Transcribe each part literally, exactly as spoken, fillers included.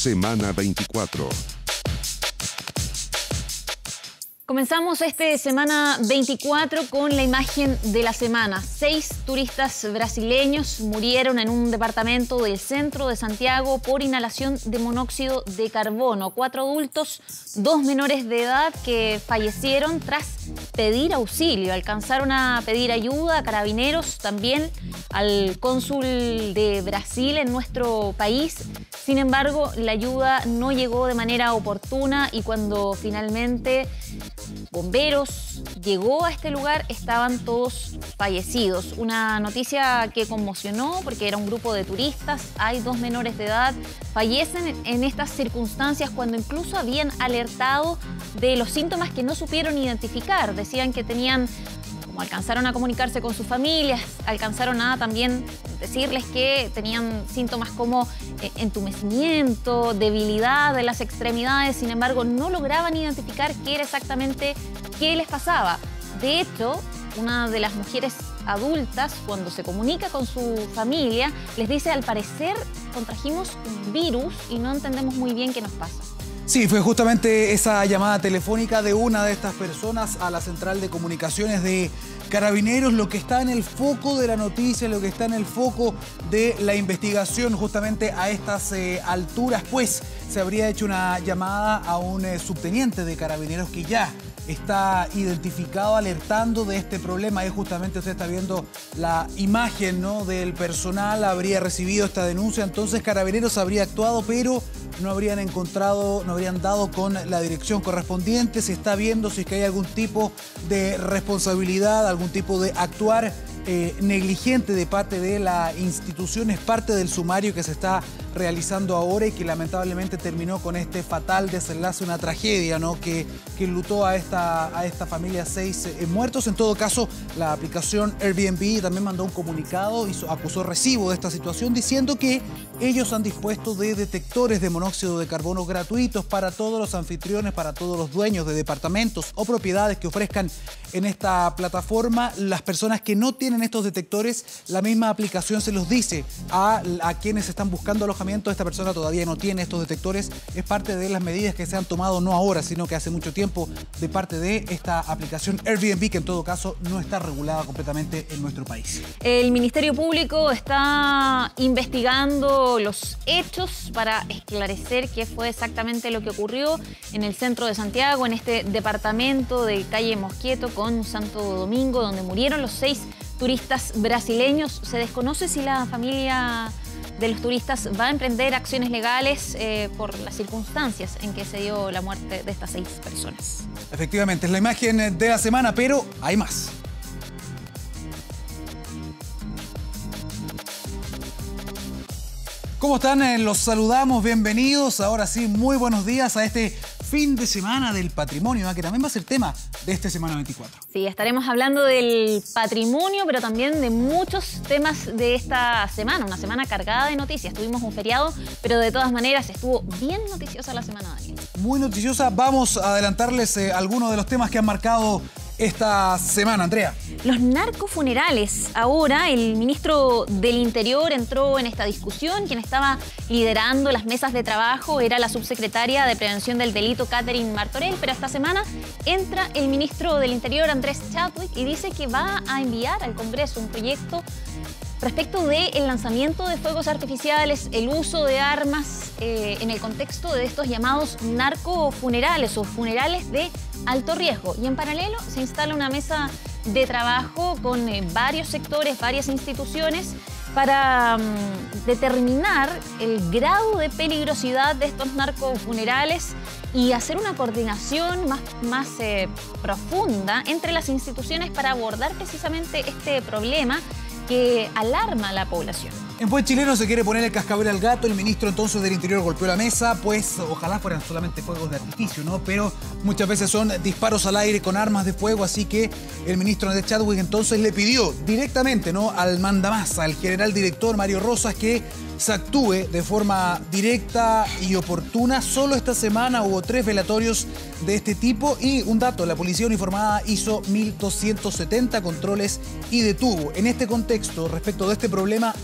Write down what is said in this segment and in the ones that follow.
Semana veinticuatro. Comenzamos este Semana veinticuatro con la imagen de la semana. Seis turistas brasileños murieron en un departamento del centro de Santiago por inhalación de monóxido de carbono. Cuatro adultos, dos menores de edad que fallecieron tras pedir auxilio. Alcanzaron a pedir ayuda a carabineros, también al cónsul de Brasil en nuestro país. Sin embargo, la ayuda no llegó de manera oportuna y cuando finalmente bomberos llegó a este lugar, estaban todos fallecidos. Una noticia que conmocionó porque era un grupo de turistas, hay dos menores de edad, fallecen en estas circunstancias cuando incluso habían alertado de los síntomas que no supieron identificar. Decían que tenían, como alcanzaron a comunicarse con sus familias, alcanzaron a también decirles que tenían síntomas como entumecimiento, debilidad de las extremidades, sin embargo no lograban identificar qué era exactamente qué les pasaba. De hecho, una de las mujeres adultas, cuando se comunica con su familia, les dice: al parecer contrajimos un virus y no entendemos muy bien qué nos pasa. Sí, fue justamente esa llamada telefónica de una de estas personas a la central de comunicaciones de Carabineros lo que está en el foco de la noticia, lo que está en el foco de la investigación justamente a estas eh, alturas, pues se habría hecho una llamada a un eh, subteniente de Carabineros que ya está identificado alertando de este problema. Ahí justamente usted está viendo la imagen, ¿no?, del personal, habría recibido esta denuncia, entonces Carabineros habría actuado, pero no habrían encontrado, no habrían dado con la dirección correspondiente. Se está viendo si es que hay algún tipo de responsabilidad, algún tipo de actuar eh, negligente de parte de la institución. Es parte del sumario que se está realizando ahora y que lamentablemente terminó con este fatal desenlace, una tragedia, ¿no?, que, que enlutó a esta, a esta familia, seis eh, muertos. En todo caso, la aplicación Airbnb también mandó un comunicado y acusó recibo de esta situación, diciendo que ellos han dispuesto de detectores de monóxido de carbono gratuitos para todos los anfitriones, para todos los dueños de departamentos o propiedades que ofrezcan en esta plataforma. Las personas que no tienen estos detectores, la misma aplicación se los dice a, a quienes están buscando alojamiento. Esta persona todavía no tiene estos detectores. Es parte de las medidas que se han tomado, no ahora, sino que hace mucho tiempo, de parte de esta aplicación Airbnb, que en todo caso no está regulada completamente en nuestro país. El Ministerio Público está investigando los hechos para esclarecer qué fue exactamente lo que ocurrió en el centro de Santiago, en este departamento de calle Mosquieto con Santo Domingo, donde murieron los seis turistas brasileños. Se desconoce si la familia de los turistas va a emprender acciones legales eh, por las circunstancias en que se dio la muerte de estas seis personas. Efectivamente, es la imagen de la semana, pero hay más. ¿Cómo están? Los saludamos, bienvenidos. Ahora sí, muy buenos días a este fin de semana del patrimonio, ¿eh?, que también va a ser tema de este Semana veinticuatro. Sí, estaremos hablando del patrimonio, pero también de muchos temas de esta semana, una semana cargada de noticias. Tuvimos un feriado, pero de todas maneras estuvo bien noticiosa la semana, Daniel. Muy noticiosa. Vamos a adelantarles eh, algunos de los temas que han marcado esta semana, Andrea. Los narcofunerales. Ahora el ministro del Interior entró en esta discusión. Quien estaba liderando las mesas de trabajo era la subsecretaria de Prevención del Delito, Catherine Martorell, pero esta semana entra el ministro del Interior, Andrés Chadwick, y dice que va a enviar al Congreso un proyecto respecto del lanzamiento de fuegos artificiales, el uso de armas eh, en el contexto de estos llamados narcofunerales o funerales de alto riesgo. Y en paralelo se instala una mesa de trabajo con eh, varios sectores, varias instituciones para um, determinar el grado de peligrosidad de estos narcofunerales y hacer una coordinación más, más eh, profunda entre las instituciones para abordar precisamente este problema que alarma a la población. En buen chileno se quiere poner el cascabel al gato. El ministro entonces del Interior golpeó la mesa, pues ojalá fueran solamente fuegos de artificio, ¿no? Pero muchas veces son disparos al aire con armas de fuego, así que el ministro Andrés Chadwick entonces le pidió directamente, ¿no?, al mandamás, al general director Mario Rosas, que se actúe de forma directa y oportuna. Solo esta semana hubo tres velatorios de este tipo y un dato, la policía uniformada hizo mil doscientos setenta controles y detuvo en este contexto respecto de este problema a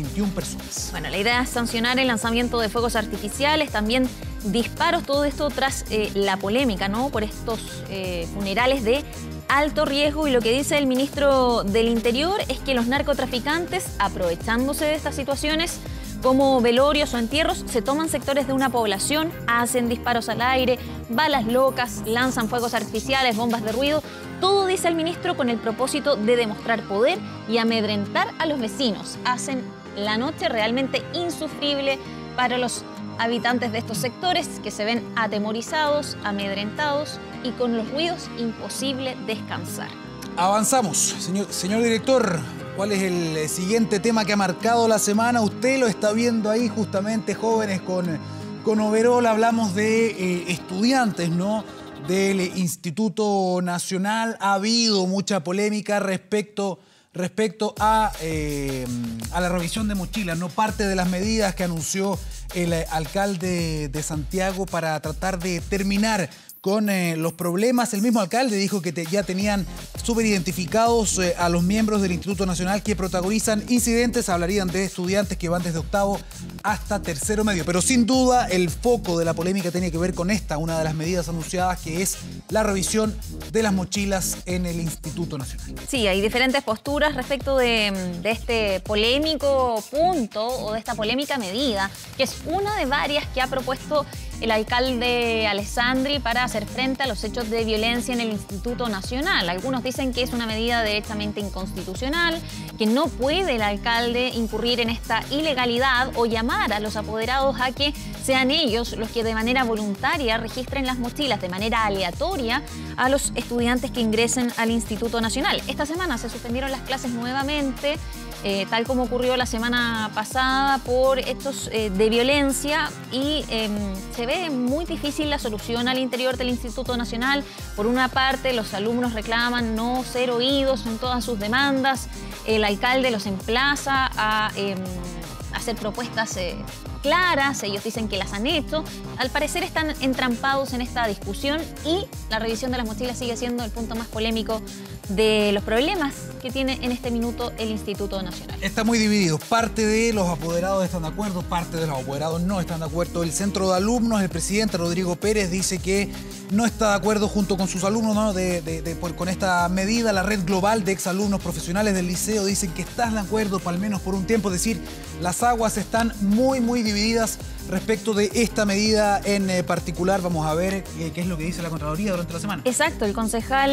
veintiuna personas. Bueno, la idea es sancionar el lanzamiento de fuegos artificiales, también disparos, todo esto tras eh, la polémica, ¿no?, por estos eh, funerales de alto riesgo. Y lo que dice el ministro del Interior es que los narcotraficantes, aprovechándose de estas situaciones, como velorios o entierros, se toman sectores de una población, hacen disparos al aire, balas locas, lanzan fuegos artificiales, bombas de ruido. Todo, dice el ministro, con el propósito de demostrar poder y amedrentar a los vecinos. Hacen la noche realmente insufrible para los habitantes de estos sectores, que se ven atemorizados, amedrentados y con los ruidos imposible descansar. Avanzamos, señor, señor director. ¿Cuál es el siguiente tema que ha marcado la semana? Usted lo está viendo ahí, justamente, jóvenes con, con overol. Hablamos de eh, estudiantes, ¿no?, del Instituto Nacional. Ha habido mucha polémica respecto, respecto a, eh, a la revisión de mochilas, ¿no? Parte de las medidas que anunció el alcalde de Santiago para tratar de terminar con eh, los problemas. El mismo alcalde dijo que te, ya tenían súper identificados eh, a los miembros del Instituto Nacional que protagonizan incidentes. Hablarían de estudiantes que van desde octavo hasta tercero medio. Pero sin duda el foco de la polémica tiene que ver con esta, una de las medidas anunciadas, que es la revisión de las mochilas en el Instituto Nacional. Sí, hay diferentes posturas respecto de, de este polémico punto o de esta polémica medida, que es una de varias que ha propuesto el alcalde Alessandri para hacer frente a los hechos de violencia en el Instituto Nacional. Algunos dicen que es una medida derechamente inconstitucional, que no puede el alcalde incurrir en esta ilegalidad o llamar a los apoderados a que sean ellos los que de manera voluntaria registren las mochilas de manera aleatoria a los estudiantes que ingresen al Instituto Nacional. Esta semana se suspendieron las clases nuevamente, Eh, tal como ocurrió la semana pasada, por hechos eh, de violencia, y eh, se ve muy difícil la solución al interior del Instituto Nacional. Por una parte, los alumnos reclaman no ser oídos en todas sus demandas. El alcalde los emplaza a eh, hacer propuestas eh, claras. Ellos dicen que las han hecho. Al parecer están entrampados en esta discusión, y la revisión de las mochilas sigue siendo el punto más polémico de los problemas que tiene en este minuto el Instituto Nacional. Está muy dividido. Parte de los apoderados están de acuerdo, parte de los apoderados no están de acuerdo. El centro de alumnos, el presidente Rodrigo Pérez, dice que no está de acuerdo junto con sus alumnos, ¿no?, de, de, de, por, con esta medida. La red global de exalumnos profesionales del liceo dicen que están de acuerdo, por, al menos por un tiempo. Es decir, las aguas están muy, muy divididas respecto de esta medida en eh, particular. Vamos a ver eh, qué es lo que dice la Contraloría durante la semana. Exacto, el concejal,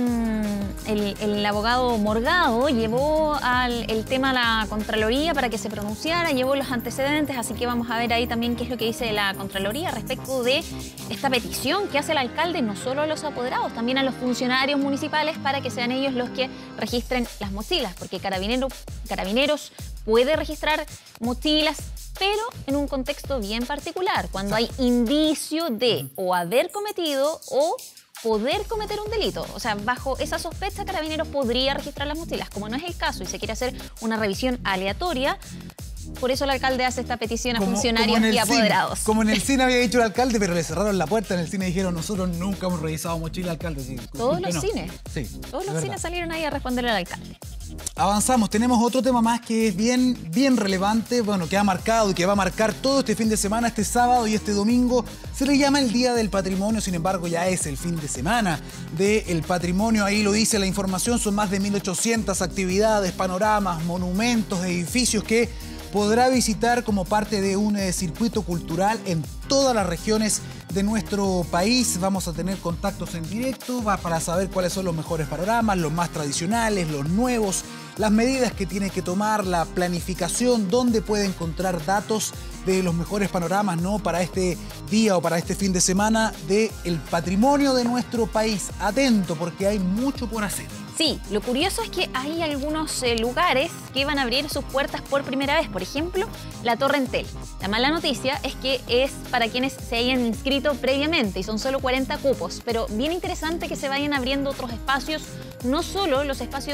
el, el abogado Morgado, llevó al, el tema a la Contraloría para que se pronunciara, llevó los antecedentes, así que vamos a ver ahí también qué es lo que dice la Contraloría respecto de esta petición que hace el alcalde, no solo a los apoderados, también a los funcionarios municipales, para que sean ellos los que registren las mochilas, porque Carabinero, Carabineros puede registrar mochilas, pero en un contexto bien particular, cuando hay indicio de o haber cometido o poder cometer un delito. O sea, bajo esa sospecha, Carabineros podría registrar las mochilas. Como no es el caso y se quiere hacer una revisión aleatoria, por eso el alcalde hace esta petición a como, funcionarios como y apoderados. Cine, como en el cine había dicho el alcalde, pero le cerraron la puerta en el cine y dijeron, nosotros nunca hemos revisado mochila, alcalde. Sí, Todos los no. cines. Sí, Todos los cines salieron ahí a responderle al alcalde. Avanzamos, tenemos otro tema más que es bien, bien relevante, bueno, que ha marcado y que va a marcar todo este fin de semana, este sábado y este domingo. Se le llama el Día del Patrimonio, sin embargo ya es el fin de semana del patrimonio. Ahí lo dice la información, son más de mil ochocientas actividades, panoramas, monumentos, edificios que podrá visitar como parte de un eh, circuito cultural en todas las regiones de nuestro país. Vamos a tener contactos en directo va para saber cuáles son los mejores panoramas, los más tradicionales, los nuevos, las medidas que tiene que tomar, la planificación, dónde puede encontrar datos de los mejores panoramas, ¿no?, para este día o para este fin de semana del patrimonio de nuestro país. Atento, porque hay mucho por hacer. Sí, lo curioso es que hay algunos eh, lugares que van a abrir sus puertas por primera vez. Por ejemplo, la Torre Entel. La mala noticia es que es para quienes se hayan inscrito previamente y son solo cuarenta cupos. Pero bien interesante que se vayan abriendo otros espacios, no solo los espacios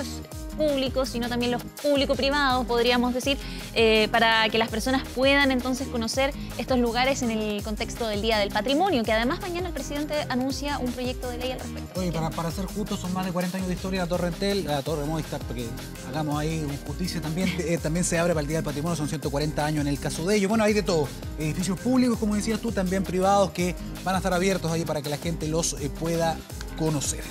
públicos, sino también los público-privados, podríamos decir, eh, para que las personas puedan entonces conocer estos lugares en el contexto del Día del Patrimonio, que además mañana el presidente anuncia un proyecto de ley al respecto. Oye, para, para ser justos, son más de cuarenta años de historia la Torre Entel, la Torre Movistar, para que hagamos ahí justicia también. Eh, también se abre para el Día del Patrimonio, son ciento cuarenta años en el caso de ellos. Bueno, hay de todo. Edificios públicos, como decías tú, también privados, que van a estar abiertos ahí para que la gente los eh, pueda conocer.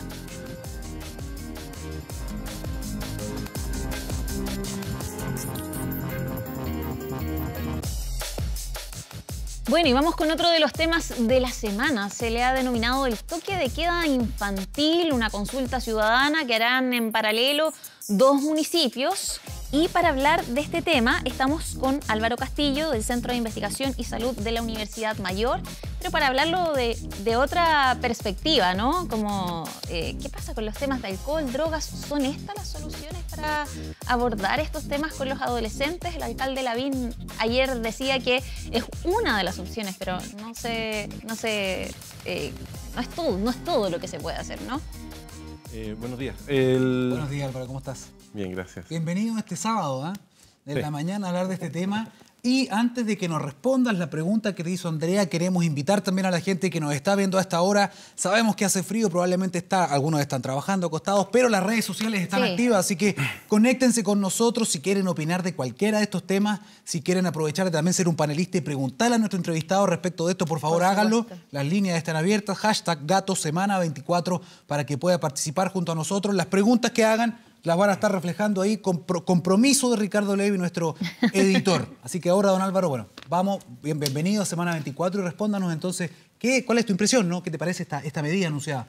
Bueno, y vamos con otro de los temas de la semana. Se le ha denominado el toque de queda infantil, una consulta ciudadana que harán en paralelo dos municipios. Y para hablar de este tema estamos con Álvaro Castillo del Centro de Investigación y Salud de la Universidad Mayor, pero para hablarlo de, de otra perspectiva, ¿no? Como, eh, ¿qué pasa con los temas de alcohol, drogas? ¿Son estas las soluciones para abordar estos temas con los adolescentes? El alcalde Lavín ayer decía que es una de las opciones, pero no sé, no sé, eh, no es todo, no es todo lo que se puede hacer, ¿no? Eh, buenos días. El... Buenos días, Álvaro, ¿cómo estás? Bien, gracias. Bienvenido este sábado, ¿eh? En Sí. la mañana a hablar de este tema. Y antes de que nos respondas la pregunta que te hizo Andrea, queremos invitar también a la gente que nos está viendo a esta hora. Sabemos que hace frío, probablemente está, algunos están trabajando acostados, pero las redes sociales están Sí. activas, así que conéctense con nosotros si quieren opinar de cualquiera de estos temas, si quieren aprovechar de también ser un panelista y preguntarle a nuestro entrevistado respecto de esto, por favor Por háganlo. supuesto. Las líneas están abiertas, hashtag Gato Semana veinticuatro para que pueda participar junto a nosotros. Las preguntas que hagan las van a estar reflejando ahí con pro- compromiso de Ricardo Levi, nuestro editor. Así que ahora, don Álvaro, bueno, vamos, bien, bienvenido a Semana veinticuatro y respóndanos entonces, ¿qué, ¿cuál es tu impresión, no? ¿Qué te parece esta, esta medida anunciada?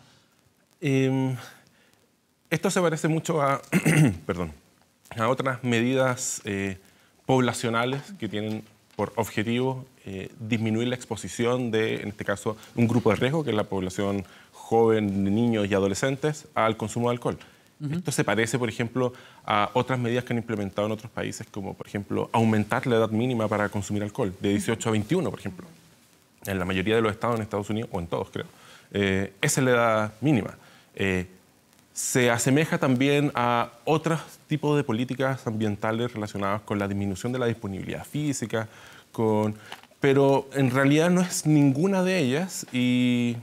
Eh, esto se parece mucho a, perdón, a otras medidas eh, poblacionales que tienen por objetivo eh, disminuir la exposición de, en este caso, un grupo de riesgo, que es la población joven, niños y adolescentes, al consumo de alcohol. Esto se parece, por ejemplo, a otras medidas que han implementado en otros países, como, por ejemplo, aumentar la edad mínima para consumir alcohol, de dieciocho a veintiuno, por ejemplo. En la mayoría de los estados en Estados Unidos, o en todos, creo. Eh, esa es la edad mínima. Eh, se asemeja también a otros tipos de políticas ambientales relacionadas con la disminución de la disponibilidad física, con... pero en realidad no es ninguna de ellas y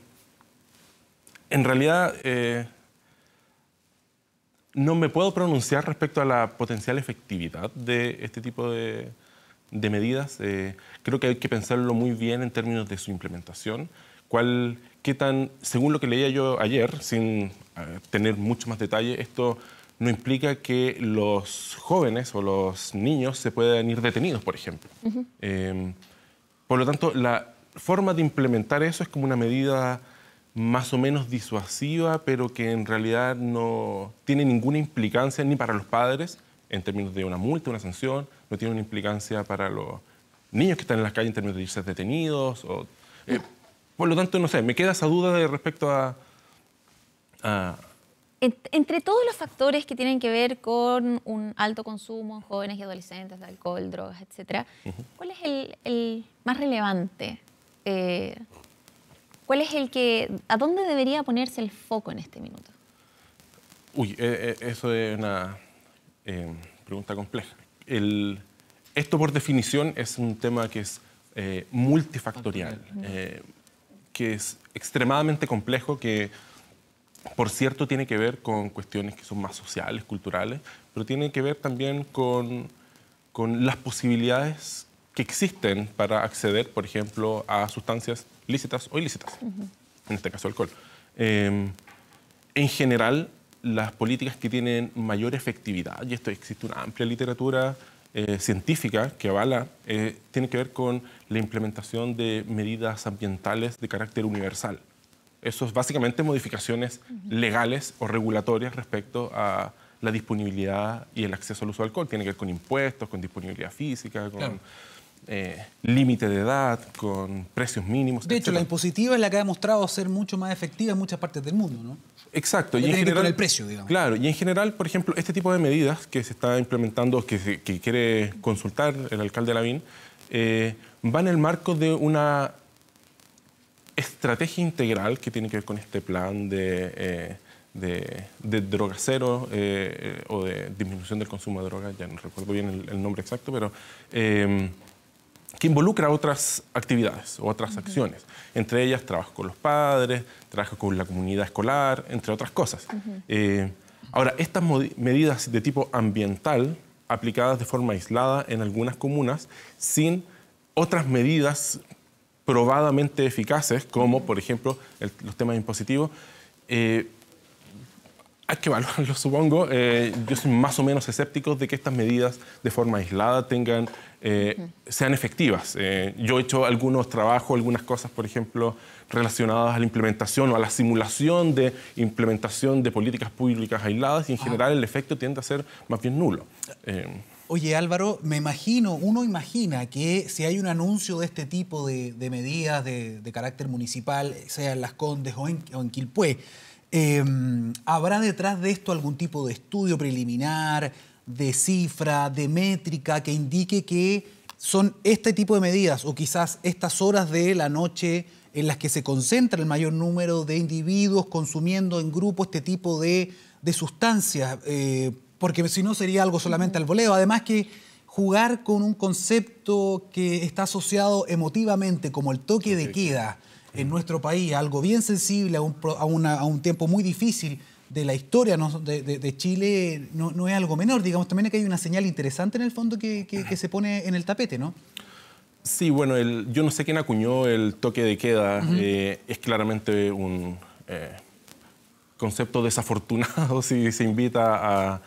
en realidad... Eh, No me puedo pronunciar respecto a la potencial efectividad de este tipo de, de medidas. Eh, creo que hay que pensarlo muy bien en términos de su implementación. Cuál, qué tan, según lo que leía yo ayer, sin eh, tener mucho más detalle, esto no implica que los jóvenes o los niños se puedan ir detenidos, por ejemplo. Uh-huh. eh, por lo tanto, la forma de implementar eso es como una medida más o menos disuasiva, pero que en realidad no tiene ninguna implicancia ni para los padres, en términos de una multa, una sanción, no tiene una implicancia para los niños que están en las calles en términos de irse detenidos. O, eh, por lo tanto, no sé, me queda esa duda de respecto a... a Entre todos los factores que tienen que ver con un alto consumo en jóvenes y adolescentes de alcohol, drogas, etcétera, uh-huh. ¿cuál es el, el más relevante? Eh, ¿Cuál es el que, a dónde debería ponerse el foco en este minuto? Uy, eh, eh, eso es una eh, pregunta compleja. El, esto, por definición, es un tema que es eh, multifactorial, eh, que es extremadamente complejo, que, por cierto, tiene que ver con cuestiones que son más sociales, culturales, pero tiene que ver también con, con las posibilidades que existen para acceder, por ejemplo, a sustancias lícitas o ilícitas, uh-huh. en este caso alcohol. Eh, en general, las políticas que tienen mayor efectividad, y esto existe una amplia literatura eh, científica que avala, eh, tiene que ver con la implementación de medidas ambientales de carácter universal. Eso es básicamente modificaciones uh-huh. legales o regulatorias respecto a la disponibilidad y el acceso al uso de alcohol. Tiene que ver con impuestos, con disponibilidad física, con... Claro. Eh, límite de edad, con precios mínimos. De hecho, etcétera. La impositiva es la que ha demostrado ser mucho más efectiva en muchas partes del mundo, ¿no? Exacto. Y en general, con el precio, digamos. Claro, y en general, por ejemplo, este tipo de medidas que se está implementando, que, se, que quiere consultar el alcalde Lavín, eh, va en el marco de una estrategia integral que tiene que ver con este plan de, eh, de, de droga cero eh, o de disminución del consumo de drogas, ya no recuerdo bien el, el nombre exacto, pero eh, que involucra otras actividades o otras uh-huh. acciones. Entre ellas, trabajo con los padres, trabajo con la comunidad escolar, entre otras cosas. Uh-huh. eh, ahora, estas medidas de tipo ambiental, aplicadas de forma aislada en algunas comunas, sin otras medidas probadamente eficaces, como, por ejemplo, el, los temas impositivos, eh, hay que evaluarlo, supongo. Eh, yo soy más o menos escéptico de que estas medidas de forma aislada tengan, eh, uh-huh. sean efectivas. Eh, yo he hecho algunos trabajos, algunas cosas, por ejemplo, relacionadas a la implementación o a la simulación de implementación de políticas públicas aisladas y en general ah. el efecto tiende a ser más bien nulo. Eh, Oye, Álvaro, me imagino, uno imagina que si hay un anuncio de este tipo de, de medidas de, de carácter municipal, sea en Las Condes o en, o en Quilpué, Eh, ¿habrá detrás de esto algún tipo de estudio preliminar, de cifra, de métrica que indique que son este tipo de medidas o quizás estas horas de la noche en las que se concentra el mayor número de individuos consumiendo en grupo este tipo de, de sustancias? Eh, porque si no sería algo solamente al voleo. Además que jugar con un concepto que está asociado emotivamente como el toque de queda en nuestro país, algo bien sensible a un, a una, a un tiempo muy difícil de la historia ¿no? de, de, de Chile, no, no es algo menor. Digamos, también aquí hay una señal interesante en el fondo que, que, que se pone en el tapete, ¿no? Sí, bueno, el, yo no sé quién acuñó el toque de queda. Uh-huh. eh, es claramente un eh, concepto desafortunado si se invita a,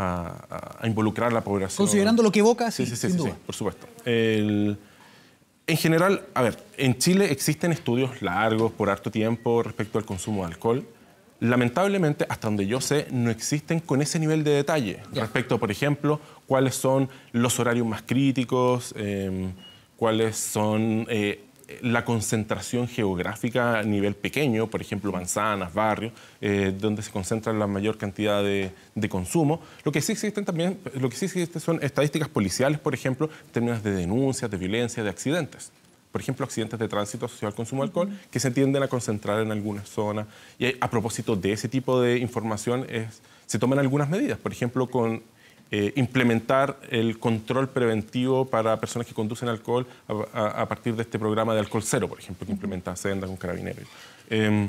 a, a involucrar a la población. Considerando lo que evoca, sí, sí, sí, sin sí, duda. Sí, por supuesto. El, En general, a ver, en Chile existen estudios largos por harto tiempo respecto al consumo de alcohol. Lamentablemente, hasta donde yo sé, no existen con ese nivel de detalle. Yeah. Respecto, por ejemplo, cuáles son los horarios más críticos, eh, cuáles son eh, la concentración geográfica a nivel pequeño, por ejemplo, manzanas, barrios, eh, donde se concentra la mayor cantidad de, de consumo. Lo que sí existen también, lo que sí existen son estadísticas policiales, por ejemplo, en términos de denuncias, de violencia, de accidentes. Por ejemplo, accidentes de tránsito asociados al consumo de alcohol, uh-huh. que se tienden a concentrar en algunas zonas. Y a propósito de ese tipo de información, es, se toman algunas medidas, por ejemplo, con Eh, implementar el control preventivo para personas que conducen alcohol a, a, a partir de este programa de alcohol cero, por ejemplo, que implementa Senda con Carabineros. Eh,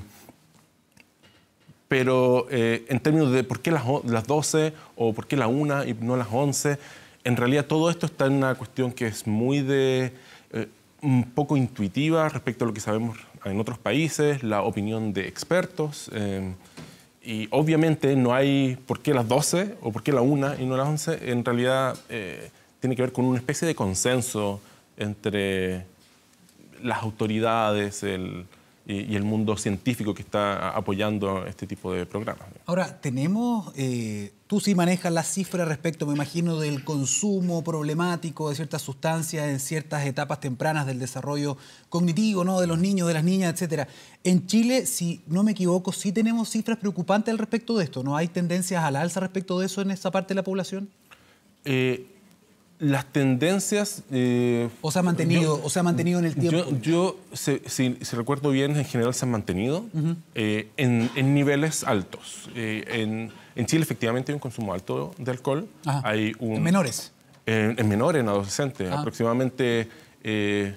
pero eh, en términos de por qué las, las doce o por qué la una y no las once, en realidad todo esto está en una cuestión que es muy de, eh, un poco intuitiva respecto a lo que sabemos en otros países, la opinión de expertos. Eh, Y obviamente no hay por qué las doce o por qué la una y no las once. En realidad eh, tiene que ver con una especie de consenso entre las autoridades el, y, y el mundo científico que está apoyando este tipo de programas. Ahora, tenemos, eh, tú sí manejas las cifras respecto, me imagino, del consumo problemático de ciertas sustancias en ciertas etapas tempranas del desarrollo cognitivo, ¿no? De los niños, de las niñas, etcétera. En Chile, si no me equivoco, sí tenemos cifras preocupantes al respecto de esto. ¿No hay tendencias al alza respecto de eso en esa parte de la población? Eh, las tendencias... Eh, ¿O se ha mantenido, yo, o se ha mantenido en el tiempo? Yo, yo si, si, si recuerdo bien, en general se han mantenido uh-huh. eh, en, en niveles altos. Eh, en, en Chile, efectivamente, hay un consumo alto de alcohol. Hay un, ¿En menores? En, en menores, en adolescentes. Ajá. Aproximadamente eh,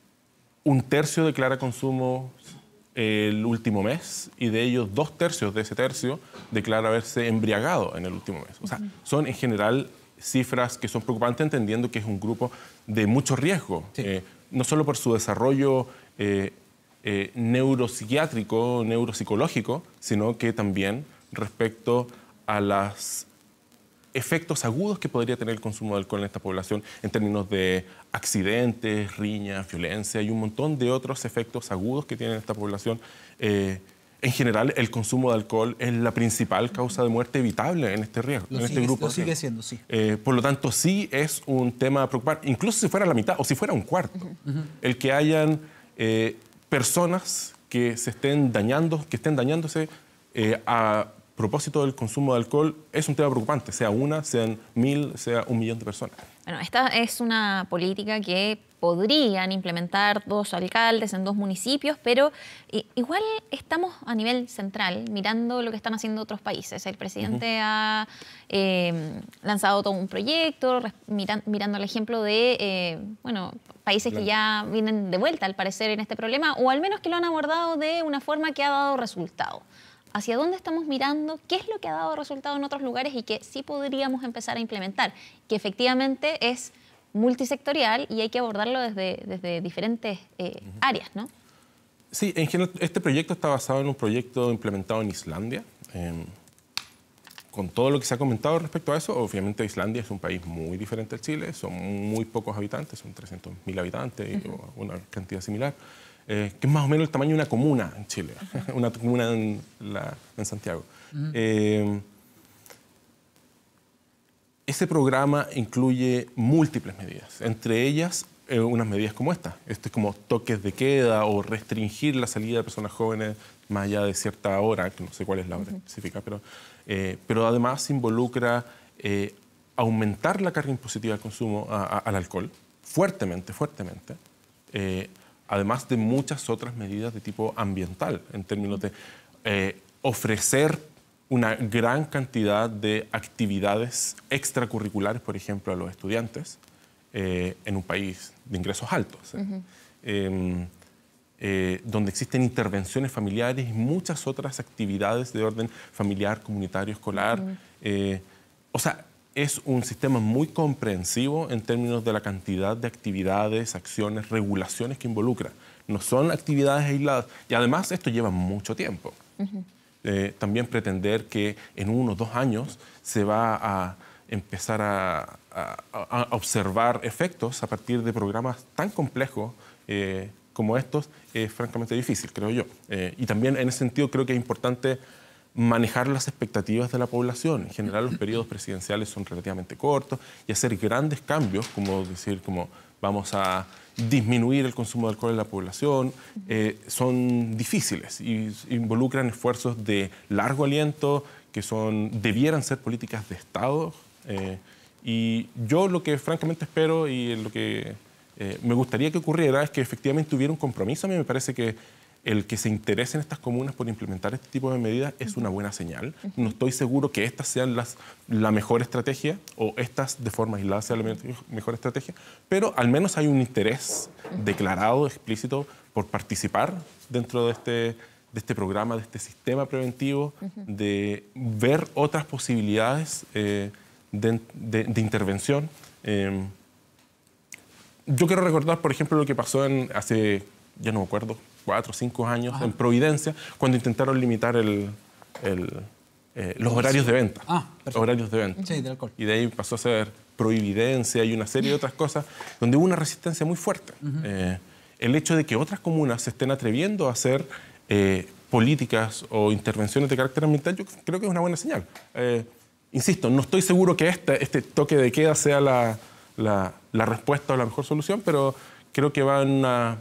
un tercio declara consumo el último mes y de ellos dos tercios de ese tercio declara haberse embriagado en el último mes. O sea, uh-huh. son en general cifras que son preocupantes, entendiendo que es un grupo de mucho riesgo, sí. eh, no solo por su desarrollo eh, eh, neuropsiquiátrico, neuropsicológico, sino que también respecto a los efectos agudos que podría tener el consumo de alcohol en esta población en términos de accidentes, riñas, violencia y un montón de otros efectos agudos que tiene esta población. Eh, En general, el consumo de alcohol es la principal causa de muerte evitable en este riesgo, lo en sigue, este grupo. Lo sigue siendo, sí. Eh, por lo tanto, sí es un tema preocupante, incluso si fuera la mitad o si fuera un cuarto. Uh-huh. El que hayan eh, personas que se estén dañando, que estén dañándose eh, a propósito del consumo de alcohol es un tema preocupante, sea una, sean mil, sea un millón de personas. Bueno, esta es una política que podrían implementar dos alcaldes en dos municipios, pero igual estamos a nivel central mirando lo que están haciendo otros países. El presidente uh-huh. ha eh, lanzado todo un proyecto, miran, mirando el ejemplo de eh, bueno, países claro. que ya vienen de vuelta, al parecer, en este problema, o al menos que lo han abordado de una forma que ha dado resultado. ¿Hacia dónde estamos mirando? ¿Qué es lo que ha dado resultado en otros lugares y que sí podríamos empezar a implementar? Que efectivamente es multisectorial y hay que abordarlo desde, desde diferentes eh, uh-huh. áreas, ¿no? Sí, en general, este proyecto está basado en un proyecto implementado en Islandia. Eh, con todo lo que se ha comentado respecto a eso, obviamente Islandia es un país muy diferente al Chile, son muy pocos habitantes, son trescientos mil habitantes uh-huh. o una cantidad similar. Eh, que es más o menos el tamaño de una comuna en Chile, uh-huh. una comuna en, la, en Santiago. Uh-huh. eh, ese programa incluye múltiples medidas, entre ellas eh, unas medidas como esta. Esto es como toques de queda o restringir la salida de personas jóvenes más allá de cierta hora, que no sé cuál es la hora uh-huh. específica, pero, eh, pero además involucra eh, aumentar la carga impositiva al consumo a, a, al alcohol, fuertemente, fuertemente, eh, además de muchas otras medidas de tipo ambiental, en términos de eh, ofrecer una gran cantidad de actividades extracurriculares, por ejemplo, a los estudiantes, eh, en un país de ingresos altos, ¿eh? Uh-huh. eh, eh, donde existen intervenciones familiares y muchas otras actividades de orden familiar, comunitario, escolar. Uh-huh. eh, o sea, es un sistema muy comprensivo en términos de la cantidad de actividades, acciones, regulaciones que involucra. No son actividades aisladas. Y además esto lleva mucho tiempo. Uh-huh. eh, también pretender que en unos dos años se va a empezar a, a, a observar efectos a partir de programas tan complejos eh, como estos es francamente difícil, creo yo. Eh, y también en ese sentido creo que es importante manejar las expectativas de la población. En general, los periodos presidenciales son relativamente cortos y hacer grandes cambios, como decir, como vamos a disminuir el consumo de alcohol en la población, eh, son difíciles y involucran esfuerzos de largo aliento que son, debieran ser políticas de Estado. Eh, y yo lo que francamente espero y lo que eh, me gustaría que ocurriera es que efectivamente hubiera un compromiso. A mí me parece que el que se interesen estas comunas por implementar este tipo de medidas es una buena señal. No estoy seguro que estas sean las, la mejor estrategia o estas de forma aislada sean la mejor estrategia, pero al menos hay un interés declarado, explícito, por participar dentro de este, de este programa, de este sistema preventivo, de ver otras posibilidades eh, de, de, de intervención. Eh, yo quiero recordar, por ejemplo, lo que pasó en, hace, ya no me acuerdo, cuatro o cinco años, ajá, en Providencia, cuando intentaron limitar el, el, eh, los horarios de venta. Ah, los horarios de venta. Sí, del alcohol. Y de ahí pasó a ser prohibidencia y una serie de otras cosas, donde hubo una resistencia muy fuerte. Uh-huh. eh, el hecho de que otras comunas se estén atreviendo a hacer eh, políticas o intervenciones de carácter ambiental, yo creo que es una buena señal. Eh, insisto, no estoy seguro que este, este toque de queda sea la, la, la respuesta o la mejor solución, pero creo que va en una...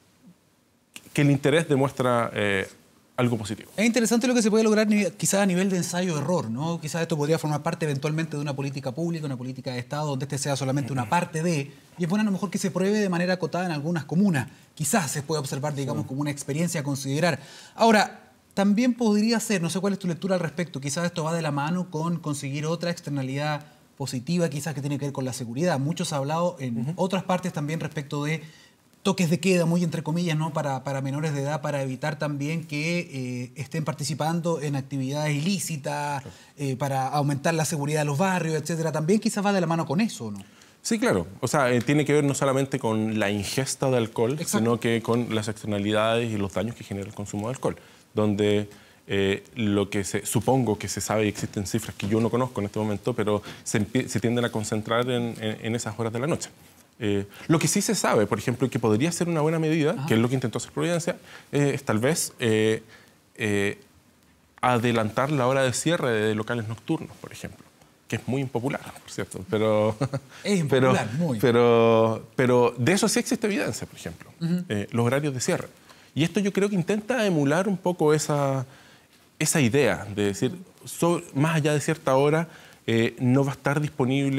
que el interés demuestra eh, algo positivo. Es interesante lo que se puede lograr quizás a nivel de ensayo-error, ¿no? Quizás esto podría formar parte eventualmente de una política pública, una política de Estado, donde este sea solamente una parte de... Y es bueno a lo mejor que se pruebe de manera acotada en algunas comunas. Quizás se puede observar, digamos, sí, como una experiencia a considerar. Ahora, también podría ser, no sé cuál es tu lectura al respecto, quizás esto va de la mano con conseguir otra externalidad positiva, quizás que tiene que ver con la seguridad. Muchos han hablado en uh-huh. otras partes también respecto de toques de queda, muy entre comillas, ¿no? para, para menores de edad, para evitar también que eh, estén participando en actividades ilícitas, claro, eh, para aumentar la seguridad de los barrios, etcétera. También quizás va de la mano con eso, ¿no? Sí, claro. O sea, eh, tiene que ver no solamente con la ingesta de alcohol, exacto, sino que con las externalidades y los daños que genera el consumo de alcohol, donde eh, lo que se, supongo que se sabe y existen cifras que yo no conozco en este momento, pero se, se tienden a concentrar en, en, en esas horas de la noche. Eh, lo que sí se sabe, por ejemplo, que podría ser una buena medida, ajá, que es lo que intentó hacer Providencia, eh, es tal vez eh, eh, adelantar la hora de cierre de locales nocturnos, por ejemplo, que es muy impopular, por cierto, pero, es impopular, pero, muy. Pero, pero de eso sí existe evidencia, por ejemplo, uh-huh, eh, los horarios de cierre. Y esto yo creo que intenta emular un poco esa, esa idea de decir, so, más allá de cierta hora, eh, no va a estar disponible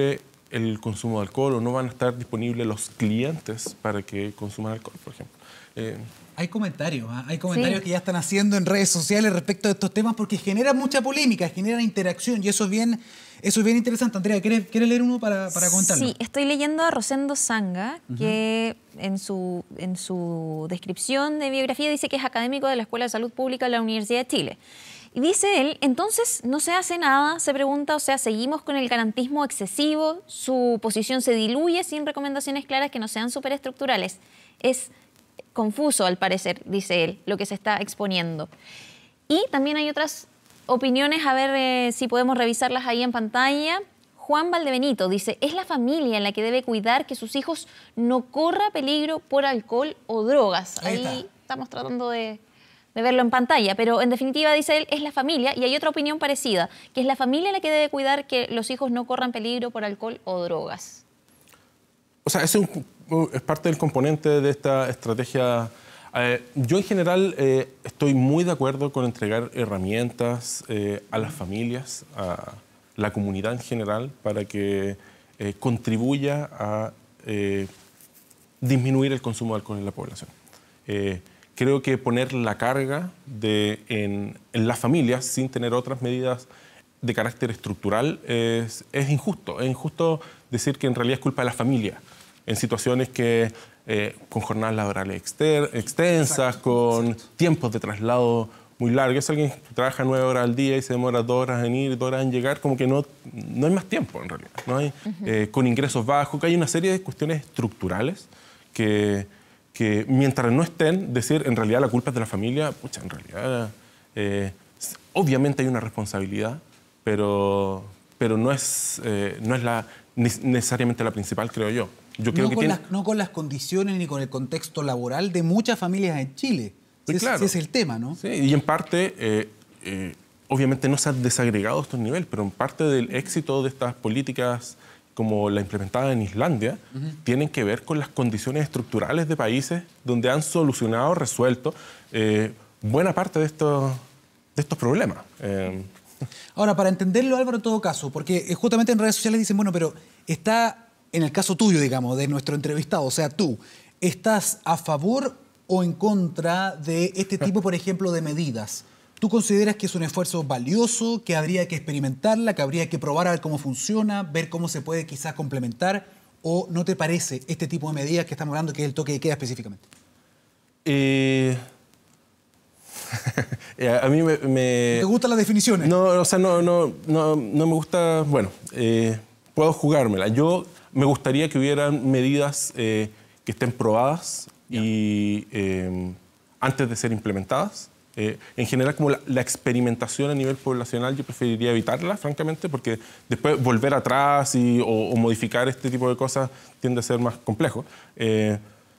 el consumo de alcohol o no van a estar disponibles los clientes para que consuman alcohol, por ejemplo. Eh, Hay comentarios, ¿eh? Hay comentarios Sí. que ya están haciendo en redes sociales respecto de estos temas porque generan mucha polémica, generan interacción y eso es bien, eso es bien interesante. Andrea, ¿quieres, ¿quieres leer uno para, para comentarlo? Sí, estoy leyendo a Rosendo Sanga, que en su, en su descripción de biografía dice que es académico de la Escuela de Salud Pública de la Universidad de Chile. Y dice él, entonces no se hace nada, se pregunta, o sea, seguimos con el garantismo excesivo, su posición se diluye sin recomendaciones claras que no sean superestructurales. Es confuso, al parecer, dice él, lo que se está exponiendo. Y también hay otras opiniones, a ver eh, si podemos revisarlas ahí en pantalla. Juan Valdebenito dice, es la familia la que debe cuidar que sus hijos no corra peligro por alcohol o drogas. Ahí Ahí, está. estamos tratando de, de verlo en pantalla, pero en definitiva, dice él, es la familia, y hay otra opinión parecida, que es la familia la que debe cuidar que los hijos no corran peligro por alcohol o drogas. O sea, ese es, un, es parte del componente de esta estrategia. Eh, yo en general eh, estoy muy de acuerdo con entregar herramientas eh, a las familias, a la comunidad en general, para que eh, contribuya a eh, disminuir el consumo de alcohol en la población. Eh, creo que poner la carga de, en, en las familias sin tener otras medidas de carácter estructural es, es injusto. Es injusto decir que en realidad es culpa de la familia en situaciones que eh, con jornadas laborales exter, extensas, Exacto, con exacto. tiempos de traslado muy largos. Es alguien que trabaja nueve horas al día y se demora dos horas en ir, dos horas en llegar, como que no, no hay más tiempo en realidad. No hay, eh, con ingresos bajos, que hay una serie de cuestiones estructurales que, que mientras no estén, decir en realidad la culpa es de la familia, pucha, en realidad eh, obviamente hay una responsabilidad, pero, pero no es, eh, no es la, necesariamente la principal, creo yo. Yo creo no, que con tiene... las, no con las condiciones ni con el contexto laboral de muchas familias en Chile. Sí, Ese claro. ese es el tema, ¿no? Sí, y en parte, eh, eh, obviamente no se han desagregado estos niveles, pero en parte del éxito de estas políticas como la implementada en Islandia, uh-huh. tienen que ver con las condiciones estructurales de países donde han solucionado, resuelto eh, buena parte de estos, de estos problemas. Eh, Ahora, para entenderlo, Álvaro, en todo caso, porque justamente en redes sociales dicen, bueno, pero está, en el caso tuyo, digamos, de nuestro entrevistado, o sea, tú, ¿estás a favor o en contra de este tipo, por ejemplo, de medidas? ¿Tú consideras que es un esfuerzo valioso, que habría que experimentarla, que habría que probar a ver cómo funciona, ver cómo se puede quizás complementar, o no te parece este tipo de medidas que estamos hablando, que es el toque de queda específicamente? Eh... a mí me, me... ¿Te gustan las definiciones? No, o sea, no, no, no, no me gusta... Bueno, eh, puedo jugármela. Yo me gustaría que hubieran medidas eh, que estén probadas yeah. y eh, antes de ser implementadas. Eh, en general, como la, la experimentación a nivel poblacional, yo preferiría evitarla, francamente, porque después volver atrás y, o, o modificar este tipo de cosas tiende a ser más complejo. Eh,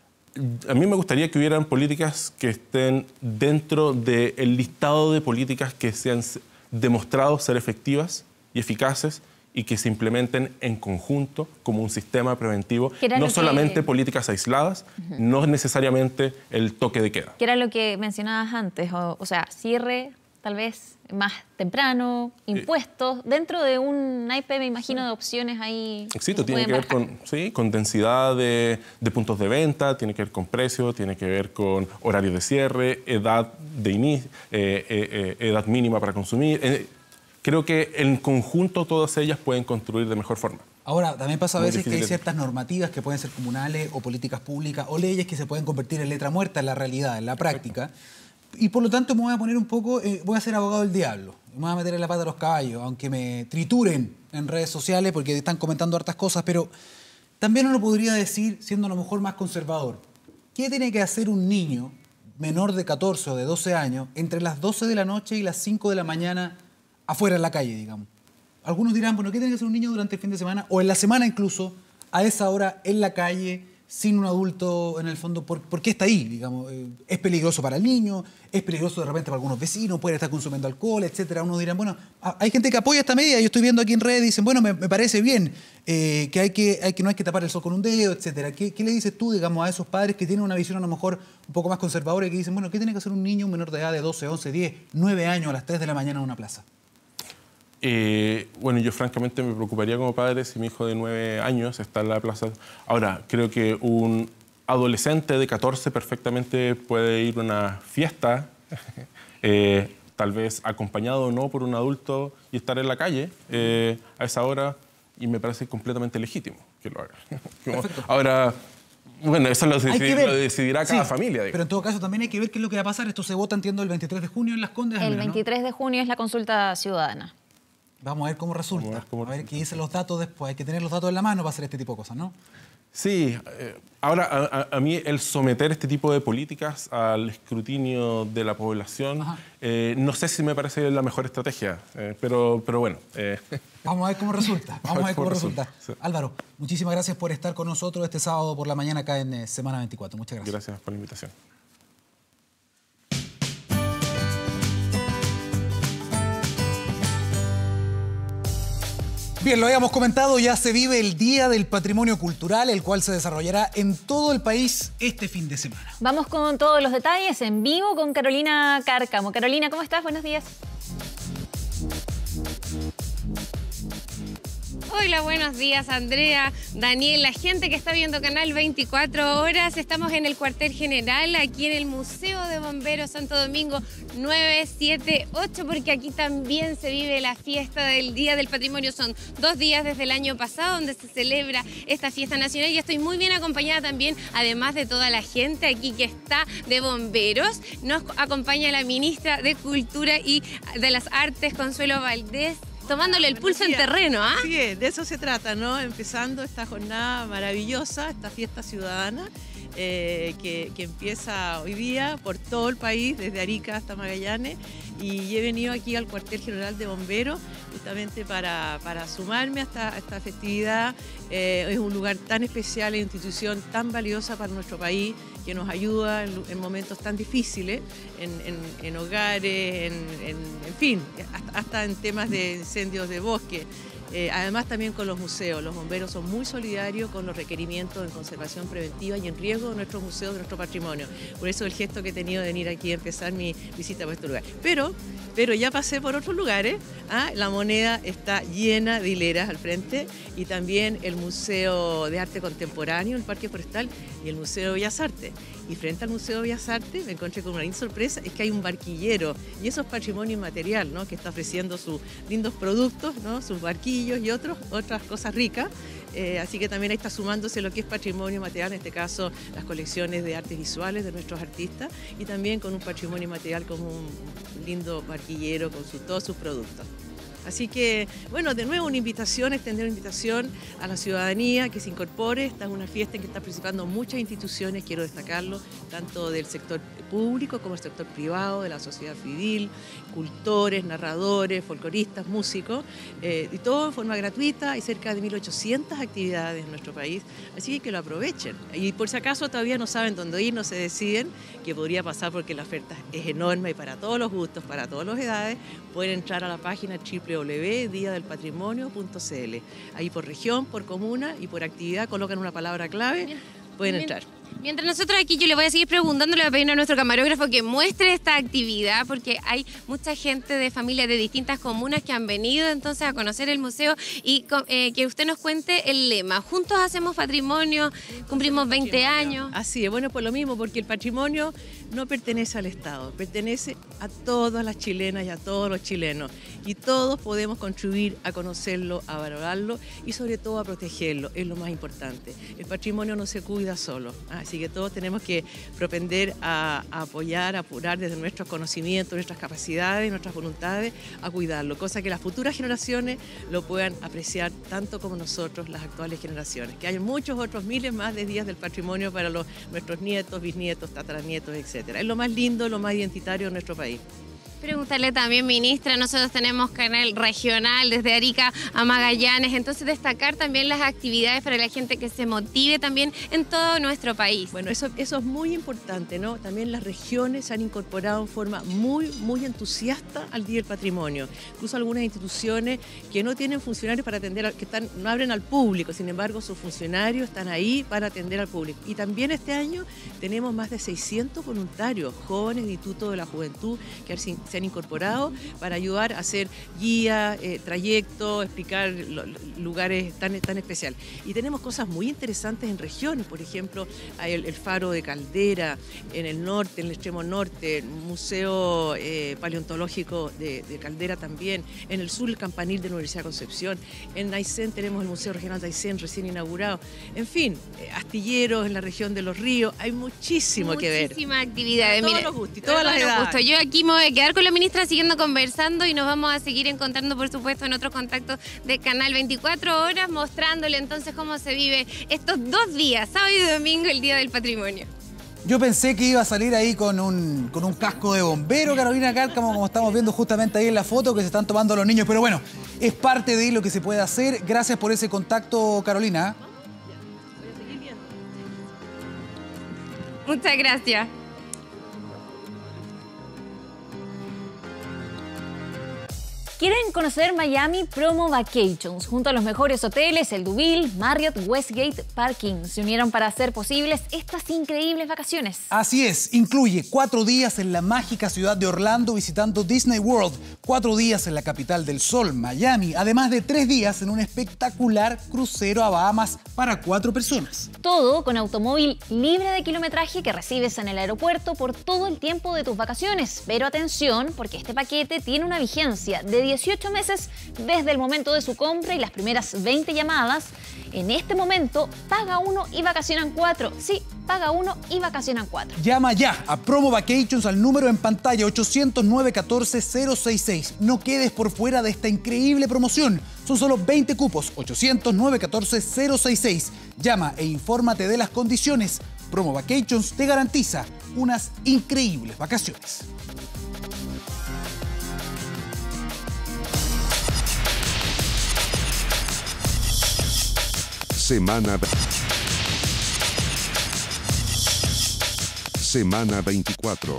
A mí me gustaría que hubieran políticas que estén dentro del listado de políticas que se han demostrado ser efectivas y eficaces y que se implementen en conjunto como un sistema preventivo. No solamente que... políticas aisladas, uh-huh. no necesariamente el toque de queda. Que era lo que mencionabas antes, o, o sea, cierre tal vez más temprano, impuestos, eh, dentro de un naipe, me imagino, de opciones ahí. Exacto, tiene que ver con, sí, con densidad de, de puntos de venta, tiene que ver con precio, tiene que ver con horario de cierre, edad, de inicio, eh, eh, eh, edad mínima para consumir. Eh, creo que en conjunto todas ellas pueden construir de mejor forma. Ahora, también pasa a veces que hay ciertas normativas que pueden ser comunales o políticas públicas o leyes que se pueden convertir en letra muerta en la realidad, en la práctica. Perfecto. Y por lo tanto me voy a poner un poco, eh, voy a ser abogado del diablo. Me voy a meter en la pata de los caballos, aunque me trituren en redes sociales porque están comentando hartas cosas, pero también uno podría decir, siendo a lo mejor más conservador, ¿qué tiene que hacer un niño menor de catorce o de doce años entre las doce de la noche y las cinco de la mañana afuera en la calle, digamos? Algunos dirán, bueno, ¿qué tiene que hacer un niño durante el fin de semana o en la semana incluso, a esa hora en la calle, sin un adulto en el fondo? ¿Por, ¿por qué está ahí? Digamos, ¿es peligroso para el niño? ¿Es peligroso de repente para algunos vecinos? ¿Puede estar consumiendo alcohol, etcétera? Unos dirán, bueno, hay gente que apoya esta medida. Yo estoy viendo aquí en redes, dicen, bueno, me, me parece bien, eh, que, hay que, hay que no hay que tapar el sol con un dedo, etcétera. ¿Qué, ¿Qué le dices tú, digamos, a esos padres que tienen una visión a lo mejor un poco más conservadora y que dicen, bueno, ¿qué tiene que hacer un niño, un menor de edad de doce, once, diez, nueve años a las tres de la mañana en una plaza? Eh, bueno, yo francamente me preocuparía como padre si mi hijo de nueve años está en la plaza. Ahora, creo que un adolescente de catorce perfectamente puede ir a una fiesta, eh, tal vez acompañado o no por un adulto, y estar en la calle eh, a esa hora, y me parece completamente legítimo que lo haga. Ahora, bueno, eso lo, decidir, lo decidirá cada sí, familia. Digo. Pero en todo caso también hay que ver qué es lo que va a pasar. Esto se vota, entiendo, el veintitrés de junio en Las Condes. El veintitrés de junio es la consulta ciudadana. Vamos a ver cómo resulta. Vamos a ver, cómo... a ver qué dicen los datos después. Hay que tener los datos en la mano para hacer este tipo de cosas, ¿no? Sí. Eh, ahora, a, a mí el someter este tipo de políticas al escrutinio de la población, eh, no sé si me parece la mejor estrategia, eh, pero, pero bueno. Eh. Vamos a ver cómo resulta. Vamos a ver cómo resulta. resulta. Sí. Álvaro, muchísimas gracias por estar con nosotros este sábado por la mañana acá en eh, Semana veinticuatro. Muchas gracias. Gracias por la invitación. Bien, lo habíamos comentado, ya se vive el Día del Patrimonio Cultural, el cual se desarrollará en todo el país este fin de semana. Vamos con todos los detalles en vivo con Carolina Cárcamo. Carolina, ¿cómo estás? Buenos días. Hola, buenos días, Andrea, Daniel, la gente que está viendo Canal veinticuatro horas. Estamos en el cuartel general, aquí en el Museo de Bomberos Santo Domingo nueve siete ocho, porque aquí también se vive la fiesta del Día del Patrimonio. Son dos días desde el año pasado donde se celebra esta fiesta nacional y estoy muy bien acompañada también, además de toda la gente aquí que está de bomberos. Nos acompaña la ministra de Cultura y de las Artes, Consuelo Valdés, tomándole el pulso en terreno, ¿ah? Sí, de eso se trata, ¿no? Empezando esta jornada maravillosa, esta fiesta ciudadana, eh, que, que empieza hoy día por todo el país, desde Arica hasta Magallanes, y he venido aquí al cuartel general de bomberos justamente para, para sumarme a esta, a esta festividad. Eh, es un lugar tan especial, es una institución tan valiosa para nuestro país, que nos ayuda en, en momentos tan difíciles, en, en, en hogares, en, en, en fin, hasta, hasta en temas de incendios de bosque. Eh, además también con los museos. Los bomberos son muy solidarios con los requerimientos en conservación preventiva y en riesgo de nuestros museos, de nuestro patrimonio. Por eso el gesto que he tenido de venir aquí a empezar mi visita por este lugar. Pero, pero ya pasé por otros lugares. ¿ah? La Moneda está llena de hileras al frente, y también el Museo de Arte Contemporáneo, el Parque Forestal y el Museo de Bellas Artes. Y frente al Museo de Bellas Artes me encontré con una linda sorpresa, es que hay un barquillero, y eso es patrimonio inmaterial, ¿no? Que está ofreciendo sus lindos productos, ¿no? Sus barquillos y otros, otras cosas ricas. Eh, así que también ahí está sumándose lo que es patrimonio material, en este caso las colecciones de artes visuales de nuestros artistas, y también con un patrimonio material como un lindo barquillero con su, todos sus productos. Así que, bueno, de nuevo una invitación, extender una invitación a la ciudadanía que se incorpore. Esta es una fiesta en que están participando muchas instituciones, quiero destacarlo, tanto del sector público como del sector privado, de la sociedad civil, cultores, narradores, folcloristas, músicos, eh, y todo en forma gratuita. Hay cerca de mil ochocientas actividades en nuestro país, así que lo aprovechen. Y por si acaso todavía no saben dónde ir, no se deciden, que podría pasar porque la oferta es enorme y para todos los gustos, para todas las edades, pueden entrar a la página doble u doble u doble u punto día del patrimonio punto c l. Ahí por región, por comuna y por actividad colocan una palabra clave, pueden entrar. Mientras nosotros aquí, yo le voy a seguir preguntando, le voy a pedir a nuestro camarógrafo que muestre esta actividad, porque hay mucha gente de familias de distintas comunas que han venido entonces a conocer el museo, y eh, que usted nos cuente el lema. Juntos hacemos patrimonio, cumplimos veinte años. Así es, bueno, por lo mismo, porque el patrimonio no pertenece al Estado, pertenece a todas las chilenas y a todos los chilenos, y todos podemos contribuir a conocerlo, a valorarlo y sobre todo a protegerlo, es lo más importante. El patrimonio no se cuida solo, así que todos tenemos que propender a, a apoyar, a apurar desde nuestros conocimientos, nuestras capacidades, nuestras voluntades, a cuidarlo, cosa que las futuras generaciones lo puedan apreciar tanto como nosotros, las actuales generaciones, que hay muchos otros miles más de días del patrimonio para los, nuestros nietos, bisnietos, tataranietos, etcétera. Es lo más lindo, lo más identitario de nuestro país. Preguntarle también, ministra, nosotros tenemos canal regional desde Arica a Magallanes, entonces destacar también las actividades para la gente que se motive también en todo nuestro país. Bueno, eso, eso es muy importante, ¿no? También las regiones se han incorporado en forma muy, muy entusiasta al Día del Patrimonio. Incluso algunas instituciones que no tienen funcionarios para atender, que están, no abren al público, sin embargo sus funcionarios están ahí para atender al público. Y también este año tenemos más de seiscientos voluntarios, jóvenes de Instituto de la Juventud, que se han incorporado para ayudar a hacer guía, eh, trayecto, explicar lo, lugares tan, tan especiales. Y tenemos cosas muy interesantes en regiones, por ejemplo, hay el, el faro de Caldera, en el norte, en el extremo norte, el Museo eh, Paleontológico de, de Caldera también, en el sur el Campanil de la Universidad de Concepción, en Aysén tenemos el Museo Regional de Aysén recién inaugurado, en fin, eh, astilleros en la región de Los Ríos, hay muchísimo Muchísima que ver. Muchísimas actividades. Todos Mire, los gustos y todas las edades. Gusto. Yo aquí me voy a quedar con la ministra siguiendo conversando y nos vamos a seguir encontrando, por supuesto, en otros contactos de Canal veinticuatro horas, mostrándole entonces cómo se vive estos dos días, sábado y domingo, el Día del Patrimonio. Yo pensé que iba a salir ahí con un, con un casco de bombero, Carolina Cárcamo, como estamos viendo justamente ahí en la foto que se están tomando los niños. Pero bueno, es parte de lo que se puede hacer. Gracias por ese contacto, Carolina. Muchas gracias. ¿Quieren conocer Miami Promo Vacations? Junto a los mejores hoteles, el Duville, Marriott, Westgate, Parking, se unieron para hacer posibles estas increíbles vacaciones. Así es, incluye cuatro días en la mágica ciudad de Orlando visitando Disney World, cuatro días en la capital del sol, Miami, además de tres días en un espectacular crucero a Bahamas para cuatro personas. Todo con automóvil libre de kilometraje que recibes en el aeropuerto por todo el tiempo de tus vacaciones. Pero atención, porque este paquete tiene una vigencia de dieciocho meses desde el momento de su compra y las primeras veinte llamadas. En este momento, paga uno y vacacionan cuatro. Sí, paga uno y vacacionan cuatro. Llama ya a Promo Vacations al número en pantalla ochocientos nueve catorce cero sesenta y seis. No quedes por fuera de esta increíble promoción. Son solo veinte cupos, ochocientos nueve catorce cero sesenta y seis. Llama e infórmate de las condiciones. Promo Vacations te garantiza unas increíbles vacaciones. Semana Semana veinticuatro.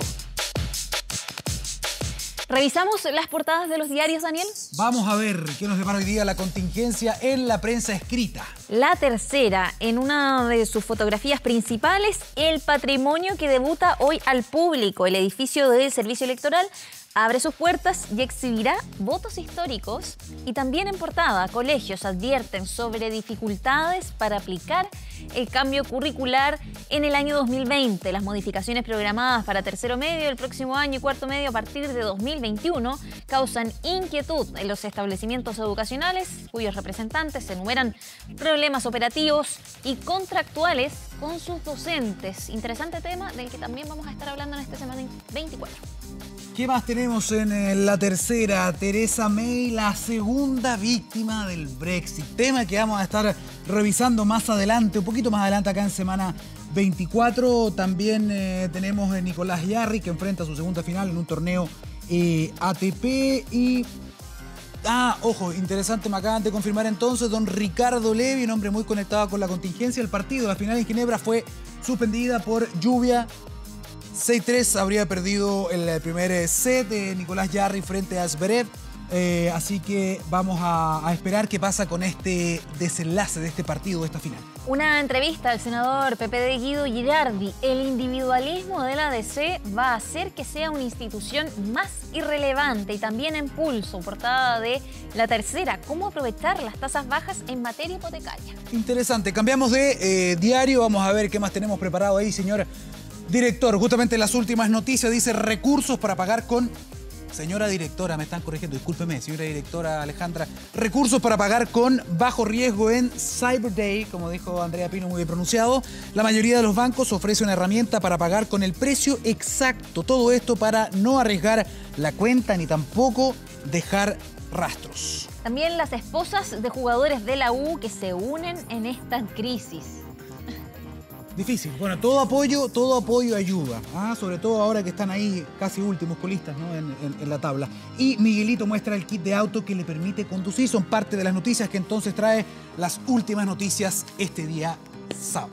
¿Revisamos las portadas de los diarios, Daniel? Vamos a ver qué nos depara hoy día la contingencia en la prensa escrita. La Tercera, en una de sus fotografías principales, el patrimonio que debuta hoy al público. El edificio del Servicio Electoral abre sus puertas y exhibirá votos históricos. Y también en portada, colegios advierten sobre dificultades para aplicar el cambio curricular en el año dos mil veinte. Las modificaciones programadas para tercero medio el próximo año y cuarto medio a partir de dos mil veintiuno causan inquietud en los establecimientos educacionales, cuyos representantes enumeran problemas operativos y contractuales con sus docentes. Interesante tema del que también vamos a estar hablando en esta semana veinticuatro. ¿Qué más tenemos en la Tercera? Theresa May, la segunda víctima del Brexit. Tema que vamos a estar revisando más adelante, un poquito más adelante acá en semana veinticuatro. También eh, tenemos a Nicolás Jarry, que enfrenta su segunda final en un torneo eh, A T P. Y, ah, ojo, interesante, me acaban de confirmar entonces, don Ricardo Levi, un hombre muy conectado con la contingencia. El partido, la final en Ginebra, fue suspendida por lluvia. seis tres habría perdido el primer set de Nicolás Jarry frente a Zverev. Eh, así que vamos a, a esperar qué pasa con este desenlace de este partido, de esta final. Una entrevista al senador Pepe de Guido Girardi. El individualismo de la A D C va a hacer que sea una institución más irrelevante y también en pulso. Portada de La Tercera. ¿Cómo aprovechar las tasas bajas en materia hipotecaria? Interesante. Cambiamos de eh, diario. Vamos a ver qué más tenemos preparado ahí, señor director. Justamente las últimas noticias. Dice recursos para pagar con... Señora directora, me están corrigiendo, discúlpeme, señora directora Alejandra. Recursos para pagar con bajo riesgo en Cyber Day, como dijo Andrea Pino, muy bien pronunciado. La mayoría de los bancos ofrece una herramienta para pagar con el precio exacto. Todo esto para no arriesgar la cuenta ni tampoco dejar rastros. También las esposas de jugadores de la U que se unen en esta crisis. Difícil. Bueno, todo apoyo, todo apoyo ayuda. ¿Ah? Sobre todo ahora que están ahí casi últimos colistas, ¿no? en, en, en la tabla. Y Miguelito muestra el kit de auto que le permite conducir. Son parte de las noticias que entonces trae las últimas noticias este día sábado.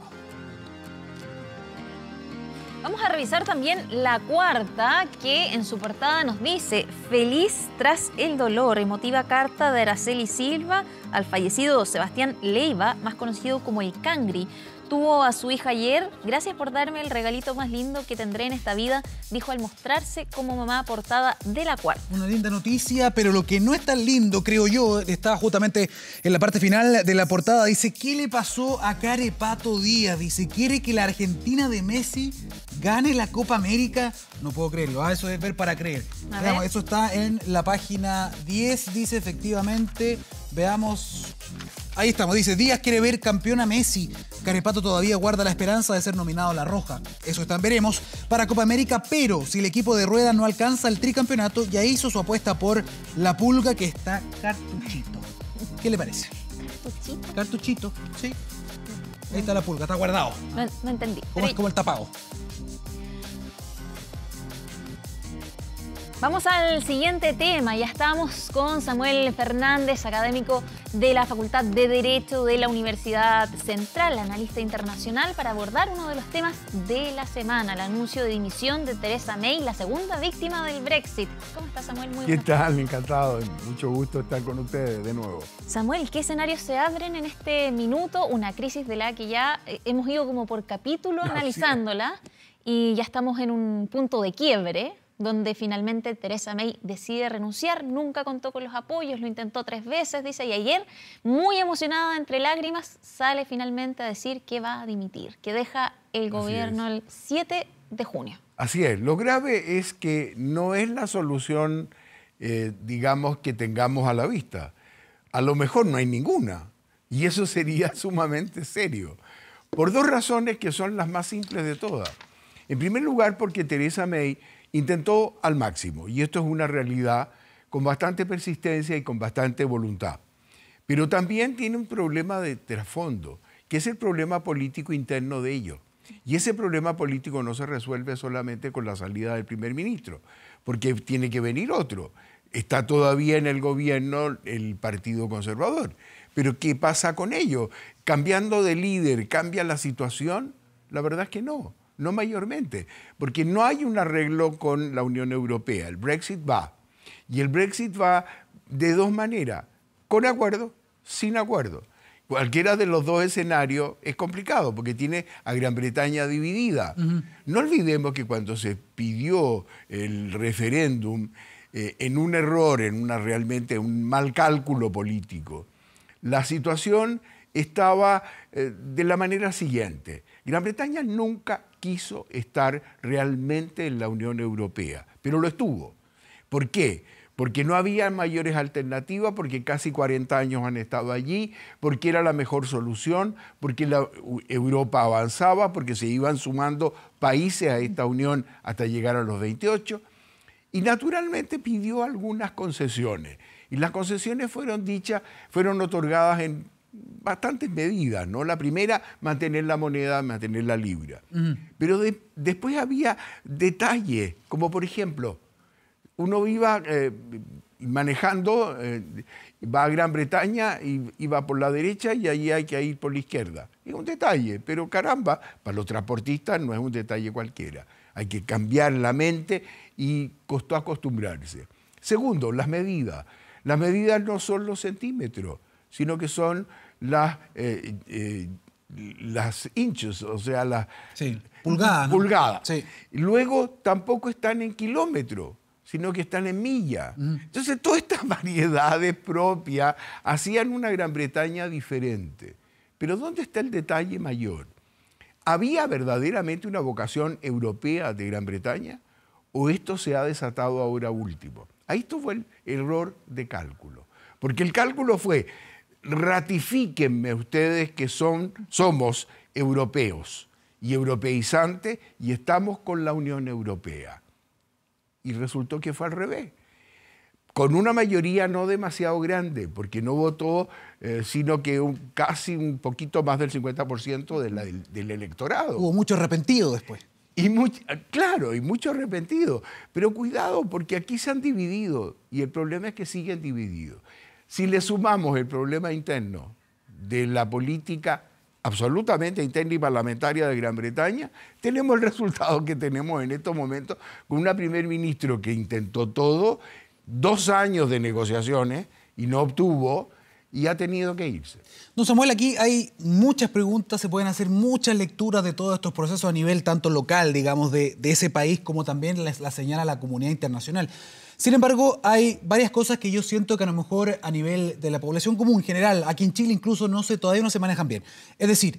Vamos a revisar también La Cuarta, que en su portada nos dice feliz tras el dolor. Emotiva carta de Araceli Silva al fallecido Sebastián Leiva, más conocido como el Cangri. Tuvo a su hija ayer. Gracias por darme el regalito más lindo que tendré en esta vida, dijo al mostrarse como mamá portada de La Cuarta. Una linda noticia, pero lo que no es tan lindo, creo yo, está justamente en la parte final de la portada. Dice, ¿qué le pasó a Carepato Díaz? Dice, ¿quiere que la Argentina de Messi gane la Copa América? No puedo creerlo, ah, eso es ver para creer. Veamos, eso está en la página diez, dice efectivamente, veamos... Ahí estamos, dice, Díaz quiere ver campeón a Messi. Carepato todavía guarda la esperanza de ser nominado a La Roja. Eso está en veremos para Copa América, pero si el equipo de Rueda no alcanza el tricampeonato, ya hizo su apuesta por la Pulga, que está cartuchito. ¿Qué le parece? ¿Cartuchito? Cartuchito, sí. Ahí está la Pulga, está guardado. No, no entendí. ¿Cómo es como el tapado? Vamos al siguiente tema. Ya estamos con Samuel Fernández, académico de la Facultad de Derecho de la Universidad Central, analista internacional, para abordar uno de los temas de la semana, el anuncio de dimisión de Theresa May, la segunda víctima del Brexit. ¿Cómo está, Samuel? Muy ¿Qué buenas tal? tardes. Encantado. Mucho gusto estar con ustedes de nuevo. Samuel, ¿qué escenarios se abren en este minuto? Una crisis de la que ya eh, hemos ido como por capítulo analizándola y ya estamos en un punto de quiebre, donde finalmente Theresa May decide renunciar. Nunca contó con los apoyos, lo intentó tres veces, dice, y ayer, muy emocionada, entre lágrimas, sale finalmente a decir que va a dimitir, que deja el gobierno el siete de junio. Así es. Lo grave es que no es la solución, eh, digamos, que tengamos a la vista. A lo mejor no hay ninguna, y eso sería sumamente serio, por dos razones que son las más simples de todas. En primer lugar, porque Theresa May intentó al máximo, y esto es una realidad, con bastante persistencia y con bastante voluntad. Pero también tiene un problema de trasfondo, que es el problema político interno de ellos. Y ese problema político no se resuelve solamente con la salida del primer ministro, porque tiene que venir otro. Está todavía en el gobierno el Partido Conservador. Pero ¿qué pasa con ello? ¿Cambiando de líder cambia la situación? La verdad es que no. No mayormente, porque no hay un arreglo con la Unión Europea. El Brexit va. Y el Brexit va de dos maneras, con acuerdo, sin acuerdo. Cualquiera de los dos escenarios es complicado, porque tiene a Gran Bretaña dividida. Uh-huh. No olvidemos que cuando se pidió el referéndum, eh, en un error, en una realmente un mal cálculo político, la situación estaba eh, de la manera siguiente. Gran Bretaña nunca quiso estar realmente en la Unión Europea, pero lo estuvo. ¿Por qué? Porque no había mayores alternativas, porque casi cuarenta años han estado allí, porque era la mejor solución, porque la Europa avanzaba, porque se iban sumando países a esta unión hasta llegar a los veintiocho, y naturalmente pidió algunas concesiones. Y las concesiones fueron dichas, fueron otorgadas en bastantes medidas, ¿no? La primera, mantener la moneda, mantener la libra. Uh-huh. Pero de, después había detalles, como por ejemplo, uno iba eh, manejando, eh, va a Gran Bretaña y, y va por la derecha y ahí hay que ir por la izquierda. Es un detalle, pero caramba, para los transportistas no es un detalle cualquiera. Hay que cambiar la mente y costó acostumbrarse. Segundo, las medidas. Las medidas no son los centímetros, sino que son las, eh, eh, las inches, o sea, las sí, pulgadas. ¿no? Pulgadas. Sí. Luego tampoco están en kilómetros, sino que están en millas. Mm. Entonces, todas estas variedades propias hacían una Gran Bretaña diferente. Pero ¿dónde está el detalle mayor? ¿Había verdaderamente una vocación europea de Gran Bretaña? ¿O esto se ha desatado ahora último? Ahí estuvo el error de cálculo. Porque el cálculo fue: ratifíquenme ustedes que son, somos europeos y europeizantes y estamos con la Unión Europea. Y resultó que fue al revés. Con una mayoría no demasiado grande, porque no votó, eh, sino que un, casi un poquito más del cincuenta por ciento de la, del, del electorado. Hubo mucho arrepentido después. Y mucho, claro, y mucho arrepentido. Pero cuidado, porque aquí se han dividido y el problema es que siguen divididos. Si le sumamos el problema interno de la política absolutamente interna y parlamentaria de Gran Bretaña, tenemos el resultado que tenemos en estos momentos, con una primer ministro que intentó todo, dos años de negociaciones y no obtuvo, y ha tenido que irse. Don Samuel, aquí hay muchas preguntas, se pueden hacer muchas lecturas de todos estos procesos a nivel tanto local, digamos, de, de ese país, como también la, la señala la comunidad internacional. Sin embargo, hay varias cosas que yo siento que a lo mejor a nivel de la población común en general, aquí en Chile incluso no se, todavía no se manejan bien. Es decir,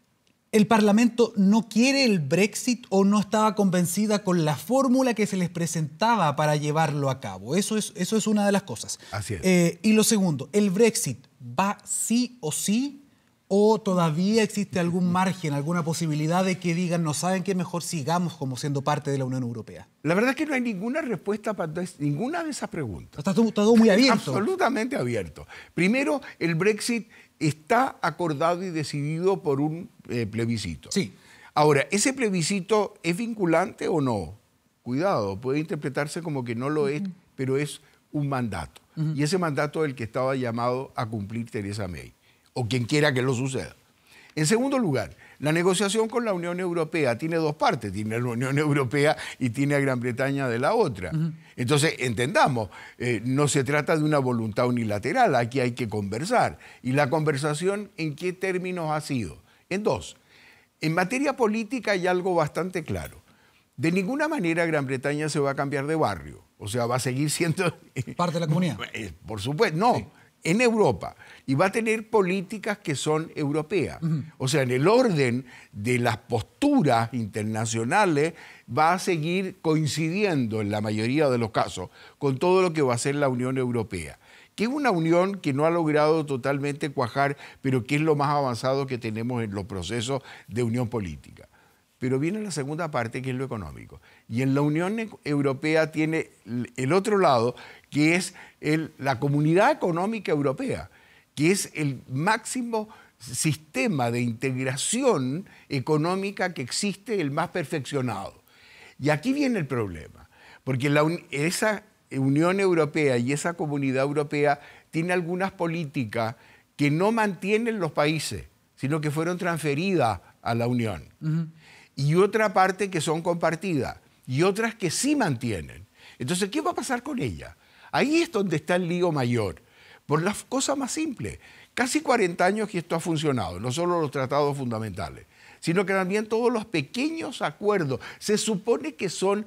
¿el Parlamento no quiere el Brexit o no estaba convencida con la fórmula que se les presentaba para llevarlo a cabo? Eso es, eso es una de las cosas. Así es. Eh, y lo segundo, ¿el Brexit va sí o sí o todavía existe algún margen, alguna posibilidad de que digan, no saben qué, mejor sigamos como siendo parte de la Unión Europea? La verdad es que no hay ninguna respuesta para ninguna de esas preguntas. Está todo, está todo muy abierto. Absolutamente abierto. Primero, el Brexit está acordado y decidido por un eh, plebiscito. Sí. Ahora, ¿ese plebiscito es vinculante o no? Cuidado, puede interpretarse como que no lo es, uh-huh. pero es un mandato. Uh-huh. Y ese mandato es el que estaba llamado a cumplir Theresa May, o quien quiera que lo suceda. En segundo lugar, la negociación con la Unión Europea tiene dos partes. Tiene a la Unión Europea y tiene a Gran Bretaña de la otra. Uh-huh. Entonces, entendamos, eh, no se trata de una voluntad unilateral, aquí hay que conversar. ¿Y la conversación en qué términos ha sido? En dos. En materia política hay algo bastante claro. De ninguna manera Gran Bretaña se va a cambiar de barrio. O sea, va a seguir siendo... parte de la comunidad. Por supuesto, no. Sí. En Europa, y va a tener políticas que son europeas. Uh-huh. O sea, en el orden de las posturas internacionales va a seguir coincidiendo en la mayoría de los casos con todo lo que va a ser la Unión Europea, que es una unión que no ha logrado totalmente cuajar, pero que es lo más avanzado que tenemos en los procesos de unión política. Pero viene la segunda parte, que es lo económico. Y en la Unión Europea tiene el otro lado, que es el, la Comunidad Económica Europea, que es el máximo sistema de integración económica que existe, el más perfeccionado. Y aquí viene el problema, porque la, esa Unión Europea y esa Comunidad Europea tiene algunas políticas que no mantienen los países, sino que fueron transferidas a la Unión. Uh-huh. Y otra parte que son compartidas, y otras que sí mantienen. Entonces, ¿qué va a pasar con ella? Ahí es donde está el lío mayor, por las cosas más simples. Casi cuarenta años que esto ha funcionado, no solo los tratados fundamentales, sino que también todos los pequeños acuerdos. Se supone que son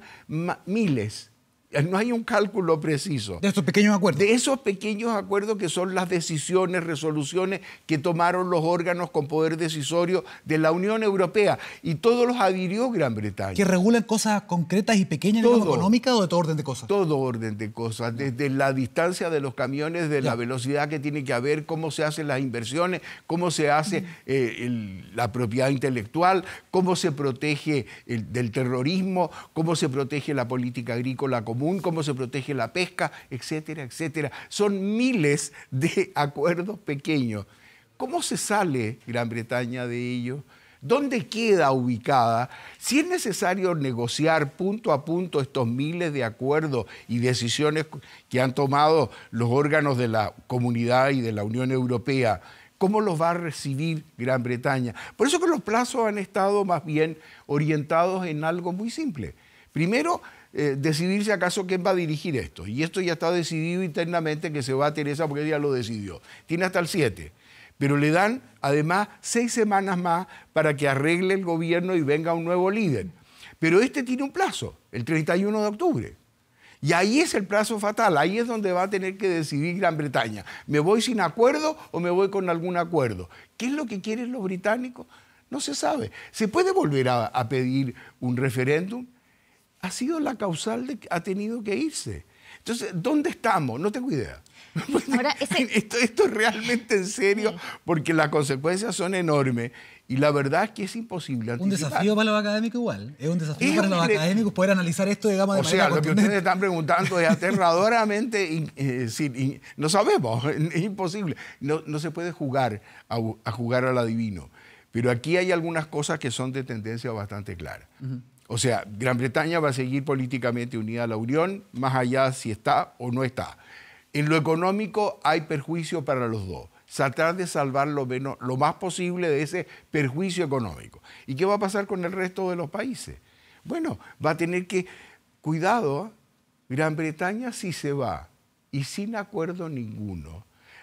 miles. No hay un cálculo preciso. De estos pequeños acuerdos. De esos pequeños acuerdos que son las decisiones, resoluciones que tomaron los órganos con poder decisorio de la Unión Europea. Y todos los adhirió Gran Bretaña. ¿Que regulan cosas concretas y pequeñas, todo, digamos, económicas, o de todo orden de cosas? Todo orden de cosas. Desde la distancia de los camiones, de ya. la velocidad que tiene que haber, cómo se hacen las inversiones, cómo se hace eh, el, la propiedad intelectual, cómo se protege el, del terrorismo, cómo se protege la política agrícola común, cómo se protege la pesca, etcétera, etcétera. Son miles de acuerdos pequeños. ¿Cómo se sale Gran Bretaña de ello? ¿Dónde queda ubicada? Si es necesario negociar punto a punto estos miles de acuerdos y decisiones que han tomado los órganos de la comunidad y de la Unión Europea, ¿cómo los va a recibir Gran Bretaña? Por eso que los plazos han estado más bien orientados en algo muy simple. Primero, Eh, decidir si acaso quién va a dirigir esto. Y esto ya está decidido internamente, que se va a Teresa porque ella lo decidió. Tiene hasta el siete. Pero le dan además seis semanas más para que arregle el gobierno y venga un nuevo líder. Pero este tiene un plazo, el treinta y uno de octubre. Y ahí es el plazo fatal, ahí es donde va a tener que decidir Gran Bretaña. ¿Me voy sin acuerdo o me voy con algún acuerdo? ¿Qué es lo que quieren los británicos? No se sabe. ¿Se puede volver a, a pedir un referéndum? Ha sido la causal de que ha tenido que irse. Entonces, ¿dónde estamos? No tengo idea. Ahora, ese... esto, esto es realmente en serio, sí. porque las consecuencias son enormes y la verdad es que es imposible anticipar. Un desafío para los académicos igual. Es un desafío es para los re... académicos poder analizar esto, digamos, de o manera sea, lo que ustedes están preguntando es aterradoramente... eh, sí, no sabemos, es imposible. No, no se puede jugar a, a jugar al adivino. Pero aquí hay algunas cosas que son de tendencia bastante clara. Uh-huh. O sea, Gran Bretaña va a seguir políticamente unida a la Unión, más allá si está o no está. En lo económico hay perjuicio para los dos. Tratar de salvar lo, menos, lo más posible de ese perjuicio económico. ¿Y qué va a pasar con el resto de los países? Bueno, va a tener que... Cuidado, Gran Bretaña si se va y sin acuerdo ninguno,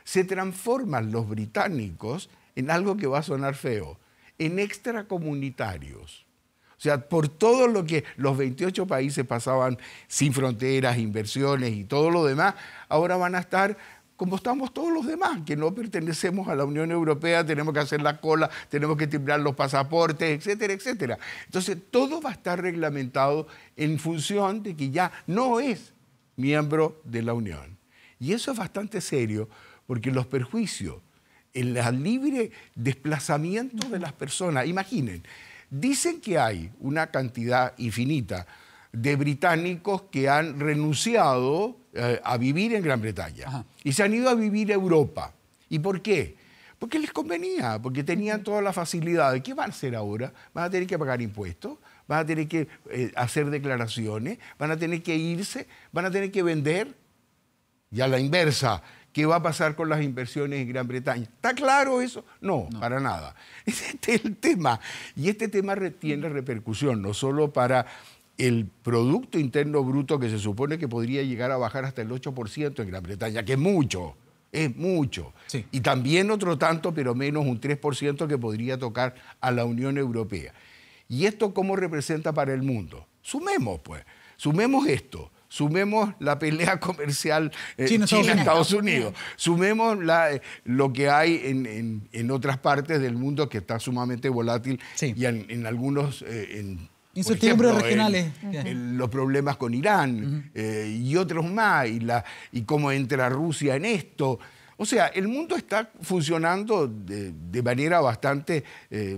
se transforman los británicos en algo que va a sonar feo, en extracomunitarios. O sea, por todo lo que los veintiocho países pasaban sin fronteras, inversiones y todo lo demás, ahora van a estar como estamos todos los demás, que no pertenecemos a la Unión Europea, tenemos que hacer la cola, tenemos que timbrar los pasaportes, etcétera, etcétera. Entonces, todo va a estar reglamentado en función de que ya no es miembro de la Unión. Y eso es bastante serio, porque los perjuicios, el libre desplazamiento de las personas, imaginen, dicen que hay una cantidad infinita de británicos que han renunciado eh, a vivir en Gran Bretaña. Ajá. Y se han ido a vivir a Europa. ¿Y por qué? Porque les convenía, porque tenían todas las facilidades. ¿Qué van a hacer ahora? Van a tener que pagar impuestos, van a tener que eh, hacer declaraciones, van a tener que irse, van a tener que vender. Y a la inversa, ¿qué va a pasar con las inversiones en Gran Bretaña? ¿Está claro eso? No, no. Para nada. Este es el tema. Y este tema tiene repercusión, no solo para el Producto Interno Bruto, que se supone que podría llegar a bajar hasta el ocho por ciento en Gran Bretaña, que es mucho, es mucho. Sí. Y también otro tanto, pero menos un tres por ciento que podría tocar a la Unión Europea. ¿Y esto cómo representa para el mundo? Sumemos, pues, sumemos esto. Sumemos la pelea comercial eh, China-Estados Unidos. Sumemos la, eh, lo que hay en, en, en otras partes del mundo que está sumamente volátil sí. y en, en algunos... Eh, en, Incertidumbres regionales. En, en los problemas con Irán uh-huh. eh, y otros más, y, la, y cómo entra Rusia en esto. O sea, el mundo está funcionando de, de manera bastante... Eh,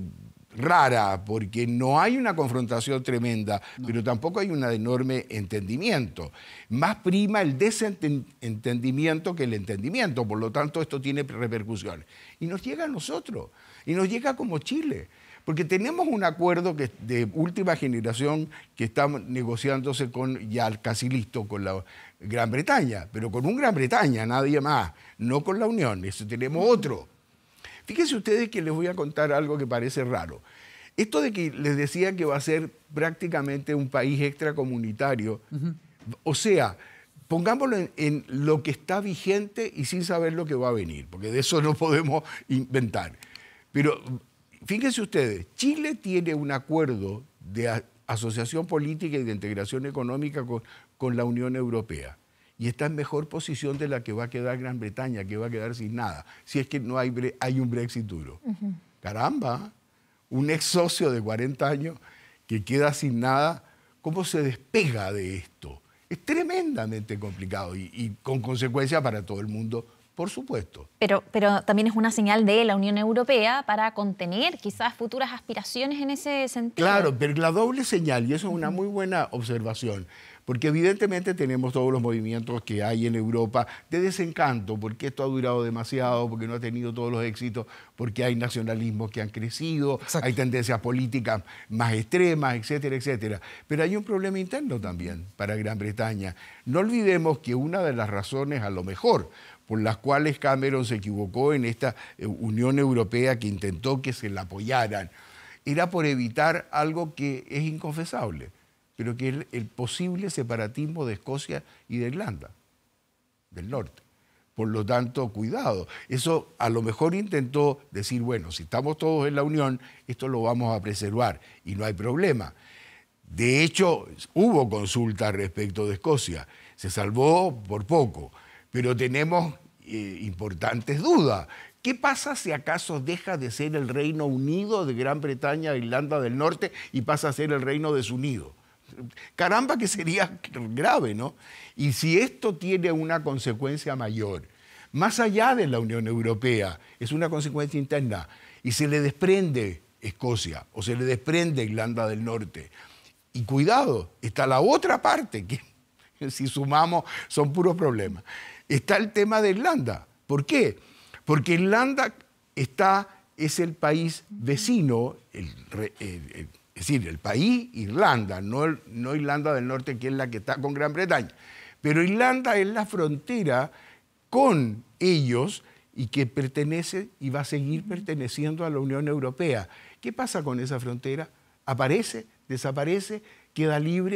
rara, porque no hay una confrontación tremenda, no. pero tampoco hay un enorme entendimiento. Más prima el desentendimiento que el entendimiento, por lo tanto esto tiene repercusiones. Y nos llega a nosotros, y nos llega como Chile, porque tenemos un acuerdo que, de última generación que está negociándose con, ya casi listo con la Gran Bretaña, pero con un Gran Bretaña, nadie más, no con la Unión, eso tenemos otro. Fíjense ustedes que les voy a contar algo que parece raro. Esto de que les decía que va a ser prácticamente un país extracomunitario, uh-huh. o sea, pongámoslo en, en lo que está vigente y sin saber lo que va a venir, porque de eso no podemos inventar. Pero fíjense ustedes, Chile tiene un acuerdo de a, asociación política y de integración económica con, con la Unión Europea. Y está en mejor posición de la que va a quedar Gran Bretaña, que va a quedar sin nada, si es que no hay, hay un Brexit duro. Uh-huh. Caramba, un ex socio de cuarenta años que queda sin nada, ¿cómo se despega de esto? Es tremendamente complicado y, y con consecuencias para todo el mundo, por supuesto. Pero, pero también es una señal de la Unión Europea para contener quizás futuras aspiraciones en ese sentido. Claro, pero la doble señal, y eso es una muy buena observación, porque evidentemente tenemos todos los movimientos que hay en Europa de desencanto, porque esto ha durado demasiado, porque no ha tenido todos los éxitos, porque hay nacionalismos que han crecido, Exacto. hay tendencias políticas más extremas, etcétera, etcétera. Pero hay un problema interno también para Gran Bretaña. No olvidemos que una de las razones, a lo mejor, por las cuales Cameron se equivocó en esta Unión Europea que intentó que se la apoyaran, era por evitar algo que es inconfesable, pero que es el, el posible separatismo de Escocia y de Irlanda del Norte. Por lo tanto, cuidado. Eso a lo mejor intentó decir, bueno, si estamos todos en la Unión, esto lo vamos a preservar y no hay problema. De hecho, hubo consulta respecto de Escocia. Se salvó por poco, pero tenemos eh, importantes dudas. ¿Qué pasa si acaso deja de ser el Reino Unido de Gran Bretaña e Irlanda del Norte y pasa a ser el Reino desunido? Caramba, que sería grave, ¿no? Y si esto tiene una consecuencia mayor, más allá de la Unión Europea, es una consecuencia interna, y se le desprende Escocia o se le desprende Irlanda del Norte. Y cuidado, está la otra parte, que si sumamos son puros problemas. Está el tema de Irlanda. ¿Por qué? Porque Irlanda está, es el país vecino, el, el, el Es decir, el país Irlanda, no, no Irlanda del Norte, que es la que está con Gran Bretaña. Pero Irlanda es la frontera con ellos y que pertenece y va a seguir perteneciendo a la Unión Europea. ¿Qué pasa con esa frontera? Aparece, desaparece, queda libre.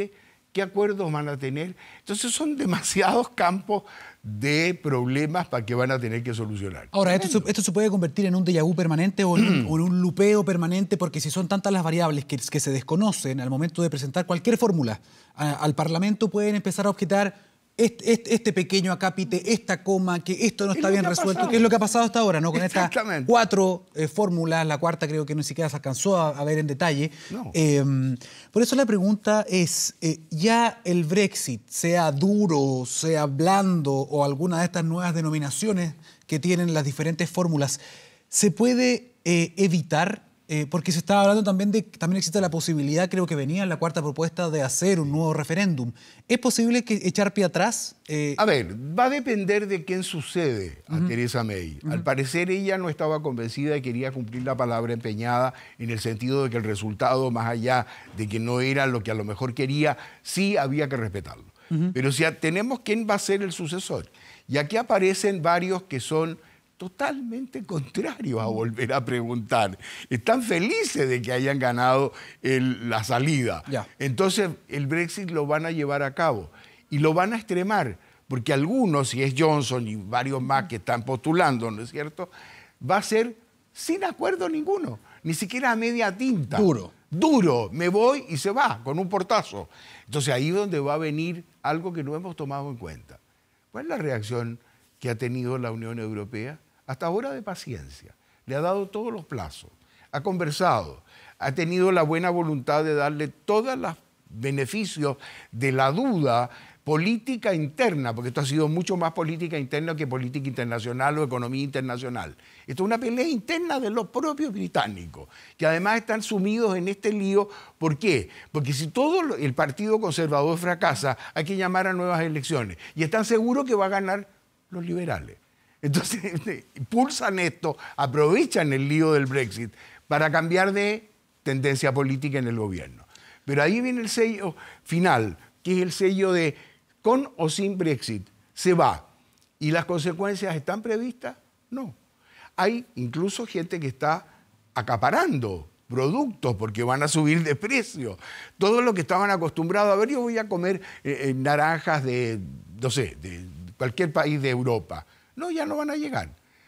¿Qué acuerdos van a tener? Entonces son demasiados campos de problemas para que van a tener que solucionar. Ahora, ¿esto, se- ¿esto se puede convertir en un déjà vu permanente o en un, o en un lupeo permanente? Porque si son tantas las variables que, que se desconocen al momento de presentar cualquier fórmula a- al Parlamento, pueden empezar a objetar este, este, este pequeño acápite, esta coma, que esto no Es está lo bien que ha resuelto, pasado. que es lo que ha pasado hasta ahora, ¿no? Con estas Exactamente. cuatro eh, fórmulas, la cuarta creo que ni siquiera se alcanzó a, a ver en detalle. No. Eh, por eso la pregunta es, eh, ya el Brexit, sea duro, sea blando o alguna de estas nuevas denominaciones que tienen las diferentes fórmulas, ¿se puede eh, evitar? Eh, porque se estaba hablando también de que también existe la posibilidad, creo que venía en la cuarta propuesta, de hacer un nuevo referéndum. ¿Es posible que echar pie atrás? Eh, A ver, va a depender de quién sucede a Theresa May. Al parecer ella no estaba convencida y quería cumplir la palabra empeñada en el sentido de que el resultado, más allá de que no era lo que a lo mejor quería, sí había que respetarlo. Pero si tenemos quién va a ser el sucesor. Y aquí aparecen varios que son totalmente contrarios a volver a preguntar. Están felices de que hayan ganado el- la salida. Ya. Entonces el Brexit lo van a llevar a cabo y lo van a extremar, porque algunos, si es Johnson y varios más que están postulando, ¿no es cierto?, va a ser sin acuerdo ninguno, ni siquiera a media tinta. Duro. Duro, me voy y se va, con un portazo. Entonces ahí es donde va a venir algo que no hemos tomado en cuenta. ¿Cuál es la reacción que ha tenido la Unión Europea? Hasta ahora de paciencia. Le ha dado todos los plazos, ha conversado, ha tenido la buena voluntad de darle todos los beneficios de la duda política interna, porque esto ha sido mucho más política interna que política internacional o economía internacional. Esto es una pelea interna de los propios británicos, que además están sumidos en este lío. ¿Por qué? Porque si todo el Partido Conservador fracasa, hay que llamar a nuevas elecciones. Y están seguros que va a ganar los liberales. Entonces, pulsan esto, aprovechan el lío del Brexit para cambiar de tendencia política en el gobierno. Pero ahí viene el sello final, que es el sello de con o sin Brexit, se va. ¿Y las consecuencias están previstas? No. Hay incluso gente que está acaparando productos porque van a subir de precio. Todo lo que estaban acostumbrados a ver, yo voy a comer eh, eh, naranjas de, no sé, de cualquier país de Europa. No, ya no van a llegar.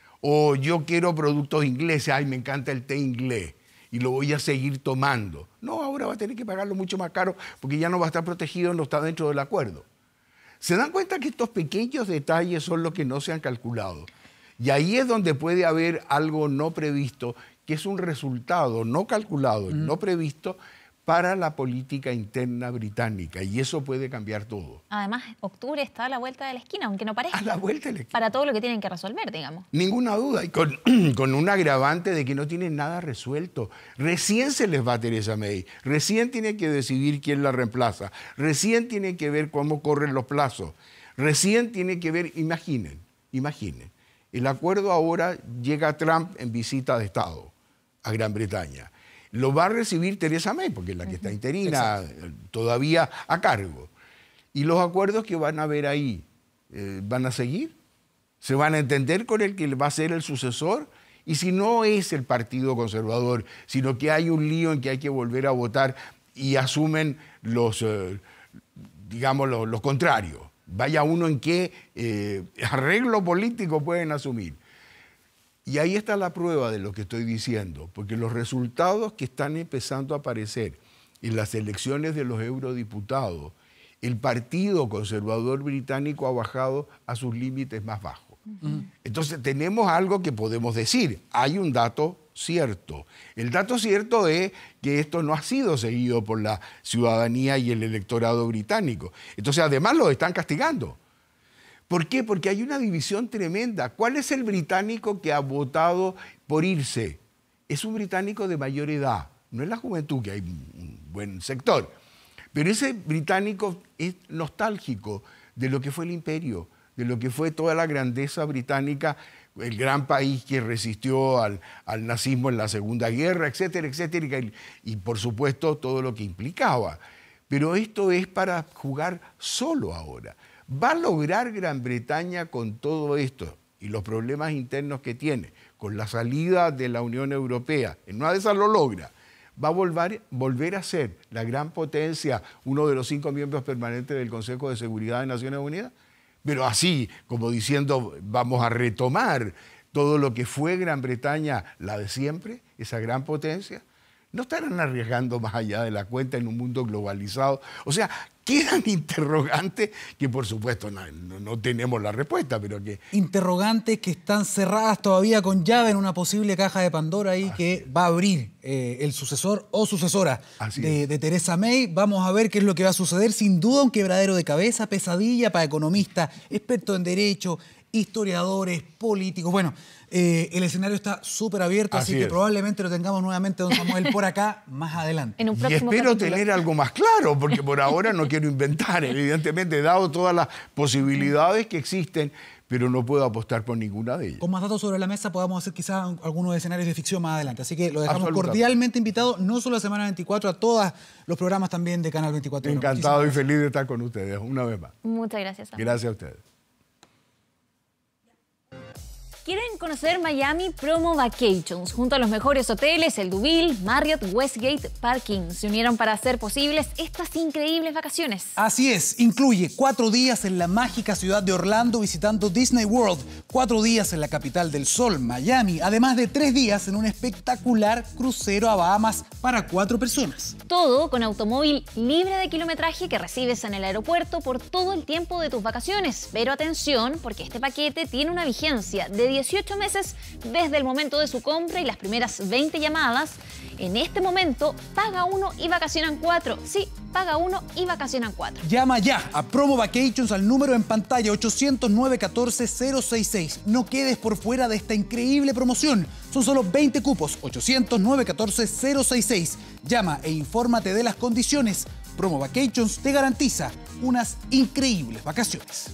O yo quiero productos ingleses, ay, me encanta el té inglés y lo voy a seguir tomando. No, ahora va a tener que pagarlo mucho más caro porque ya no va a estar protegido, no está dentro del acuerdo. ¿Se dan cuenta que estos pequeños detalles son los que no se han calculado? Y ahí es donde puede haber algo no previsto, que es un resultado no calculado, mm. no previsto, para la política interna británica. Y eso puede cambiar todo. Además, octubre está a la vuelta de la esquina, aunque no parezca. A la vuelta de la esquina. Para todo lo que tienen que resolver, digamos. Ninguna duda. Y con, con un agravante de que no tienen nada resuelto. Recién se les va a Theresa May. Recién tiene que decidir quién la reemplaza. Recién tiene que ver cómo corren los plazos. Recién tiene que ver, imaginen, imaginen. El acuerdo ahora llega a Trump en visita de Estado a Gran Bretaña. Lo va a recibir Theresa May, porque es la que está interina, exacto, todavía a cargo. Y los acuerdos que van a haber ahí, eh, ¿van a seguir? ¿Se van a entender con el que va a ser el sucesor? Y si no es el Partido Conservador, sino que hay un lío en que hay que volver a votar y asumen los, eh, digamos, los, los contrarios. Vaya uno en qué eh, arreglo político pueden asumir. Y ahí está la prueba de lo que estoy diciendo, porque los resultados que están empezando a aparecer en las elecciones de los eurodiputados, el Partido Conservador británico ha bajado a sus límites más bajos. Uh-huh. Entonces tenemos algo que podemos decir, hay un dato cierto. El dato cierto es que esto no ha sido seguido por la ciudadanía y el electorado británico. Entonces además lo están castigando. ¿Por qué? Porque hay una división tremenda. ¿Cuál es el británico que ha votado por irse? Es un británico de mayor edad. No es la juventud, que hay un buen sector. Pero ese británico es nostálgico de lo que fue el imperio, de lo que fue toda la grandeza británica, el gran país que resistió al, al nazismo en la Segunda Guerra, etcétera, etcétera, y, y por supuesto todo lo que implicaba. Pero esto es para jugar solo ahora. ¿Va a lograr Gran Bretaña con todo esto y los problemas internos que tiene, con la salida de la Unión Europea? En una de esas lo logra. va a volver, volver a ser la gran potencia, uno de los cinco miembros permanentes del Consejo de Seguridad de Naciones Unidas, pero así, como diciendo, vamos a retomar todo lo que fue Gran Bretaña, la de siempre, esa gran potencia. ¿No estarán arriesgando más allá de la cuenta en un mundo globalizado? O sea, quedan interrogantes que, por supuesto, no, no, no tenemos la respuesta, pero que... Interrogantes que están cerradas todavía con llave en una posible caja de Pandora ahí que va a abrir eh, el sucesor o sucesora de, de Theresa May. Vamos a ver qué es lo que va a suceder. Sin duda, un quebradero de cabeza, pesadilla para economistas, expertos en derecho, historiadores, políticos. Bueno, eh, el escenario está súper abierto, así, así que probablemente lo tengamos nuevamente, don Samuel, por acá más adelante. En un próximo y espero capítulo. tener algo más claro, porque por ahora no quiero inventar, evidentemente, dado todas las posibilidades que existen, pero no puedo apostar por ninguna de ellas. Con más datos sobre la mesa podamos hacer quizás algunos escenarios de ficción más adelante. Así que lo dejamos cordialmente invitado, no solo a Semana veinticuatro, a todos los programas también de Canal veinticuatro. Encantado y feliz de estar con ustedes, una vez más. Muchas gracias. Samuel. Gracias a ustedes. ¿Quieren conocer Miami Promo Vacations? Junto a los mejores hoteles, el Duville, Marriott, Westgate, Parking, se unieron para hacer posibles estas increíbles vacaciones. Así es, incluye cuatro días en la mágica ciudad de Orlando visitando Disney World, cuatro días en la capital del sol, Miami, además de tres días en un espectacular crucero a Bahamas para cuatro personas. Todo con automóvil libre de kilometraje que recibes en el aeropuerto por todo el tiempo de tus vacaciones. Pero atención, porque este paquete tiene una vigencia de dieciocho meses desde el momento de su compra y las primeras veinte llamadas. En este momento, paga uno y vacacionan cuatro. Sí, paga uno y vacacionan cuatro. Llama ya a Promo Vacations al número en pantalla ochocientos nueve catorce cero sesenta y seis. No quedes por fuera de esta increíble promoción. Son solo veinte cupos. ochocientos nueve catorce cero sesenta y seis. Llama e infórmate de las condiciones. Promo Vacations te garantiza unas increíbles vacaciones.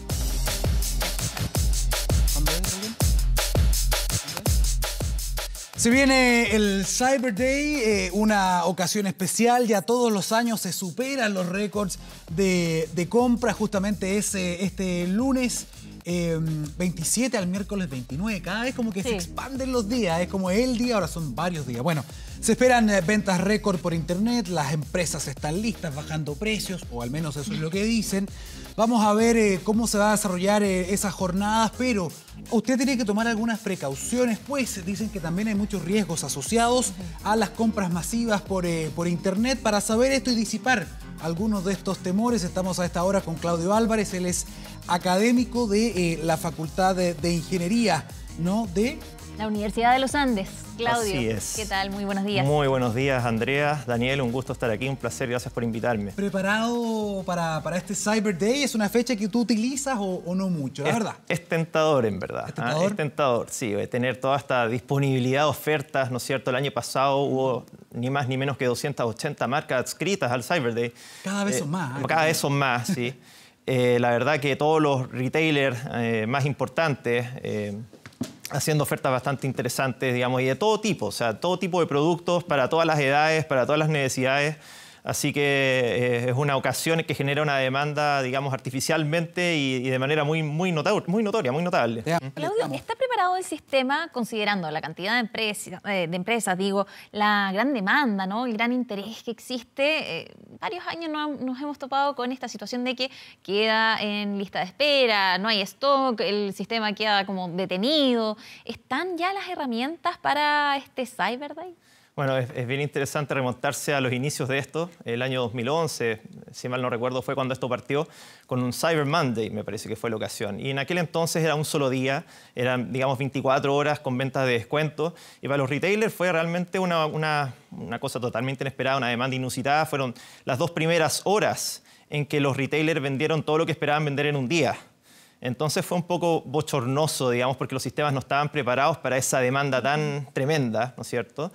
Se viene el Cyber Day, eh, una ocasión especial. Ya todos los años se superan los récords de, de compra. Justamente ese, este lunes eh, veintisiete al miércoles veintinueve. Cada vez como que sí. se expanden los días. Es como el día, ahora son varios días. Bueno, se esperan eh, ventas récord por internet. Las empresas están listas bajando precios, o al menos eso es lo que dicen. Vamos a ver eh, cómo se va a desarrollar eh, esas jornadas, pero usted tiene que tomar algunas precauciones, pues dicen que también hay muchos riesgos asociados a las compras masivas por, eh, por internet. Para saber esto y disipar algunos de estos temores, estamos a esta hora con Claudio Álvarez. Él es académico de eh, la Facultad de, de Ingeniería, ¿no? De la Universidad de los Andes. Claudio, así es. ¿Qué tal? Muy buenos días. Muy buenos días, Andrea, Daniel, un gusto estar aquí, un placer, gracias por invitarme. ¿Preparado para, para este Cyber Day? ¿Es una fecha que tú utilizas o, o no mucho, la es, verdad? Es tentador, en verdad. ¿Es tentador? ¿Ah? Es tentador, sí, tener toda esta disponibilidad de ofertas, ¿no es cierto? El año pasado hubo ni más ni menos que doscientas ochenta marcas adscritas al Cyber Day. Cada vez eh, son más. ¿eh? Cada vez son más, sí. eh, la verdad que todos los retailers eh, más importantes eh, haciendo ofertas bastante interesantes, digamos, y de todo tipo, o sea, todo tipo de productos para todas las edades, para todas las necesidades. Así que eh, es una ocasión que genera una demanda, digamos, artificialmente y, y de manera muy, muy, notor muy notoria, muy notable. Claudio, ¿está preparado el sistema considerando la cantidad de empresas, eh, de empresas, digo, la gran demanda, ¿no? El gran interés que existe? Eh, varios años no, nos hemos topado con esta situación de que queda en lista de espera, no hay stock, el sistema queda como detenido. ¿Están ya las herramientas para este Cyber Day? Bueno, es, es bien interesante remontarse a los inicios de esto. El año dos mil once, si mal no recuerdo, fue cuando esto partió, con un Cyber Monday, me parece que fue la ocasión. Y en aquel entonces era un solo día, eran, digamos, veinticuatro horas con ventas de descuento. Y para los retailers fue realmente una, una, una cosa totalmente inesperada, una demanda inusitada. Fueron las dos primeras horas en que los retailers vendieron todo lo que esperaban vender en un día. Entonces fue un poco bochornoso, digamos, porque los sistemas no estaban preparados para esa demanda tan tremenda, ¿no es cierto?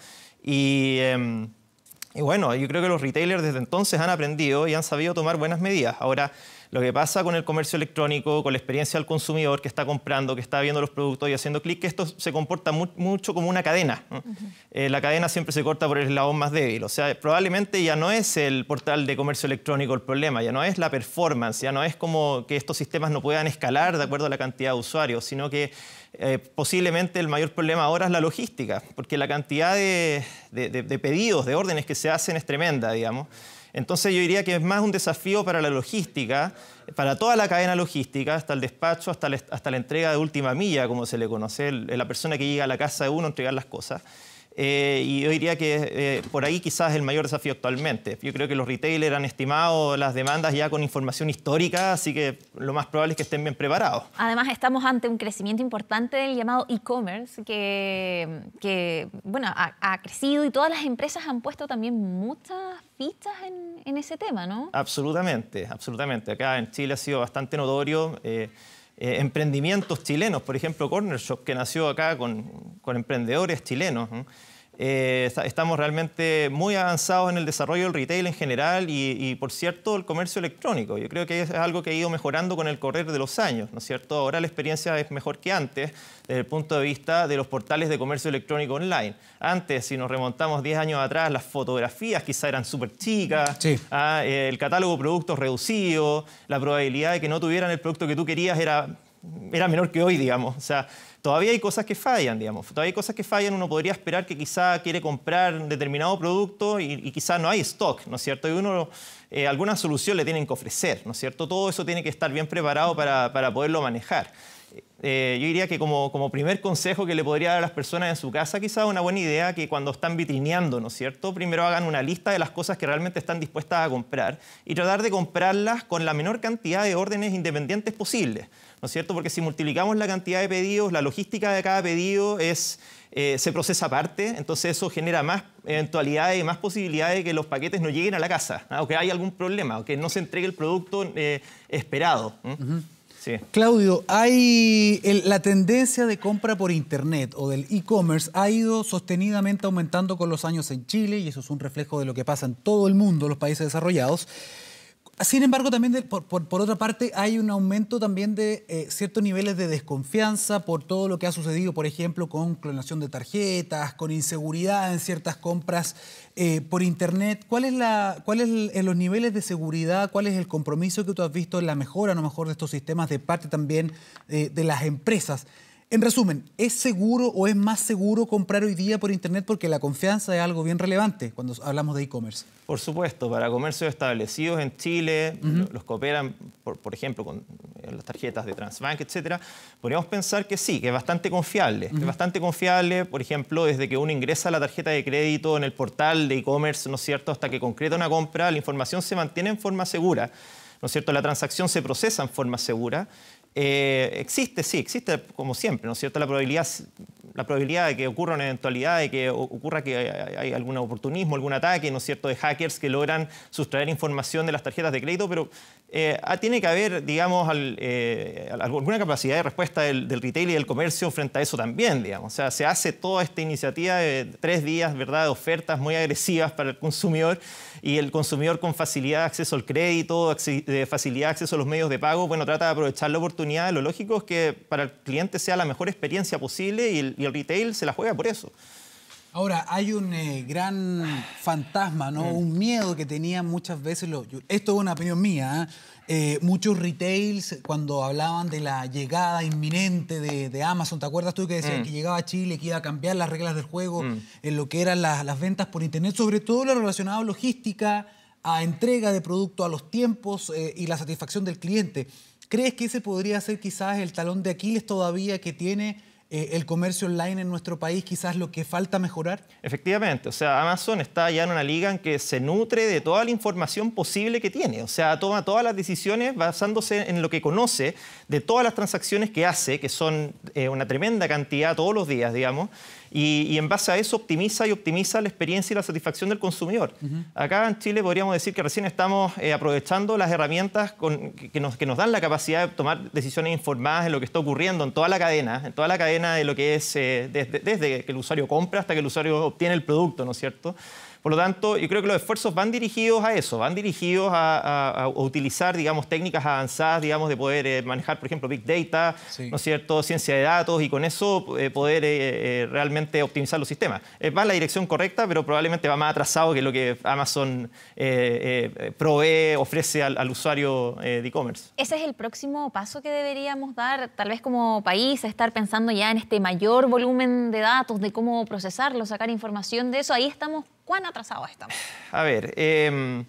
Y, eh, y bueno, yo creo que los retailers desde entonces han aprendido y han sabido tomar buenas medidas. Ahora, Lo que pasa con el comercio electrónico, con la experiencia del consumidor que está comprando, que está viendo los productos y haciendo clic, que esto se comporta mu mucho como una cadena, ¿no? Uh-huh. eh, la cadena siempre se corta por el eslabón más débil. O sea, probablemente ya no es el portal de comercio electrónico el problema, ya no es la performance, ya no es como que estos sistemas no puedan escalar de acuerdo a la cantidad de usuarios, sino que eh, posiblemente el mayor problema ahora es la logística, porque la cantidad de, de, de, de pedidos, de órdenes que se hacen es tremenda, digamos. Entonces yo diría que es más un desafío para la logística, para toda la cadena logística, hasta el despacho, hasta la, hasta la entrega de última milla, como se le conoce, la persona que llega a la casa de uno a entregar las cosas. Eh, y yo diría que eh, por ahí quizás es el mayor desafío actualmente. Yo creo que los retailers han estimado las demandas ya con información histórica, así que lo más probable es que estén bien preparados. Además, estamos ante un crecimiento importante del llamado e-commerce, que, que bueno, ha, ha crecido y todas las empresas han puesto también muchas fichas en, en ese tema, ¿no? Absolutamente, absolutamente. Acá en Chile ha sido bastante notorio. Eh, Eh, emprendimientos chilenos, por ejemplo Corner Shop, que nació acá con, con emprendedores chilenos. ¿eh? Eh, está, estamos realmente muy avanzados en el desarrollo del retail en general y, y, por cierto, el comercio electrónico. Yo creo que es algo que ha ido mejorando con el correr de los años, ¿no es cierto? Ahora la experiencia es mejor que antes desde el punto de vista de los portales de comercio electrónico online. Antes, si nos remontamos diez años atrás, las fotografías quizá eran súper chicas, sí. ah, eh, el catálogo de productos reducido, la probabilidad de que no tuvieran el producto que tú querías era, era menor que hoy, digamos. O sea, todavía hay cosas que fallan, digamos. Todavía hay cosas que fallan. Uno podría esperar que quizá quiere comprar un determinado producto y, y quizá no hay stock, ¿no es cierto? Y uno, eh, alguna solución le tienen que ofrecer, ¿no es cierto? Todo eso tiene que estar bien preparado para, para poderlo manejar. Eh, yo diría que como, como primer consejo que le podría dar a las personas en su casa, quizá una buena idea que cuando están vitrineando, ¿no es cierto? Primero hagan una lista de las cosas que realmente están dispuestas a comprar y tratar de comprarlas con la menor cantidad de órdenes independientes posibles, ¿no es cierto? Porque si multiplicamos la cantidad de pedidos, la logística de cada pedido es, eh, se procesa aparte, entonces eso genera más eventualidades y más posibilidades de que los paquetes no lleguen a la casa, ¿no? O que haya algún problema, o que no se entregue el producto eh, esperado. ¿no? Uh-huh. Sí. Claudio, hay el, la tendencia de compra por internet o del e-commerce ha ido sostenidamente aumentando con los años en Chile y eso es un reflejo de lo que pasa en todo el mundo, los países desarrollados. Sin embargo, también de, por, por, por otra parte, hay un aumento también de eh, ciertos niveles de desconfianza por todo lo que ha sucedido, por ejemplo, con clonación de tarjetas, con inseguridad en ciertas compras eh, por internet. ¿Cuál es la, cuál es el, en los niveles de seguridad, cuál es el compromiso que tú has visto en la mejora, a lo mejor, de estos sistemas de parte también eh, de las empresas? En resumen, ¿es seguro o es más seguro comprar hoy día por internet? Porque la confianza es algo bien relevante cuando hablamos de e-commerce. Por supuesto, para comercios establecidos en Chile, uh-huh. los que operan, por, por ejemplo, con las tarjetas de Transbank, etcétera, podríamos pensar que sí, que es bastante confiable. Uh-huh. Es bastante confiable, por ejemplo, desde que uno ingresa la tarjeta de crédito en el portal de e-commerce, ¿no es cierto?, hasta que concreta una compra, la información se mantiene en forma segura, ¿no es cierto?, la transacción se procesa en forma segura. Eh, existe, sí, existe como siempre, ¿no es cierto?, la probabilidad, la probabilidad de que ocurra una eventualidad, de que ocurra que hay algún oportunismo, algún ataque, ¿no es cierto?, de hackers que logran sustraer información de las tarjetas de crédito, pero eh, tiene que haber, digamos, al, eh, alguna capacidad de respuesta del, del retail y del comercio frente a eso también, digamos. O sea, se hace toda esta iniciativa de tres días, ¿verdad?, de ofertas muy agresivas para el consumidor y el consumidor con facilidad de acceso al crédito, de facilidad de acceso a los medios de pago, bueno, trata de aprovechar la oportunidad. Lo lógico es que para el cliente sea la mejor experiencia posible y el, y el retail se la juega por eso. Ahora, hay un eh, gran fantasma, ¿no? Mm. Un miedo que tenían muchas veces, los, yo, esto es una opinión mía, ¿eh? Eh, muchos retails cuando hablaban de la llegada inminente de, de Amazon, ¿te acuerdas tú que decían mm. que llegaba a Chile, que iba a cambiar las reglas del juego mm. en lo que eran las, las ventas por internet, sobre todo lo relacionado a logística, a entrega de producto, a los tiempos eh, y la satisfacción del cliente? ¿Crees que ese podría ser quizás el talón de Aquiles todavía que tiene eh, el comercio online en nuestro país, quizás lo que falta mejorar? Efectivamente, o sea, Amazon está ya en una liga en que se nutre de toda la información posible que tiene, o sea, toma todas las decisiones basándose en lo que conoce de todas las transacciones que hace, que son eh, una tremenda cantidad todos los días, digamos, y, y en base a eso optimiza y optimiza la experiencia y la satisfacción del consumidor. Uh-huh. Acá en Chile podríamos decir que recién estamos eh, aprovechando las herramientas con, que, nos, que nos dan la capacidad de tomar decisiones informadas en lo que está ocurriendo en toda la cadena, en toda la cadena de lo que es eh, desde, desde que el usuario compra hasta que el usuario obtiene el producto, ¿no es cierto? Por lo tanto, yo creo que los esfuerzos van dirigidos a eso, van dirigidos a, a, a utilizar, digamos, técnicas avanzadas, digamos, de poder eh, manejar, por ejemplo, Big Data, sí. ¿no es cierto?, ciencia de datos, y con eso eh, poder eh, eh, realmente optimizar los sistemas. Eh, va en la dirección correcta, pero probablemente va más atrasado que lo que Amazon eh, eh, provee, ofrece al, al usuario eh, de e-commerce. Ese es el próximo paso que deberíamos dar, tal vez como país, estar pensando ya en este mayor volumen de datos, de cómo procesarlo, sacar información de eso. Ahí estamos. ¿Cuán atrasados estamos? A ver, eh,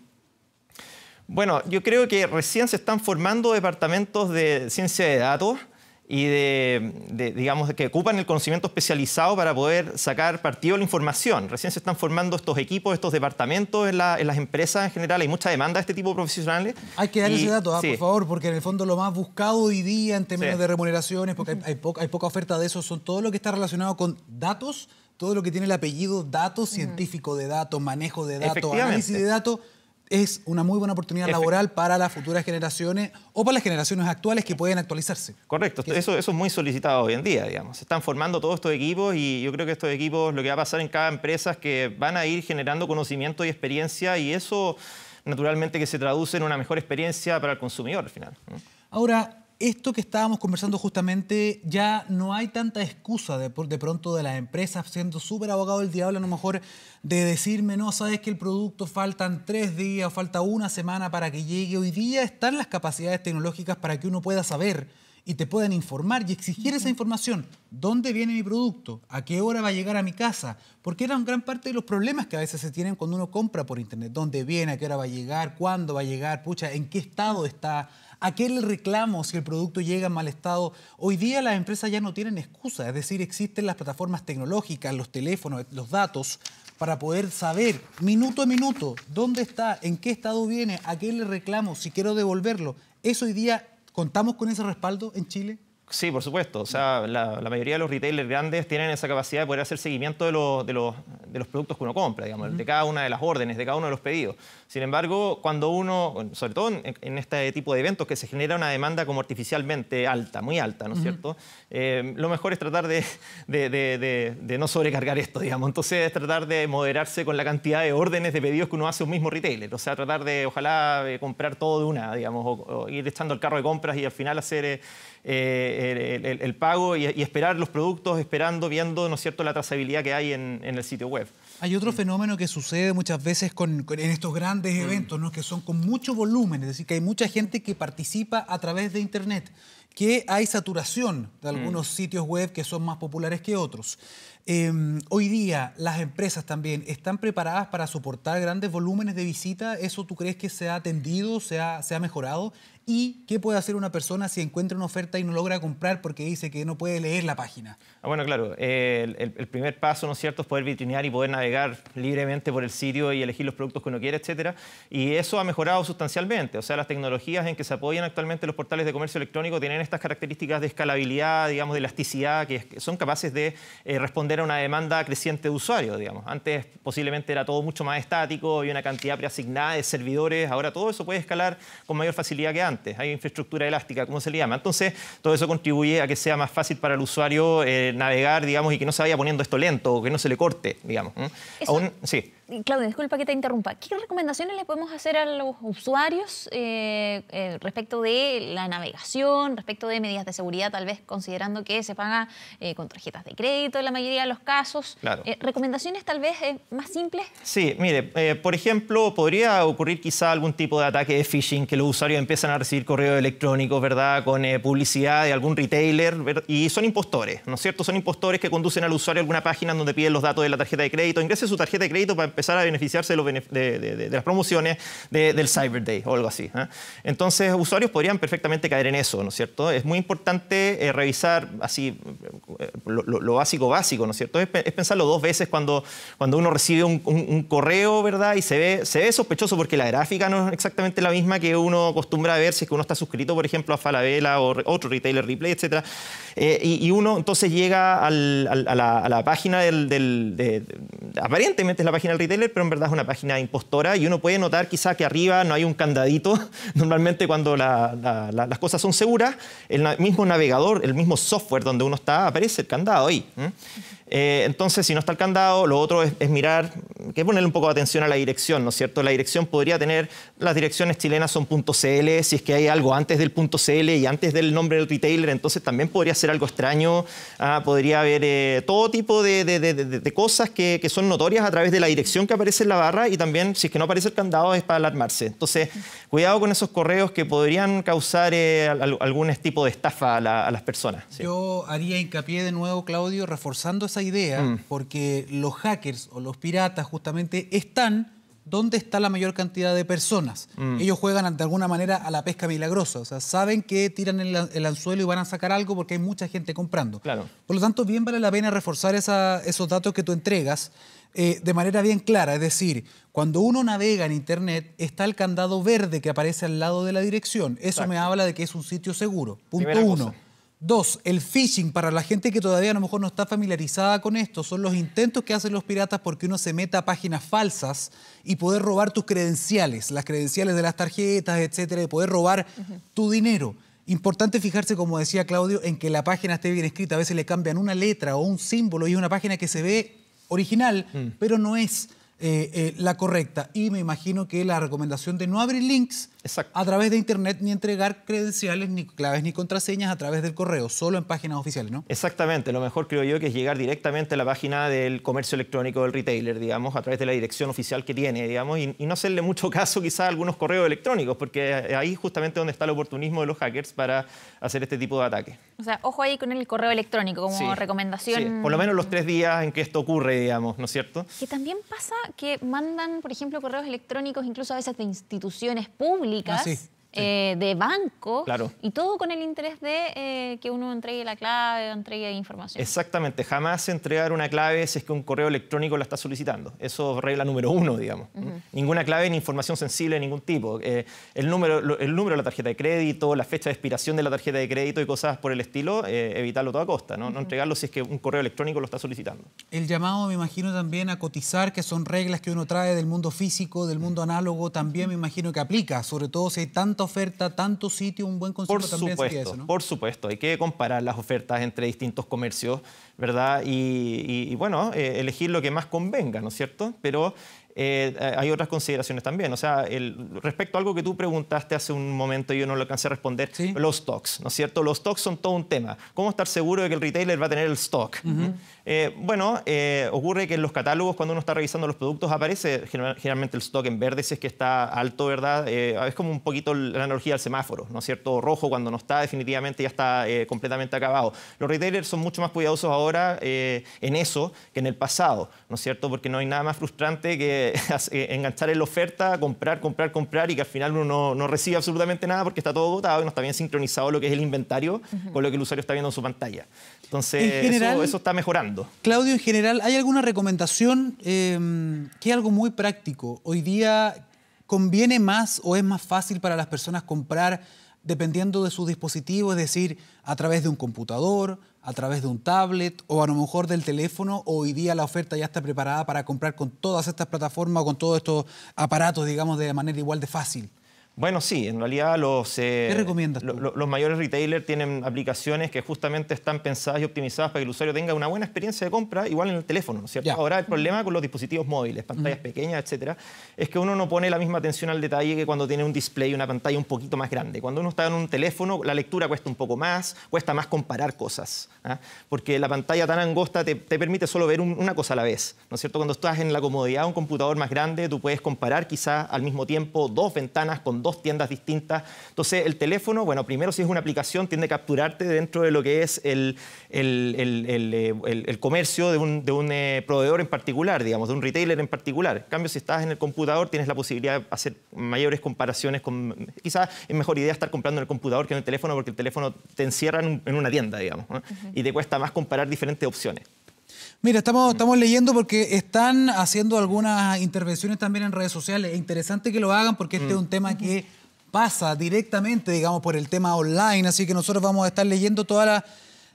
bueno, yo creo que recién se están formando departamentos de ciencia de datos y de, de, digamos, que ocupan el conocimiento especializado para poder sacar partido de la información. Recién se están formando estos equipos, estos departamentos en, la, en las empresas en general. Hay mucha demanda de este tipo de profesionales. Hay que dar y, ese dato, ¿ah? sí. por favor, porque en el fondo lo más buscado hoy día en términos sí. de remuneraciones, porque hay, hay, poca, hay poca oferta de eso, son todo lo que está relacionado con datos, todo lo que tiene el apellido datos, uh-huh. científico de datos, manejo de datos, análisis de datos, es una muy buena oportunidad laboral para las futuras generaciones o para las generaciones actuales que pueden actualizarse. Correcto, eso, eso es muy solicitado hoy en día, digamos. Se están formando todos estos equipos y yo creo que estos equipos, lo que va a pasar en cada empresa es que van a ir generando conocimiento y experiencia, y eso naturalmente que se traduce en una mejor experiencia para el consumidor al final. Ahora, esto que estábamos conversando justamente, ya no hay tanta excusa de, de pronto de las empresas siendo súper abogado del diablo, a lo mejor de decirme, no, sabes que el producto faltan tres días o falta una semana para que llegue. Hoy día están las capacidades tecnológicas para que uno pueda saber y te puedan informar y exigir esa información. ¿Dónde viene mi producto? ¿A qué hora va a llegar a mi casa? Porque era una gran parte de los problemas que a veces se tienen cuando uno compra por internet. ¿Dónde viene? ¿A qué hora va a llegar? ¿Cuándo va a llegar? Pucha, ¿en qué estado está? ¿A qué le reclamo si el producto llega en mal estado? Hoy día las empresas ya no tienen excusa, es decir, existen las plataformas tecnológicas, los teléfonos, los datos, para poder saber minuto a minuto dónde está, en qué estado viene, a qué le reclamo, si quiero devolverlo. ¿Eso hoy día contamos con ese respaldo en Chile? Sí, por supuesto. O sea, la, la mayoría de los retailers grandes tienen esa capacidad de poder hacer seguimiento de, lo, de, los, de los productos que uno compra, digamos, uh-huh. de cada una de las órdenes, de cada uno de los pedidos. Sin embargo, cuando uno, sobre todo en, en este tipo de eventos que se genera una demanda como artificialmente alta, muy alta, ¿no es uh-huh. cierto? Eh, lo mejor es tratar de, de, de, de, de no sobrecargar esto, digamos. Entonces, es tratar de moderarse con la cantidad de órdenes de pedidos que uno hace a un mismo retailer. O sea, tratar de, ojalá, de comprar todo de una, digamos, o, o ir echando el carro de compras y al final hacer... Eh, Eh, el, el, el pago y, y esperar los productos, esperando, viendo, ¿no es cierto?, la trazabilidad que hay en, en el sitio web. Hay otro fenómeno que sucede muchas veces con, con, en estos grandes eventos, ¿no?, que son con mucho volumen, es decir, que hay mucha gente que participa a través de Internet, que hay saturación de algunos mm. sitios web que son más populares que otros. Eh, hoy día las empresas también están preparadas para soportar grandes volúmenes de visita. ¿Eso tú crees que se ha atendido, se ha, se ha mejorado? ¿Y qué puede hacer una persona si encuentra una oferta y no logra comprar porque dice que no puede leer la página? Ah, bueno, claro. Eh, el, el primer paso, ¿no es cierto?, es poder vitrinear y poder navegar libremente por el sitio y elegir los productos que uno quiere, etcétera. Y eso ha mejorado sustancialmente. O sea, las tecnologías en que se apoyan actualmente los portales de comercio electrónico tienen estas características de escalabilidad, digamos, de elasticidad, que, es, que son capaces de eh, responder a una demanda creciente de usuarios, digamos. Antes posiblemente era todo mucho más estático, había una cantidad preasignada de servidores. Ahora todo eso puede escalar con mayor facilidad que antes. Hay infraestructura elástica, como se le llama. Entonces, todo eso contribuye a que sea más fácil para el usuario eh, navegar, digamos, y que no se vaya poniendo esto lento o que no se le corte, digamos. Eso, Aún, sí. Claudia, disculpa que te interrumpa. ¿Qué recomendaciones le podemos hacer a los usuarios eh, eh, respecto de la navegación, respecto de medidas de seguridad, tal vez considerando que se paga eh, con tarjetas de crédito en la mayoría de los casos? Claro. Eh, ¿Recomendaciones tal vez eh, más simples? Sí, mire, eh, por ejemplo, podría ocurrir quizá algún tipo de ataque de phishing, que los usuarios empiezan a recibir correos electrónicos, ¿verdad?, con eh, publicidad de algún retailer, ¿verdad?, y son impostores, ¿no es cierto? Son impostores que conducen al usuario a alguna página donde piden los datos de la tarjeta de crédito, ingrese su tarjeta de crédito para empezar a beneficiarse de, los benef de, de, de, de las promociones de, del Cyber Day o algo así, ¿eh? Entonces, usuarios podrían perfectamente caer en eso, ¿no es cierto? Es muy importante eh, revisar así eh, lo, lo, lo básico básico, ¿no es cierto? Es, es pensarlo dos veces cuando, cuando uno recibe un, un, un correo, ¿verdad?, y se ve, se ve sospechoso porque la gráfica no es exactamente la misma que uno acostumbra a ver si es que uno está suscrito, por ejemplo, a Falabella o otro retailer, Ripley, etcétera. Eh, y, y uno entonces llega al, al, a, la, a la página del... del de, de, aparentemente es la página del retailer, pero en verdad es una página impostora, y uno puede notar quizá que arriba no hay un candadito. Normalmente cuando la, la, la, las cosas son seguras, el mismo navegador, el mismo software donde uno está, aparece aparece el candado ahí. ¿eh? Eh, entonces, si no está el candado, lo otro es, es mirar, que ponerle un poco de atención a la dirección, ¿no es cierto? La dirección podría tener, las direcciones chilenas son .cl, si es que hay algo antes del .cl y antes del nombre del retailer, entonces también podría ser algo extraño, ah, podría haber eh, todo tipo de, de, de, de, de cosas que, que son notorias a través de la dirección que aparece en la barra y también, si es que no aparece el candado, es para alarmarse. Entonces, cuidado con esos correos que podrían causar eh, algún tipo de estafa a, la, a las personas. ¿sí? Yo haría hincapié de nuevo, Claudio, reforzando esa idea, mm. porque los hackers o los piratas justamente están donde está la mayor cantidad de personas. Mm. Ellos juegan de alguna manera a la pesca milagrosa, o sea, saben que tiran el, el anzuelo y van a sacar algo porque hay mucha gente comprando. Claro. Por lo tanto, bien vale la pena reforzar esa, esos datos que tú entregas eh, de manera bien clara, es decir, cuando uno navega en Internet está el candado verde que aparece al lado de la dirección. Eso Exacto. me habla de que es un sitio seguro. Punto Primera uno. Cosa. Dos, el phishing, para la gente que todavía a lo mejor no está familiarizada con esto, son los intentos que hacen los piratas porque uno se meta a páginas falsas y poder robar tus credenciales, las credenciales de las tarjetas, etcétera, y poder robar uh-huh. tu dinero. Importante fijarse, como decía Claudio, en que la página esté bien escrita. A veces le cambian una letra o un símbolo y es una página que se ve original, mm. pero no es eh, eh, la correcta. Y me imagino que la recomendación de no abrir links Exacto. a través de Internet, ni entregar credenciales, ni claves, ni contraseñas a través del correo, solo en páginas oficiales, ¿no? Exactamente. Lo mejor creo yo que es llegar directamente a la página del comercio electrónico del retailer, digamos, a través de la dirección oficial que tiene, digamos, y, y no hacerle mucho caso quizás a algunos correos electrónicos, porque ahí justamente donde está el oportunismo de los hackers para hacer este tipo de ataques. O sea, ojo ahí con el correo electrónico como sí, recomendación. Sí. Por lo menos los tres días en que esto ocurre, digamos, ¿no es cierto? Que también pasa que mandan, por ejemplo, correos electrónicos incluso a veces de instituciones públicas. Ah, sí. Eh, de banco, claro. y todo con el interés de eh, que uno entregue la clave o entregue información. Exactamente, jamás entregar una clave si es que un correo electrónico la está solicitando. Eso es regla número uno, digamos. Uh-huh. Ninguna clave ni información sensible de ningún tipo. Eh, el, número, el número de la tarjeta de crédito, la fecha de expiración de la tarjeta de crédito y cosas por el estilo, eh, evitarlo a toda costa, ¿no? Uh-huh. No entregarlo si es que un correo electrónico lo está solicitando. El llamado, me imagino, también a cotizar, que son reglas que uno trae del mundo físico, del mundo análogo, también me imagino que aplica, sobre todo si hay tanta oferta, tanto sitio, un buen consejo por también supuesto, sería eso, ¿no? Por supuesto, hay que comparar las ofertas entre distintos comercios, ¿verdad? Y, y, y bueno, eh, elegir lo que más convenga, ¿no es cierto? Pero eh, hay otras consideraciones también. O sea, el, respecto a algo que tú preguntaste hace un momento y yo no lo alcancé a responder, ¿sí? Los stocks, ¿no es cierto? Los stocks son todo un tema. ¿Cómo estar seguro de que el retailer va a tener el stock? Uh-huh. eh, bueno, eh, ocurre que en los catálogos, cuando uno está revisando los productos, aparece generalmente el stock en verde si es que está alto, ¿verdad? Eh, es como un poquito la analogía del semáforo, ¿no es cierto? Rojo cuando no está, definitivamente ya está eh, completamente acabado. Los retailers son mucho más cuidadosos ahora eh, en eso que en el pasado, ¿no es cierto? Porque no hay nada más frustrante que enganchar en la oferta, comprar, comprar, comprar y que al final uno no, no recibe absolutamente nada porque está todo agotado y no está bien sincronizado lo que es el inventario uh-huh. con lo que el usuario está viendo en su pantalla. Entonces, general, eso, eso está mejorando. Claudio, en general, ¿hay alguna recomendación eh, que es algo muy práctico? Hoy día, ¿conviene más o es más fácil para las personas comprar dependiendo de su dispositivo? Es decir, a través de un computador, a través de un tablet o a lo mejor del teléfono. Hoy día la oferta ya está preparada para comprar con todas estas plataformas o con todos estos aparatos, digamos, de manera igual de fácil. Bueno, sí, en realidad los, eh, ¿Qué recomiendas tú? Lo, los mayores retailers tienen aplicaciones que justamente están pensadas y optimizadas para que el usuario tenga una buena experiencia de compra, igual en el teléfono, ¿no es cierto? Ya. Ahora el problema con los dispositivos móviles, pantallas uh-huh. pequeñas, etcétera, es que uno no pone la misma atención al detalle que cuando tiene un display, una pantalla un poquito más grande. Cuando uno está en un teléfono, la lectura cuesta un poco más, cuesta más comparar cosas, ¿eh? Porque la pantalla tan angosta te, te permite solo ver un, una cosa a la vez, ¿no es cierto? Cuando estás en la comodidad de un computador más grande, tú puedes comparar quizás al mismo tiempo dos ventanas con dos tiendas distintas. Entonces, el teléfono, bueno, primero si es una aplicación, tiende a capturarte dentro de lo que es el, el, el, el, el, el comercio de un, de un eh, proveedor en particular, digamos, de un retailer en particular. En cambio, si estás en el computador, tienes la posibilidad de hacer mayores comparaciones. Con, quizás es mejor idea estar comprando en el computador que en el teléfono, porque el teléfono te encierra en, en una tienda, digamos, ¿no? Uh-huh. Y te cuesta más comparar diferentes opciones. Mira, estamos, estamos leyendo porque están haciendo algunas intervenciones también en redes sociales. Es interesante que lo hagan porque este mm. es un tema que pasa directamente, digamos, por el tema online, así que nosotros vamos a estar leyendo todas las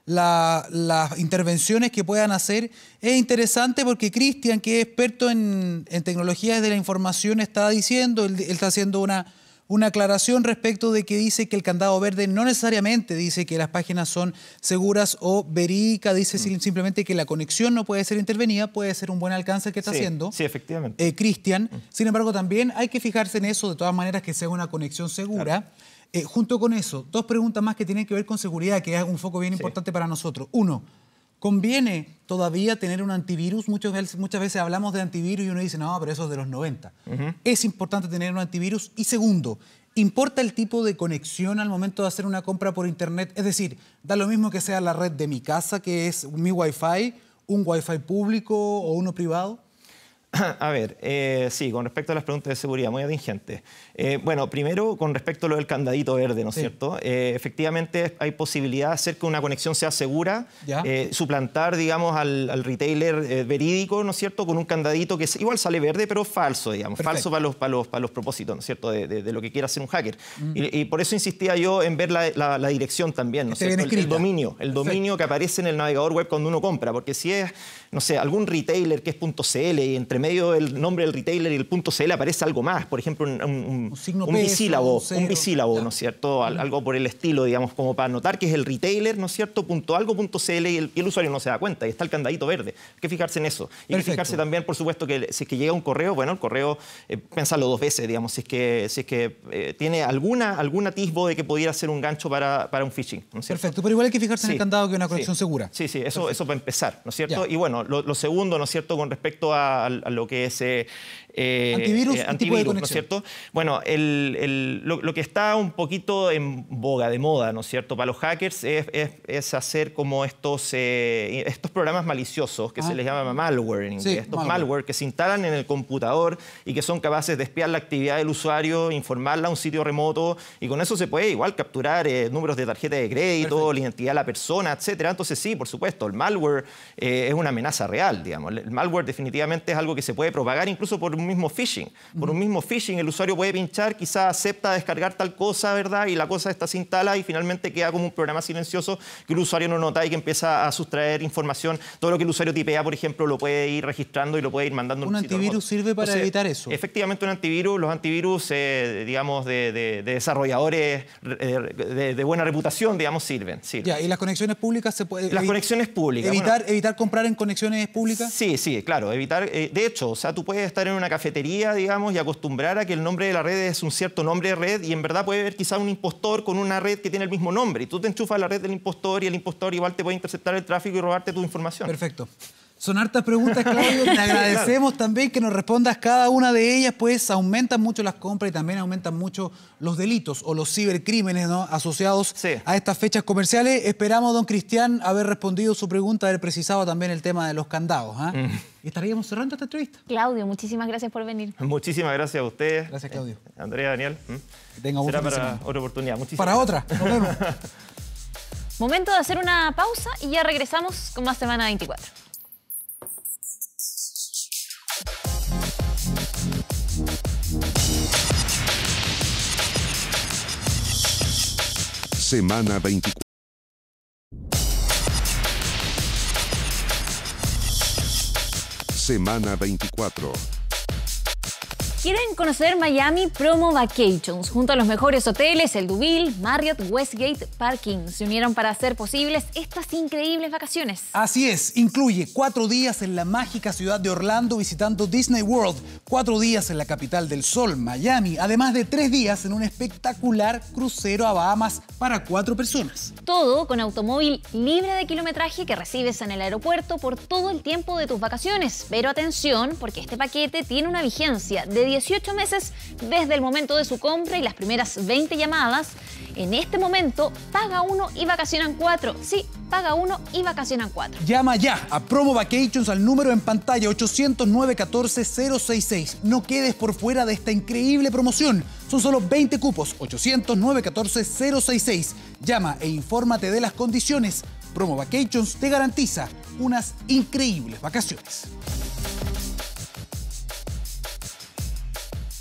la, la intervenciones que puedan hacer. Es interesante porque Cristian, que es experto en, en tecnologías de la información, está diciendo, él, él está haciendo una, una aclaración respecto de que dice que el candado verde no necesariamente dice que las páginas son seguras o verídicas, dice mm. simplemente que la conexión no puede ser intervenida, puede ser un buen alcance el que está sí, haciendo. Sí, efectivamente. Eh, Cristian, mm. sin embargo, también hay que fijarse en eso, de todas maneras, que sea una conexión segura. Claro. Eh, junto con eso, dos preguntas más que tienen que ver con seguridad, que es un foco bien sí. importante para nosotros. Uno, ¿conviene todavía tener un antivirus? Muchas veces, muchas veces hablamos de antivirus y uno dice, no, pero eso es de los noventa. Uh-huh. ¿Es importante tener un antivirus? Y segundo, ¿importa el tipo de conexión al momento de hacer una compra por internet? Es decir, da lo mismo que sea la red de mi casa, que es mi Wi-Fi, un Wi-Fi público o uno privado. A ver, eh, sí, con respecto a las preguntas de seguridad, muy atingentes. Eh, bueno, primero, con respecto a lo del candadito verde, ¿no es sí. cierto? Eh, efectivamente, hay posibilidad de hacer que una conexión sea segura, eh, suplantar, digamos, al, al retailer eh, verídico, ¿no es cierto?, con un candadito que igual sale verde, pero falso, digamos, Perfecto. falso para los, para, los, para los propósitos, ¿no es cierto?, de, de, de lo que quiera hacer un hacker. Mm. Y, y por eso insistía yo en ver la, la, la dirección también, ¿no es cierto? El, el dominio, el dominio Perfecto. que aparece en el navegador web cuando uno compra, porque si es, no sé, algún retailer que es .cl y entre medio del nombre del retailer y el .cl aparece algo más, por ejemplo, un, un, un, un bisílabo, un, un bisílabo, ¿no es cierto? Al, algo por el estilo, digamos, como para notar que es el retailer, ¿no es cierto? Punto algo, punto cl y el, y el usuario no se da cuenta y está el candadito verde. Hay que fijarse en eso. Y hay que fijarse también, por supuesto, que si es que llega un correo, bueno, el correo, eh, pensarlo dos veces, digamos, si es que, si es que eh, tiene alguna, algún atisbo de que pudiera ser un gancho para, para un phishing, ¿no es cierto? Perfecto, pero igual hay que fijarse sí. en el candado que es una conexión sí. segura. Sí, sí, eso, eso para empezar, ¿no es cierto? Ya. Y bueno, lo, lo segundo, ¿no es cierto?, con respecto a, a lo que es... Eh, Eh, antivirus, eh, antivirus ¿no es cierto? Bueno, el, el, lo, lo que está un poquito en boga, de moda, ¿no es cierto?, para los hackers es, es, es hacer como estos, eh, estos programas maliciosos que ah. se les llama malware en inglés. Sí, estos malware. malware que se instalan en el computador y que son capaces de espiar la actividad del usuario, informarla a un sitio remoto y con eso se puede igual capturar eh, números de tarjeta de crédito, Perfecto. la identidad de la persona, etcétera. Entonces sí, por supuesto, el malware eh, es una amenaza real, digamos. El malware definitivamente es algo que se puede propagar incluso por un mismo phishing. Por un mismo phishing el usuario puede pinchar, quizá acepta descargar tal cosa, ¿verdad? Y la cosa esta se instala y finalmente queda como un programa silencioso que el usuario no nota y que empieza a sustraer información. Todo lo que el usuario tipea, por ejemplo, lo puede ir registrando y lo puede ir mandando. ¿Un antivirus sirve para Entonces, evitar eso? Efectivamente, un antivirus, los antivirus, eh, digamos, de, de, de desarrolladores eh, de, de buena reputación, digamos, sirven. sirven. Ya, ¿y las conexiones públicas se puede Las conexiones públicas. Evitar, bueno, evitar comprar en conexiones públicas? Sí, sí, claro, evitar. Eh, de hecho, o sea, tú puedes estar en una cafetería, digamos, y acostumbrar a que el nombre de la red es un cierto nombre de red y en verdad puede haber quizá un impostor con una red que tiene el mismo nombre y tú te enchufas a la red del impostor y el impostor igual te puede interceptar el tráfico y robarte tu información. Perfecto. Son hartas preguntas, Claudio. Te agradecemos claro. también que nos respondas cada una de ellas, pues aumentan mucho las compras y también aumentan mucho los delitos o los cibercrímenes, ¿no?, asociados sí. a estas fechas comerciales. Esperamos, don Cristian, haber respondido su pregunta, haber precisado también el tema de los candados. ¿eh? Mm. Y estaríamos cerrando esta entrevista. Claudio, muchísimas gracias por venir. Muchísimas gracias a ustedes. Gracias, Claudio. Eh, Andrea, Daniel. Que tenga Será para semana. otra oportunidad. Muchísimas para gracias. otra. Nos vemos. Momento de hacer una pausa y ya regresamos con más Semana veinticuatro. Semana veinticuatro. Semana veinticuatro. ¿Quieren conocer Miami Promo Vacations? Junto a los mejores hoteles, el Duville, Marriott, Westgate, Parking, se unieron para hacer posibles estas increíbles vacaciones. Así es, incluye cuatro días en la mágica ciudad de Orlando visitando Disney World, cuatro días en la capital del sol, Miami, además de tres días en un espectacular crucero a Bahamas para cuatro personas. Todo con automóvil libre de kilometraje que recibes en el aeropuerto por todo el tiempo de tus vacaciones. Pero atención, porque este paquete tiene una vigencia de dieciocho meses desde el momento de su compra y las primeras veinte llamadas. En este momento, paga uno y vacacionan cuatro. Sí, paga uno y vacacionan cuatro. Llama ya a Promo Vacations al número en pantalla ochocientos nueve catorce cero sesenta y seis. No quedes por fuera de esta increíble promoción. Son solo veinte cupos. ochocientos nueve catorce cero sesenta y seis. Llama e infórmate de las condiciones. Promo Vacations te garantiza unas increíbles vacaciones. Esta semana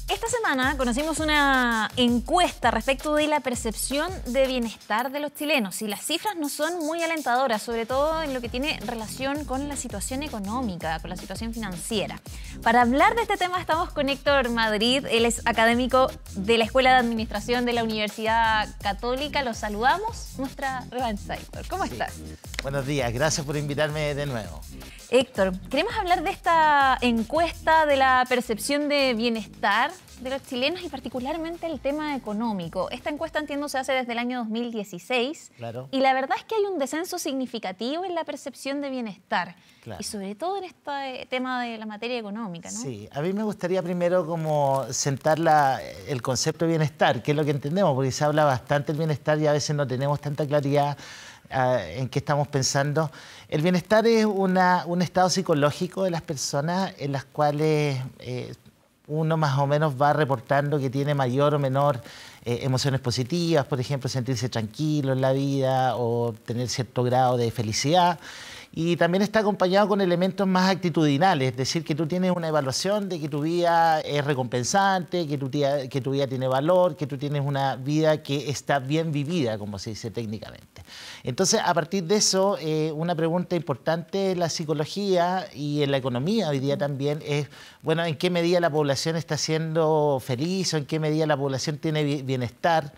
semana conocimos una encuesta respecto de la percepción de bienestar de los chilenos y las cifras no son muy alentadoras, sobre todo en lo que tiene relación con la situación económica, con la situación financiera. Para hablar de este tema estamos con Héctor Madrid, él es académico de la Escuela de Administración de la Universidad Católica. Los saludamos, nuestra revancha, Héctor. ¿Cómo Sí. estás? Buenos días, gracias por invitarme de nuevo. Héctor, queremos hablar de esta encuesta de la percepción de bienestar de los chilenos y particularmente el tema económico. Esta encuesta, entiendo, se hace desde el año dos mil dieciséis. Claro. Y la verdad es que hay un descenso significativo en la percepción de bienestar. Claro. Y sobre todo en este tema de la materia económica, ¿no? Sí, a mí me gustaría primero como sentar la, el concepto de bienestar, que es lo que entendemos, porque se habla bastante del bienestar y a veces no tenemos tanta claridad uh, en qué estamos pensando. El bienestar es una, un estado psicológico de las personas en las cuales eh, uno más o menos va reportando que tiene mayor o menor eh, emociones positivas, por ejemplo, sentirse tranquilo en la vida o tener cierto grado de felicidad. Y también está acompañado con elementos más actitudinales, es decir, que tú tienes una evaluación de que tu vida es recompensante, que tu, tía, que tu vida tiene valor, que tú tienes una vida que está bien vivida, como se dice técnicamente. Entonces, a partir de eso, eh, una pregunta importante en la psicología y en la economía hoy día también es, bueno, ¿en qué medida la población está siendo feliz o en qué medida la población tiene bienestar?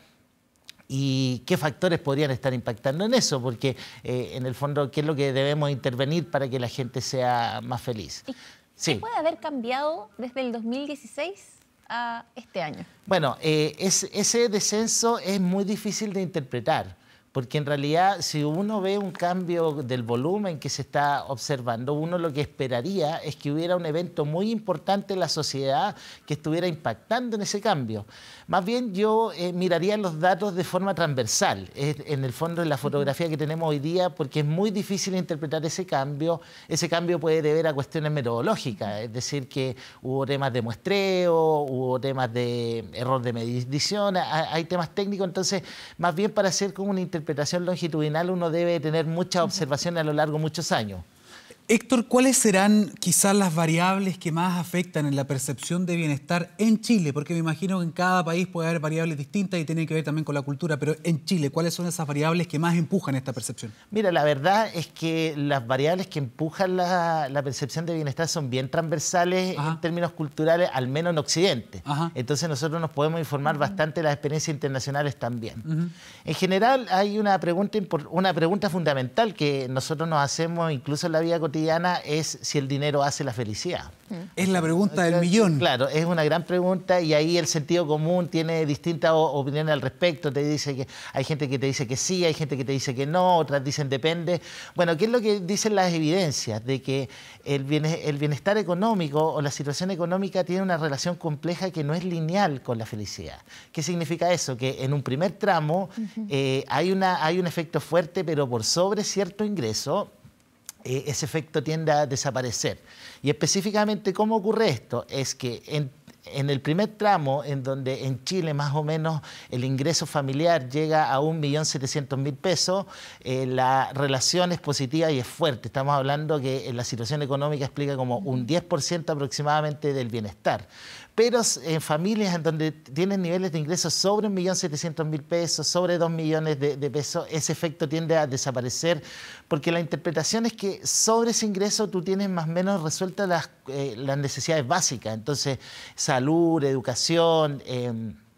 ¿Y qué factores podrían estar impactando en eso? Porque, eh, en el fondo, ¿qué es lo que debemos intervenir para que la gente sea más feliz? ¿Y Sí. qué puede haber cambiado desde el dos mil dieciséis a este año? Bueno, eh, es, ese descenso es muy difícil de interpretar, porque en realidad si uno ve un cambio del volumen que se está observando, uno lo que esperaría es que hubiera un evento muy importante en la sociedad que estuviera impactando en ese cambio. Más bien yo eh, miraría los datos de forma transversal, es, en el fondo en la fotografía que tenemos hoy día, porque es muy difícil interpretar ese cambio. Ese cambio puede deber a cuestiones metodológicas, es decir, que hubo temas de muestreo, hubo temas de error de medición, hay temas técnicos, entonces más bien para hacer como una interpretación longitudinal uno debe tener muchas observaciones a lo largo de muchos años. Héctor, ¿cuáles serán quizás las variables que más afectan en la percepción de bienestar en Chile? Porque me imagino que en cada país puede haber variables distintas y tienen que ver también con la cultura, pero en Chile, ¿cuáles son esas variables que más empujan esta percepción? Mira, la verdad es que las variables que empujan la, la percepción de bienestar son bien transversales. Ajá. En términos culturales, al menos en Occidente. Ajá. Entonces nosotros nos podemos informar uh-huh. bastante de las experiencias internacionales también. Uh-huh. En general hay una pregunta, una pregunta fundamental que nosotros nos hacemos incluso en la vida cotidiana, es si el dinero hace la felicidad. Es la pregunta del millón. Claro, es una gran pregunta y ahí el sentido común tiene distintas opiniones al respecto. Te dice que hay gente que te dice que sí, hay gente que te dice que no, otras dicen depende. Bueno, ¿qué es lo que dicen las evidencias? De que el bienestar económico o la situación económica tiene una relación compleja que no es lineal con la felicidad. ¿Qué significa eso? Que en un primer tramo uh-huh. eh, hay, una, hay un efecto fuerte, pero por sobre cierto ingreso, Eh, ese efecto tiende a desaparecer. Y específicamente, ¿cómo ocurre esto? Es que en, en el primer tramo, en donde en Chile más o menos el ingreso familiar llega a un millón setecientos mil pesos, eh, la relación es positiva y es fuerte. Estamos hablando que en la situación económica explica como un diez por ciento aproximadamente del bienestar. Pero en familias en donde tienen niveles de ingresos sobre un millón setecientos mil pesos, sobre dos millones de, de pesos, ese efecto tiende a desaparecer, porque la interpretación es que sobre ese ingreso tú tienes más o menos resueltas las, eh, las necesidades básicas. Entonces, salud, educación, eh,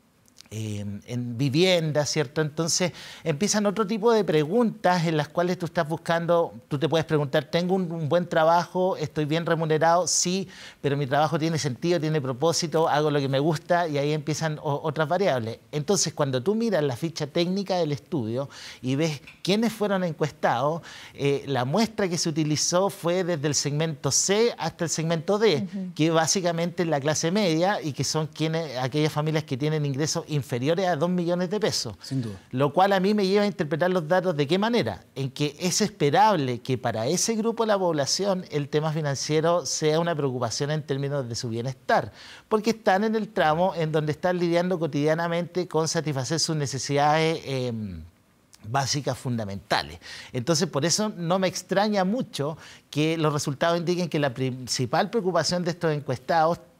Eh, en vivienda, ¿cierto? Entonces empiezan otro tipo de preguntas en las cuales tú estás buscando, tú te puedes preguntar, ¿tengo un, un buen trabajo? ¿Estoy bien remunerado? Sí, pero mi trabajo tiene sentido, tiene propósito, hago lo que me gusta, y ahí empiezan o, otras variables. Entonces, cuando tú miras la ficha técnica del estudio y ves quiénes fueron encuestados, eh, la muestra que se utilizó fue desde el segmento C hasta el segmento D, uh-huh. que básicamente es la clase media y que son quienes, aquellas familias que tienen ingresos inferiores a dos millones de pesos. Sin duda. Lo cual a mí me lleva a interpretar los datos de qué manera, en que es esperable que para ese grupo de la población el tema financiero sea una preocupación en términos de su bienestar, porque están en el tramo en donde están lidiando cotidianamente con satisfacer sus necesidades eh, básicas fundamentales. Entonces, por eso no me extraña mucho que los resultados indiquen que la principal preocupación de estos encuestados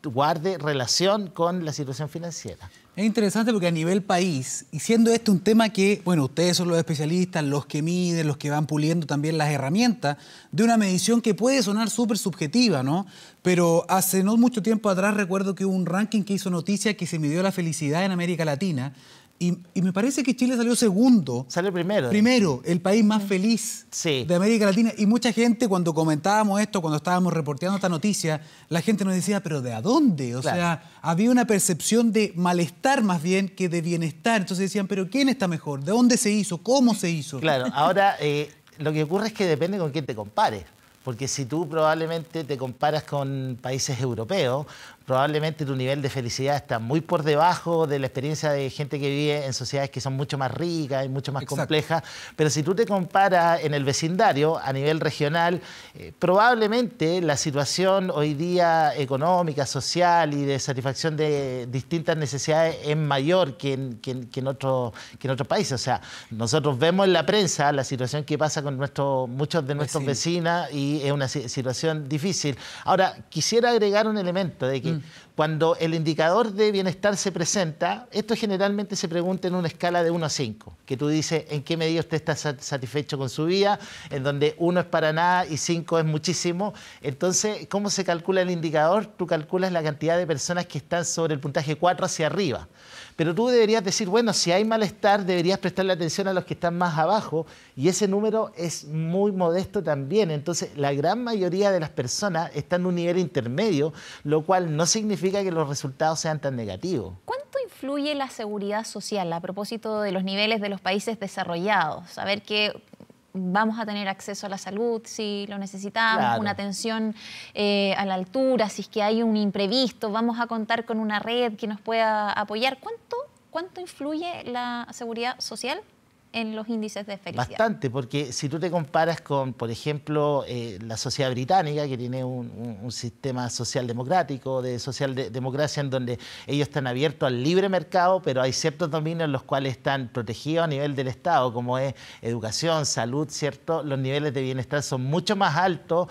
guarde relación con la situación financiera. Es interesante porque a nivel país, y siendo este un tema que, bueno, ustedes son los especialistas, los que miden, los que van puliendo también las herramientas de una medición que puede sonar súper subjetiva, ¿no? Pero hace no mucho tiempo atrás recuerdo que hubo un ranking que hizo noticia que se midió la felicidad en América Latina. Y, y me parece que Chile salió segundo. Salió primero. Primero, el país más feliz sí. de América Latina. Y mucha gente, cuando comentábamos esto, cuando estábamos reporteando esta noticia, la gente nos decía, ¿pero de a dónde? O claro. sea, había una percepción de malestar más bien que de bienestar. Entonces decían, ¿pero quién está mejor? ¿De dónde se hizo? ¿Cómo se hizo? Claro, ahora eh, lo que ocurre es que depende con quién te compares. Porque si tú probablemente te comparas con países europeos, probablemente tu nivel de felicidad está muy por debajo de la experiencia de gente que vive en sociedades que son mucho más ricas y mucho más Exacto. complejas. Pero si tú te comparas en el vecindario, a nivel regional, eh, probablemente la situación hoy día económica, social y de satisfacción de distintas necesidades es mayor que en, que en, que en, otro, que en otros países. O sea, nosotros vemos en la prensa la situación que pasa con nuestro, muchos de nuestros vecinos y es una situación difícil. Ahora, quisiera agregar un elemento de que mm. cuando el indicador de bienestar se presenta, esto generalmente se pregunta en una escala de uno a cinco, que tú dices en qué medida usted está satisfecho con su vida, en donde uno es para nada y cinco es muchísimo. Entonces, ¿cómo se calcula el indicador? Tú calculas la cantidad de personas que están sobre el puntaje cuatro hacia arriba. Pero tú deberías decir, bueno, si hay malestar, deberías prestarle atención a los que están más abajo, y ese número es muy modesto también. Entonces, la gran mayoría de las personas están en un nivel intermedio, lo cual no significa que los resultados sean tan negativos. ¿Cuánto influye la seguridad social a propósito de los niveles de los países desarrollados? Saber que vamos a tener acceso a la salud si lo necesitamos, claro. una atención eh, a la altura, si es que hay un imprevisto, vamos a contar con una red que nos pueda apoyar. ¿Cuánto, cuánto influye la seguridad social en los índices de felicidad? Bastante, porque si tú te comparas con, por ejemplo, eh, la sociedad británica, que tiene un, un, un sistema social democrático, de social de, democracia, en donde ellos están abiertos al libre mercado, pero hay ciertos dominios en los cuales están protegidos a nivel del Estado, como es educación, salud, ¿cierto? Los niveles de bienestar son mucho más altos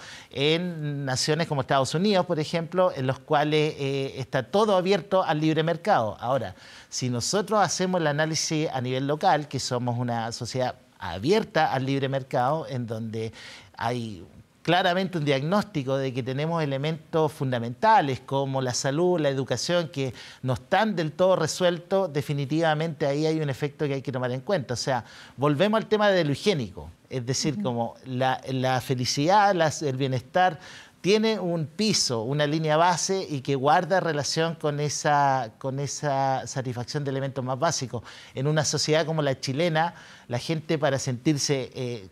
en naciones como Estados Unidos, por ejemplo, en los cuales eh, está todo abierto al libre mercado. Ahora, si nosotros hacemos el análisis a nivel local, que somos una sociedad abierta al libre mercado, en donde hay claramente un diagnóstico de que tenemos elementos fundamentales como la salud, la educación, que no están del todo resueltos, definitivamente ahí hay un efecto que hay que tomar en cuenta. O sea, volvemos al tema de lo higiénico, es decir, uh-huh. como la, la felicidad, la, el bienestar, tiene un piso, una línea base y que guarda relación con esa, con esa satisfacción de elementos más básicos. En una sociedad como la chilena, la gente para sentirse eh,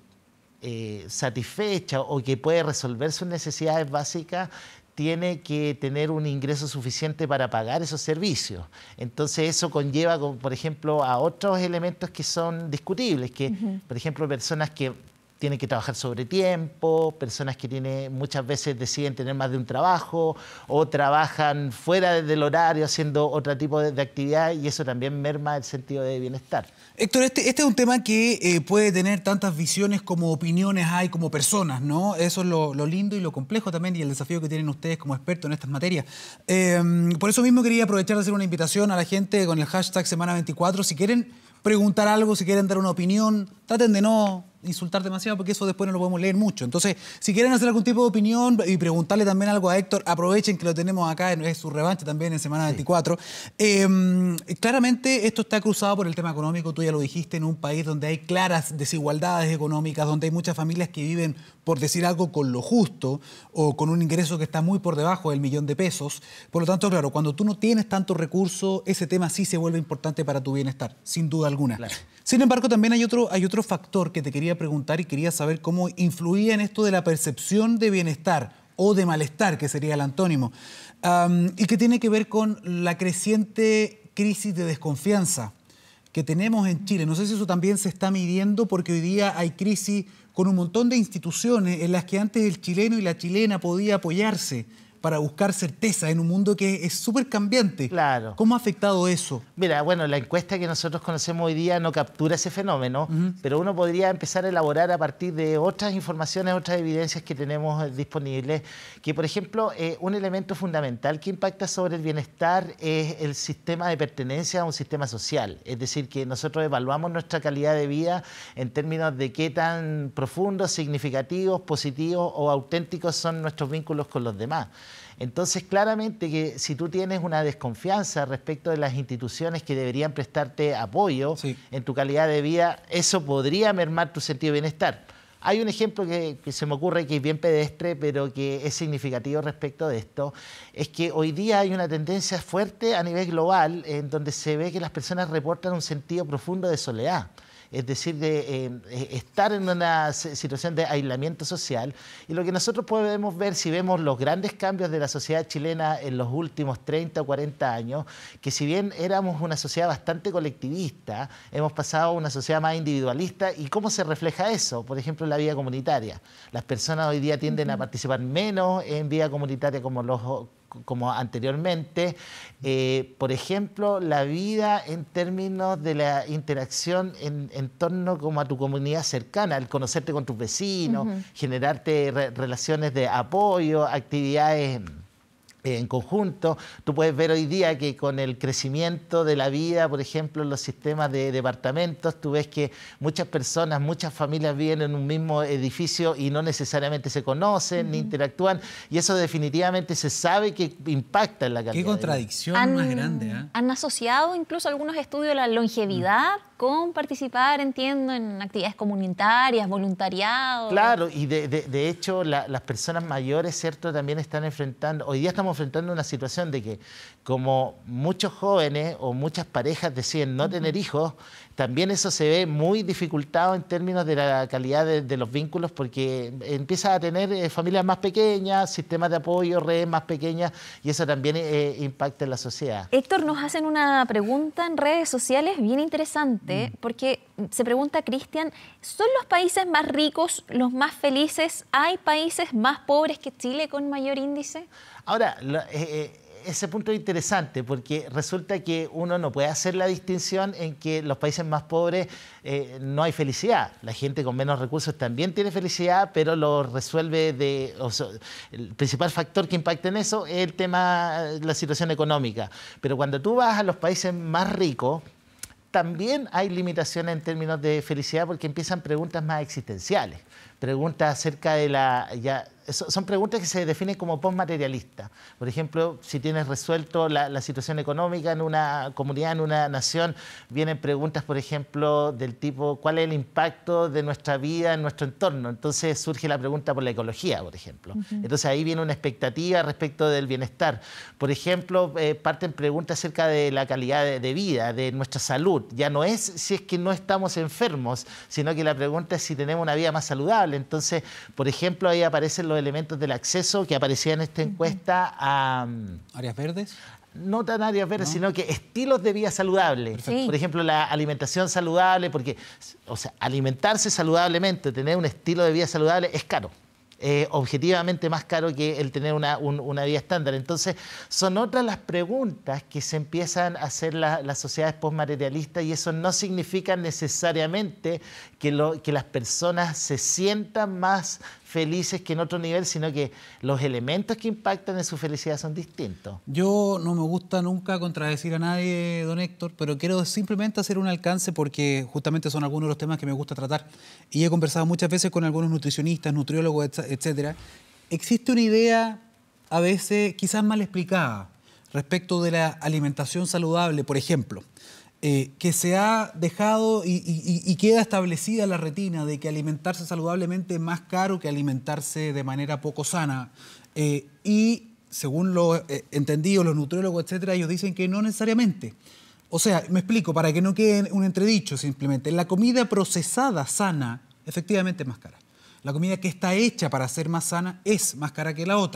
eh, satisfecha o que puede resolver sus necesidades básicas, tiene que tener un ingreso suficiente para pagar esos servicios. Entonces eso conlleva, por ejemplo, a otros elementos que son discutibles, que, uh-huh. por ejemplo, personas que tienen que trabajar sobre tiempo, personas que tienen, muchas veces deciden tener más de un trabajo o trabajan fuera del horario haciendo otro tipo de, de actividad, y eso también merma el sentido de bienestar. Héctor, este, este es un tema que eh, puede tener tantas visiones como opiniones hay como personas, ¿no? Eso es lo, lo lindo y lo complejo también, y el desafío que tienen ustedes como expertos en estas materias. Eh, por eso mismo quería aprovechar de hacer una invitación a la gente con el hashtag Semana veinticuatro. Si quieren preguntar algo, si quieren dar una opinión, traten de no insultar demasiado porque eso después no lo podemos leer mucho. Entonces, si quieren hacer algún tipo de opinión y preguntarle también algo a Héctor, aprovechen que lo tenemos acá, es su revancha también en Semana veinticuatro. Sí. Eh, claramente esto está cruzado por el tema económico, tú ya lo dijiste, en un país donde hay claras desigualdades económicas, donde hay muchas familias que viven, por decir algo, con lo justo o con un ingreso que está muy por debajo del millón de pesos. Por lo tanto, claro, cuando tú no tienes tantos recursos, ese tema sí se vuelve importante para tu bienestar, sin duda alguna. Claro. Sin embargo, también hay otro, hay otro factor que te quería preguntar y quería saber cómo influía en esto de la percepción de bienestar o de malestar, que sería el antónimo, um, y que tiene que ver con la creciente crisis de desconfianza que tenemos en Chile. No sé si eso también se está midiendo, porque hoy día hay crisis con un montón de instituciones en las que antes el chileno y la chilena podía apoyarse para buscar certeza en un mundo que es súper cambiante. Claro. ¿Cómo ha afectado eso? Mira, bueno, la encuesta que nosotros conocemos hoy día no captura ese fenómeno, uh-huh. pero uno podría empezar a elaborar a partir de otras informaciones, otras evidencias que tenemos eh, disponibles, que por ejemplo, eh, un elemento fundamental que impacta sobre el bienestar es el sistema de pertenencia a un sistema social. Es decir, que nosotros evaluamos nuestra calidad de vida en términos de qué tan profundos, significativos, positivos o auténticos son nuestros vínculos con los demás. Entonces, claramente que si tú tienes una desconfianza respecto de las instituciones que deberían prestarte apoyo sí. en tu calidad de vida, eso podría mermar tu sentido de bienestar. Hay un ejemplo que, que se me ocurre que es bien pedestre, pero que es significativo respecto de esto, es que hoy día hay una tendencia fuerte a nivel global en donde se ve que las personas reportan un sentido profundo de soledad. Es decir, de eh, estar en una situación de aislamiento social. Y lo que nosotros podemos ver, si vemos los grandes cambios de la sociedad chilena en los últimos treinta o cuarenta años, que si bien éramos una sociedad bastante colectivista, hemos pasado a una sociedad más individualista. ¿Y cómo se refleja eso? Por ejemplo, en la vida comunitaria. Las personas hoy día tienden a participar menos en vida comunitaria como los como anteriormente. Eh, por ejemplo, la vida en términos de la interacción en, en torno como a tu comunidad cercana, el conocerte con tus vecinos, uh-huh. generarte re relaciones de apoyo, actividades en conjunto. Tú puedes ver hoy día que con el crecimiento de la vida, por ejemplo, en los sistemas de departamentos, tú ves que muchas personas, muchas familias viven en un mismo edificio y no necesariamente se conocen uh-huh. ni interactúan, y eso definitivamente se sabe que impacta en la calidad. Qué contradicción han, más grande. ¿eh? Han asociado incluso algunos estudios la longevidad uh-huh. con participar, entiendo, en actividades comunitarias, voluntariado. Claro, y de, de, de hecho la, las personas mayores, ¿cierto?, también están enfrentando, hoy día estamos enfrentando una situación de que como muchos jóvenes o muchas parejas deciden no uh-huh. tener hijos, también eso se ve muy dificultado en términos de la calidad de, de los vínculos, porque empiezas a tener eh, familias más pequeñas, sistemas de apoyo, redes más pequeñas, y eso también eh, impacta en la sociedad. Héctor, nos hacen una pregunta en redes sociales bien interesante, mm. porque se pregunta Cristian, ¿son los países más ricos los más felices? ¿Hay países más pobres que Chile con mayor índice? Ahora, lo, eh, ese punto es interesante porque resulta que uno no puede hacer la distinción en que los países más pobres eh, no hay felicidad. La gente con menos recursos también tiene felicidad, pero lo resuelve de... O sea, el principal factor que impacta en eso es el tema, la situación económica. Pero cuando tú vas a los países más ricos, también hay limitaciones en términos de felicidad porque empiezan preguntas más existenciales. Preguntas acerca de la... Ya, son preguntas que se definen como postmaterialistas. Por ejemplo, si tienes resuelto la, la situación económica en una comunidad, en una nación, vienen preguntas, por ejemplo, del tipo, ¿cuál es el impacto de nuestra vida en nuestro entorno? Entonces surge la pregunta por la ecología, por ejemplo. Uh-huh. Entonces ahí viene una expectativa respecto del bienestar. Por ejemplo, eh, parten preguntas acerca de la calidad de, de vida, de nuestra salud. Ya no es si es que no estamos enfermos, sino que la pregunta es si tenemos una vida más saludable. Entonces, por ejemplo, ahí aparecen los elementos del acceso que aparecían en esta encuesta a... ¿Áreas verdes? No tan áreas verdes, no. sino que estilos de vida saludable. Sí. Por ejemplo, la alimentación saludable, porque, o sea, alimentarse saludablemente, tener un estilo de vida saludable es caro. Eh, objetivamente más caro que el tener una, un, una vida estándar. Entonces, son otras las preguntas que se empiezan a hacer la, las sociedades postmaterialistas, y eso no significa necesariamente que, lo, que las personas se sientan más felices que en otro nivel, sino que los elementos que impactan en su felicidad son distintos. Yo no me gusta nunca contradecir a nadie, don Héctor, pero quiero simplemente hacer un alcance porque justamente son algunos de los temas que me gusta tratar. Y he conversado muchas veces con algunos nutricionistas, nutriólogos, etcétera. Existe una idea a veces quizás mal explicada respecto de la alimentación saludable, por ejemplo. Eh, que se ha dejado y, y, y queda establecida la retina de que alimentarse saludablemente es más caro que alimentarse de manera poco sana. Eh, y según lo eh, entendido, los nutriólogos, etcétera, ellos dicen que no necesariamente. O sea, me explico, para que no quede un entredicho simplemente. La comida procesada sana efectivamente es más cara. La comida que está hecha para ser más sana es más cara que la otra.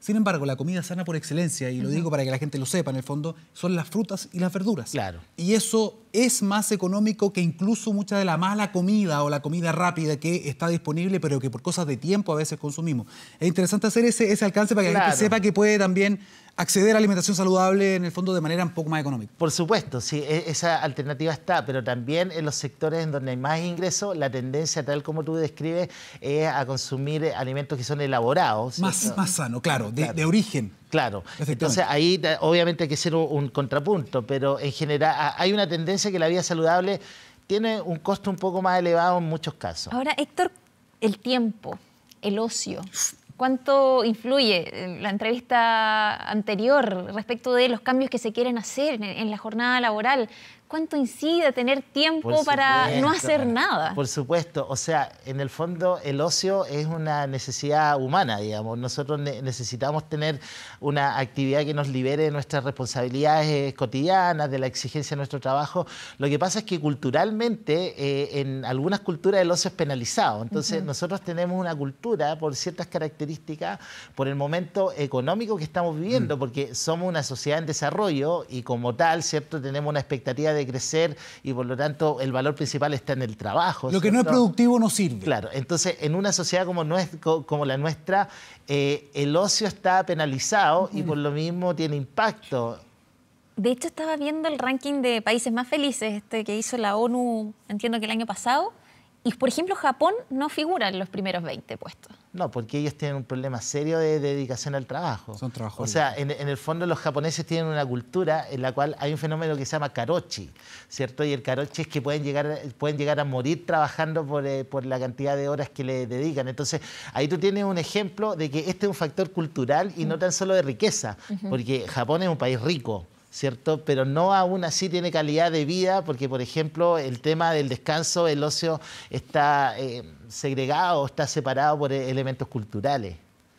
Sin embargo, la comida sana por excelencia, y lo digo para que la gente lo sepa, en el fondo, son las frutas y las verduras. Claro. Y eso es más económico que incluso mucha de la mala comida o la comida rápida que está disponible, pero que por cosas de tiempo a veces consumimos. Es interesante hacer ese, ese alcance para que Claro. la gente sepa que puede también acceder a alimentación saludable en el fondo de manera un poco más económica. Por supuesto, sí, e- esa alternativa está, pero también en los sectores en donde hay más ingresos, la tendencia, tal como tú describes, es a consumir alimentos que son elaborados. Más, ¿cierto? más sano, claro, de, Claro. de origen. Claro, Efectivamente. entonces ahí da- obviamente hay que hacer un, un contrapunto, pero en general a- hay una tendencia que la vida saludable tiene un costo un poco más elevado en muchos casos. Ahora, Héctor, el tiempo, el ocio, ¿cuánto influye en la entrevista anterior respecto de los cambios que se quieren hacer en, en la jornada laboral? ¿Cuánto incide tener tiempo Por para no supuesto. hacer nada? Por supuesto, o sea, en el fondo el ocio es una necesidad humana, digamos. Nosotros ne- necesitamos tener una actividad que nos libere de nuestras responsabilidades cotidianas, de la exigencia de nuestro trabajo. Lo que pasa es que culturalmente, eh, en algunas culturas el ocio es penalizado. Entonces nosotros tenemos una cultura por ciertas características, por el momento económico que estamos viviendo, porque somos una sociedad en desarrollo y como tal, ¿cierto? Tenemos una expectativa de crecer y por lo tanto el valor principal está en el trabajo. Lo que no es ¿cierto? productivo no sirve. Claro, entonces en una sociedad como, nues- co- como la nuestra, eh, el ocio está penalizado y por lo mismo tiene impacto. De hecho, estaba viendo el ranking de países más felices este que hizo la ONU, entiendo que el año pasado, y por ejemplo Japón no figura en los primeros veinte puestos. No, porque ellos tienen un problema serio de dedicación al trabajo. Son trabajólicos. O sea, en, en el fondo los japoneses tienen una cultura en la cual hay un fenómeno que se llama karochi, ¿cierto? Y el karochi es que pueden llegar, pueden llegar a morir trabajando por, eh, por la cantidad de horas que le dedican. Entonces, ahí tú tienes un ejemplo de que este es un factor cultural y no tan solo de riqueza, porque Japón es un país rico, ¿cierto? Pero no aún así tiene calidad de vida porque, por ejemplo, el tema del descanso, el ocio está eh, segregado, está separado por eh, elementos culturales.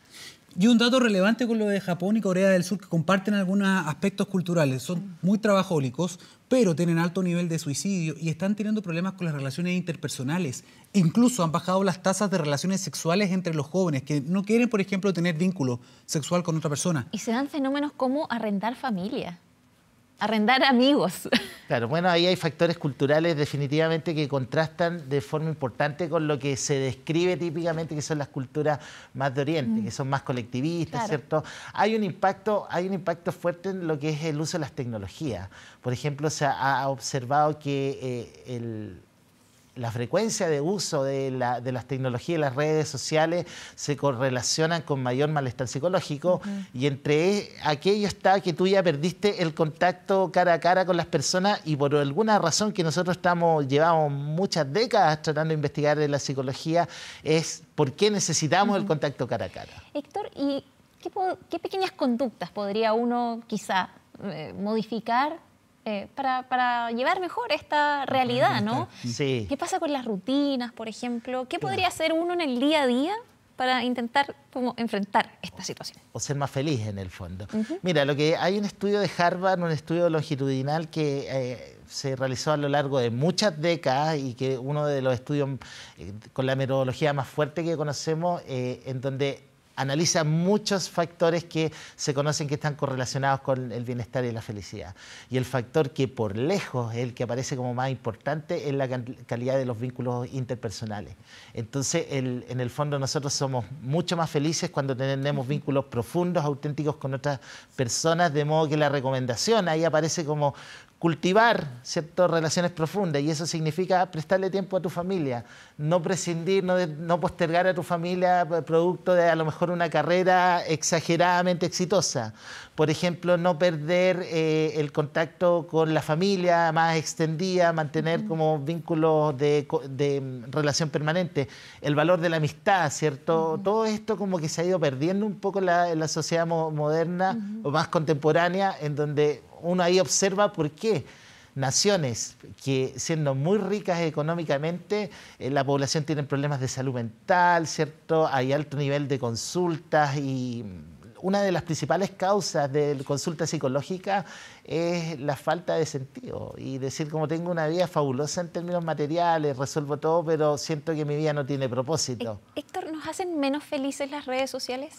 Y un dato relevante con lo de Japón y Corea del Sur que comparten algunos aspectos culturales. Son muy trabajólicos, pero tienen alto nivel de suicidio y están teniendo problemas con las relaciones interpersonales. Incluso han bajado las tasas de relaciones sexuales entre los jóvenes que no quieren, por ejemplo, tener vínculo sexual con otra persona. Y se dan fenómenos como arrendar familia, arrendar amigos. Claro, bueno, ahí hay factores culturales definitivamente que contrastan de forma importante con lo que se describe típicamente que son las culturas más de Oriente, que son más colectivistas, Claro. ¿cierto? Hay un impacto, hay un impacto fuerte en lo que es el uso de las tecnologías. Por ejemplo, se ha ha observado que eh, el la frecuencia de uso de, la, de las tecnologías y las redes sociales se correlacionan con mayor malestar psicológico y entre aquello está que tú ya perdiste el contacto cara a cara con las personas y por alguna razón que nosotros estamos llevamos muchas décadas tratando de investigar en la psicología es por qué necesitamos el contacto cara a cara. Héctor, ¿y qué, po- qué pequeñas conductas podría uno quizá eh, modificar eh, para, para llevar mejor esta realidad, ¿no? Sí. ¿Qué pasa con las rutinas, por ejemplo? ¿Qué podría hacer uno en el día a día para intentar como, enfrentar esta situación? O ser más feliz en el fondo. Mira, lo que hay un estudio de Harvard, un estudio longitudinal que eh, se realizó a lo largo de muchas décadas y que uno de los estudios eh, con la metodología más fuerte que conocemos, eh, en donde analiza muchos factores que se conocen que están correlacionados con el bienestar y la felicidad. Y el factor que por lejos es el que aparece como más importante es la can- calidad de los vínculos interpersonales. Entonces, el- en el fondo nosotros somos mucho más felices cuando tenemos vínculos profundos, auténticos con otras personas, de modo que la recomendación ahí aparece como cultivar ciertas relaciones profundas y eso significa prestarle tiempo a tu familia, no prescindir, no, de- no postergar a tu familia producto de a lo mejor una carrera exageradamente exitosa. Por ejemplo, no perder eh, el contacto con la familia más extendida, mantener como vínculos de, co- de mm, relación permanente, el valor de la amistad, ¿cierto? Todo esto como que se ha ido perdiendo un poco en la, en la sociedad mo- moderna o más contemporánea, en donde uno ahí observa por qué naciones que siendo muy ricas económicamente, eh, la población tiene problemas de salud mental, ¿cierto? Hay alto nivel de consultas y una de las principales causas de consulta psicológica es la falta de sentido y decir como tengo una vida fabulosa en términos materiales, resuelvo todo, pero siento que mi vida no tiene propósito. Héctor, ¿nos hacen menos felices las redes sociales?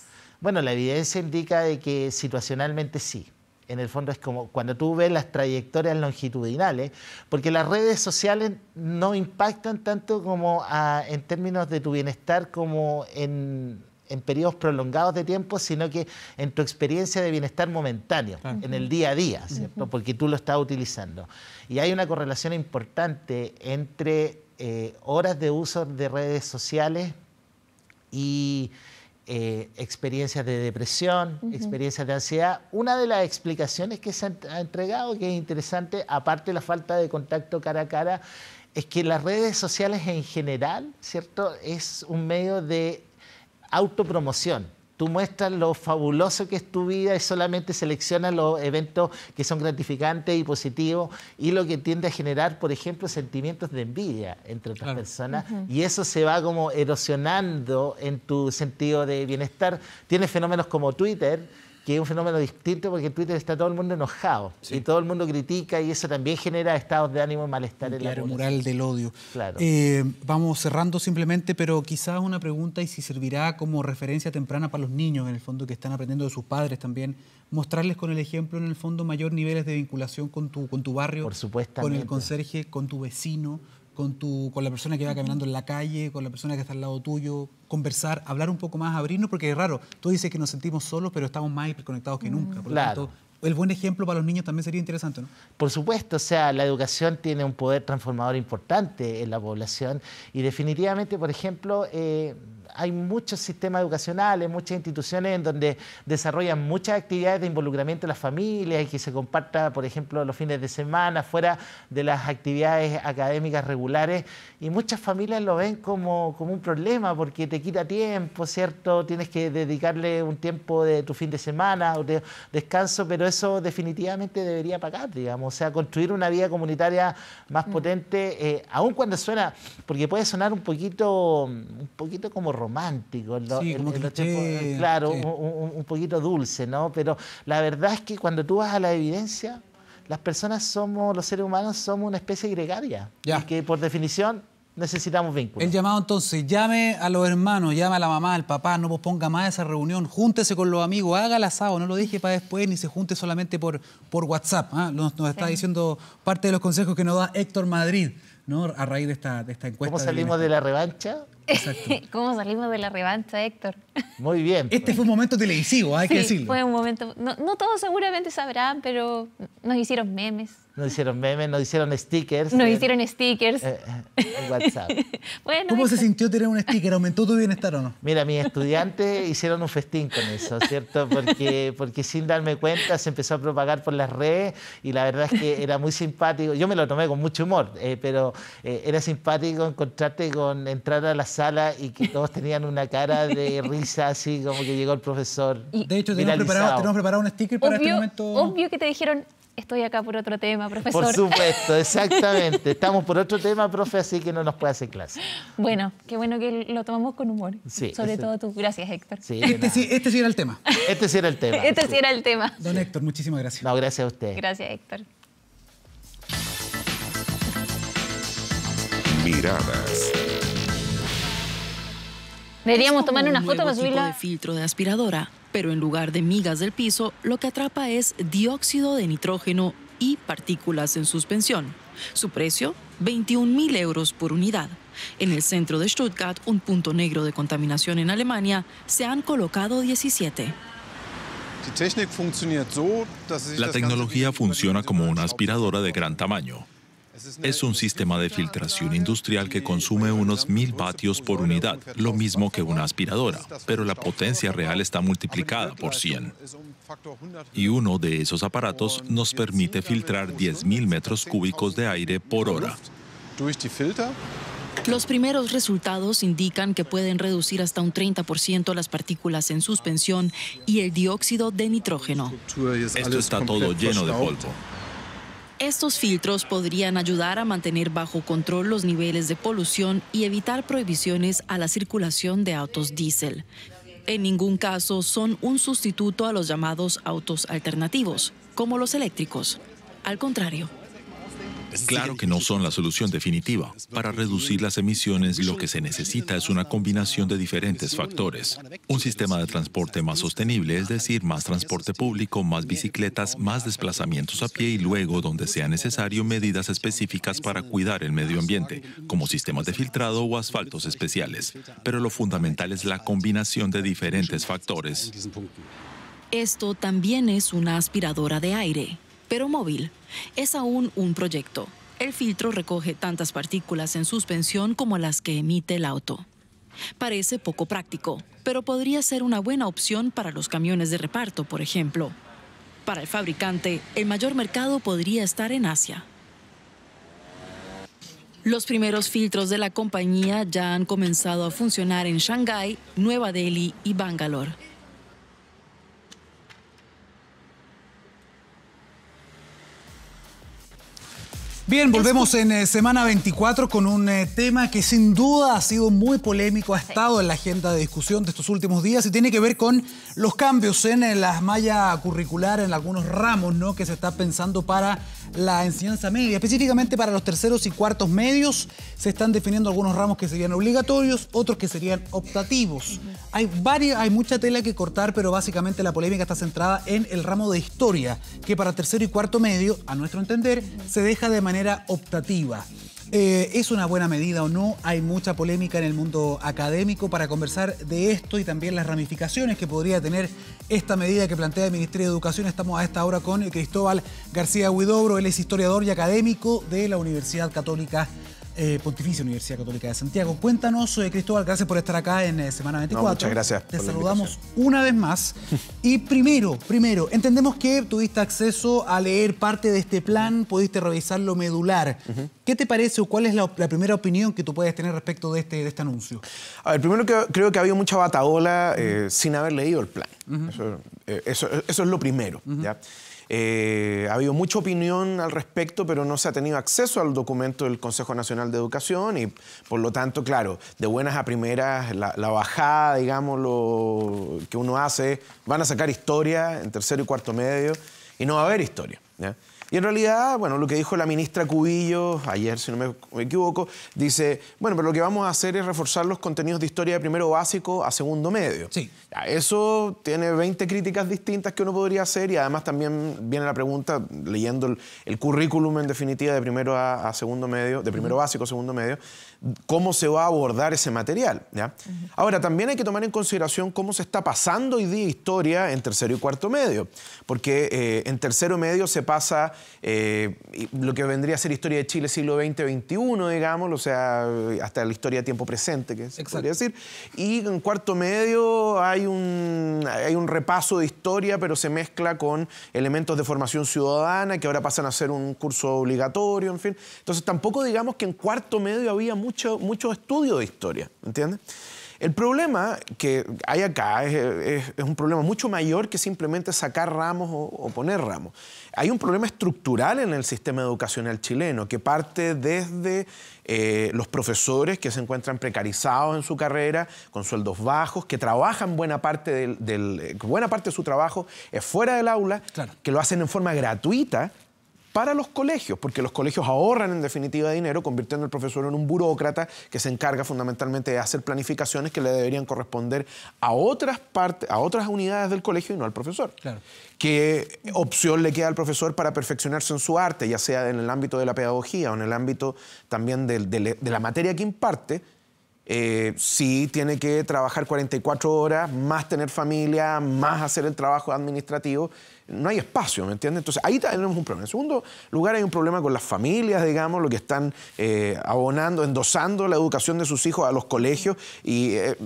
Bueno, la evidencia indica de que situacionalmente sí. En el fondo es como cuando tú ves las trayectorias longitudinales, porque las redes sociales no impactan tanto como a, en términos de tu bienestar como en, en periodos prolongados de tiempo, sino que en tu experiencia de bienestar momentáneo, uh-huh. en el día a día, ¿cierto? Uh-huh. Porque tú lo estás utilizando. Y hay una correlación importante entre eh, horas de uso de redes sociales y Eh, experiencias de depresión, uh-huh. experiencias de ansiedad. Una de las explicaciones que se ha entregado, que es interesante, aparte de la falta de contacto cara a cara, es que las redes sociales en general, ¿cierto?, es un medio de autopromoción. Tú muestras lo fabuloso que es tu vida y solamente seleccionas los eventos que son gratificantes y positivos, y lo que tiende a generar, por ejemplo, sentimientos de envidia entre otras claro. personas, uh-huh. y eso se va como erosionando en tu sentido de bienestar. Tienes fenómenos como Twitter, que es un fenómeno distinto porque en Twitter está todo el mundo enojado sí. y todo el mundo critica, y eso también genera estados de ánimo y malestar en claro, la población. Mural del odio. Claro. Eh, vamos cerrando simplemente, pero quizás una pregunta, y si servirá como referencia temprana para los niños, en el fondo, que están aprendiendo de sus padres también, mostrarles con el ejemplo, en el fondo, mayor niveles de vinculación con tu, con tu barrio, Por supuesto, con el conserje, con tu vecino, con, tu, con la persona que va caminando en la calle, con la persona que está al lado tuyo, conversar, hablar un poco más, abrirnos, porque es raro, tú dices que nos sentimos solos, pero estamos más hiperconectados que nunca. Por claro. lo tanto, el buen ejemplo para los niños también sería interesante, ¿no? Por supuesto, o sea, la educación tiene un poder transformador importante en la población, y definitivamente, por ejemplo, eh, hay muchos sistemas educacionales, muchas instituciones en donde desarrollan muchas actividades de involucramiento de las familias y que se comparta, por ejemplo, los fines de semana, fuera de las actividades académicas regulares, y muchas familias lo ven como, como un problema porque te quita tiempo, ¿cierto? Tienes que dedicarle un tiempo de tu fin de semana o de descanso, pero eso definitivamente debería pagar, digamos, o sea, construir una vida comunitaria más mm. potente, eh, aun cuando suena, porque puede sonar un poquito, un poquito como romántico, lo, sí, el, como el, el cliché, tiempo, claro, sí. un, un, un poquito dulce, ¿no? Pero la verdad es que cuando tú vas a la evidencia, las personas somos, los seres humanos somos una especie gregaria, ya. y que por definición necesitamos vínculos. El llamado entonces, llame a los hermanos, llame a la mamá, al papá, no posponga más esa reunión, júntese con los amigos, haga el asado, no lo deje para después, ni se junte solamente por, por WhatsApp. ¿eh? Nos, nos está sí. diciendo parte de los consejos que nos da Héctor Madrid, ¿no? A raíz de esta, de esta encuesta. ¿Cómo salimos de, de la revancha? Exacto. ¿Cómo salimos de la revancha, Héctor? Muy bien. Este fue un momento televisivo, hay sí, que decirlo. Fue un momento, no, no todos seguramente sabrán, pero nos hicieron memes. Nos hicieron memes, nos hicieron stickers. Nos en, hicieron stickers. Eh, en WhatsApp. Bueno, ¿Cómo Héctor? se sintió tener un sticker? ¿Aumentó tu bienestar o no? Mira, mis estudiantes hicieron un festín con eso, ¿cierto? Porque, porque sin darme cuenta se empezó a propagar por las redes, y la verdad es que era muy simpático. Yo me lo tomé con mucho humor, eh, pero eh, era simpático encontrarte con entrar a la sala y que todos tenían una cara de risa, así como que llegó el profesor. De hecho, tenemos preparado, tenemos preparado un sticker para obvio, este momento. Obvio que te dijeron, estoy acá por otro tema, profesor. Por supuesto, exactamente. Estamos por otro tema, profe, así que no nos puede hacer clase. Bueno, qué bueno que lo tomamos con humor. Sí, Sobre ese... todo tú. Gracias, Héctor. Sí, este, sí, este sí era el tema. Este sí era el tema. Este sí, sí era el tema. Don sí. Héctor, muchísimas gracias. No, gracias a usted. Gracias, Héctor. Miradas. Deberíamos tomar una foto para subirla. De filtro de aspiradora, pero en lugar de migas del piso, lo que atrapa es dióxido de nitrógeno y partículas en suspensión. Su precio, veintiún mil euros por unidad. En el centro de Stuttgart, un punto negro de contaminación en Alemania, se han colocado diecisiete. La tecnología funciona como una aspiradora de gran tamaño. Es un sistema de filtración industrial que consume unos mil vatios por unidad, lo mismo que una aspiradora, pero la potencia real está multiplicada por cien. Y uno de esos aparatos nos permite filtrar diez mil metros cúbicos de aire por hora. Los primeros resultados indican que pueden reducir hasta un treinta por ciento las partículas en suspensión y el dióxido de nitrógeno. Esto está todo lleno de polvo. Estos filtros podrían ayudar a mantener bajo control los niveles de polución y evitar prohibiciones a la circulación de autos diésel. En ningún caso son un sustituto a los llamados autos alternativos, como los eléctricos. Al contrario. Claro que no son la solución definitiva. Para reducir las emisiones, lo que se necesita es una combinación de diferentes factores. Un sistema de transporte más sostenible, es decir, más transporte público, más bicicletas, más desplazamientos a pie y luego, donde sea necesario, medidas específicas para cuidar el medio ambiente, como sistemas de filtrado o asfaltos especiales. Pero lo fundamental es la combinación de diferentes factores. Esto también es una aspiradora de aire, pero móvil. Es aún un proyecto. El filtro recoge tantas partículas en suspensión como las que emite el auto. Parece poco práctico, pero podría ser una buena opción para los camiones de reparto, por ejemplo. Para el fabricante, el mayor mercado podría estar en Asia. Los primeros filtros de la compañía ya han comenzado a funcionar en Shanghái, Nueva Delhi y Bangalore. Bien, volvemos en eh, semana veinticuatro con un eh, tema que sin duda ha sido muy polémico, ha estado en la agenda de discusión de estos últimos días y tiene que ver con los cambios en, en la malla curricular, en algunos ramos, ¿no?, que se está pensando para la enseñanza media, específicamente para los terceros y cuartos medios. Se están definiendo algunos ramos que serían obligatorios, otros que serían optativos. Uh-huh. Hay varios, hay mucha tela que cortar, pero básicamente la polémica está centrada en el ramo de historia, que para tercero y cuarto medio, a nuestro entender, uh-huh, se deja de manera optativa. Eh, ¿Es una buena medida o no? Hay mucha polémica en el mundo académico. Para conversar de esto y también las ramificaciones que podría tener esta medida que plantea el Ministerio de Educación, estamos a esta hora con Cristóbal García Huidobro. Él es historiador y académico de la Universidad Católica, eh, Pontificia Universidad Católica de Santiago. Cuéntanos, eh, Cristóbal, gracias por estar acá en eh, Semana veinticuatro. No, muchas gracias. Te saludamos una vez más. Y primero, primero, entendemos que tuviste acceso a leer parte de este plan, pudiste revisar lo medular. Uh-huh. ¿Qué te parece o cuál es la, la primera opinión que tú puedes tener respecto de este, de este anuncio? A ver, primero que, creo que ha habido mucha batahola eh, uh-huh, sin haber leído el plan. Uh-huh. eso, eh, eso, eso es lo primero, uh-huh, ¿ya? Eh, ha habido mucha opinión al respecto, pero no se ha tenido acceso al documento del Consejo Nacional de Educación y, por lo tanto, claro, de buenas a primeras, la, la bajada, digamos, lo que uno hace, van a sacar historia en tercero y cuarto medio y no va a haber historia, ¿ya? Y en realidad, bueno, lo que dijo la ministra Cubillo ayer, si no me equivoco, dice, bueno, pero lo que vamos a hacer es reforzar los contenidos de historia de primero básico a segundo medio. Sí. Ya, eso tiene veinte críticas distintas que uno podría hacer y además también viene la pregunta, leyendo el, el currículum en definitiva de primero a, a segundo medio, de primero básico a segundo medio, cómo se va a abordar ese material, ¿ya? Uh-huh. Ahora, también hay que tomar en consideración cómo se está pasando hoy día historia en tercero y cuarto medio, porque eh, en tercero medio se pasa eh, lo que vendría a ser historia de Chile siglo veinte veintiuno, digamos, o sea, hasta la historia de tiempo presente, que se podría decir, y en cuarto medio hay un, hay un repaso de historia, pero se mezcla con elementos de formación ciudadana, que ahora pasan a ser un curso obligatorio, en fin. Entonces, tampoco digamos que en cuarto medio había mucho, mucho estudio de historia, ¿entiendes? El problema que hay acá es, es, es un problema mucho mayor que simplemente sacar ramos o, o poner ramos. Hay un problema estructural en el sistema educacional chileno que parte desde eh, los profesores que se encuentran precarizados en su carrera, con sueldos bajos, que trabajan buena parte, del, del, buena parte de su trabajo es fuera del aula, claro, que lo hacen en forma gratuita para los colegios, porque los colegios ahorran en definitiva dinero convirtiendo al profesor en un burócrata que se encarga fundamentalmente de hacer planificaciones que le deberían corresponder a otras partes, a otras unidades del colegio y no al profesor. Claro. ¿Qué opción le queda al profesor para perfeccionarse en su arte, ya sea en el ámbito de la pedagogía o en el ámbito también de, de, de la materia que imparte? Eh, sí tiene que trabajar cuarenta y cuatro horas, más tener familia, más hacer el trabajo administrativo. No hay espacio, ¿me entiendes? Entonces, ahí tenemos un problema. En segundo lugar, hay un problema con las familias, digamos, lo que están eh, abonando, endosando la educación de sus hijos a los colegios. Y eh,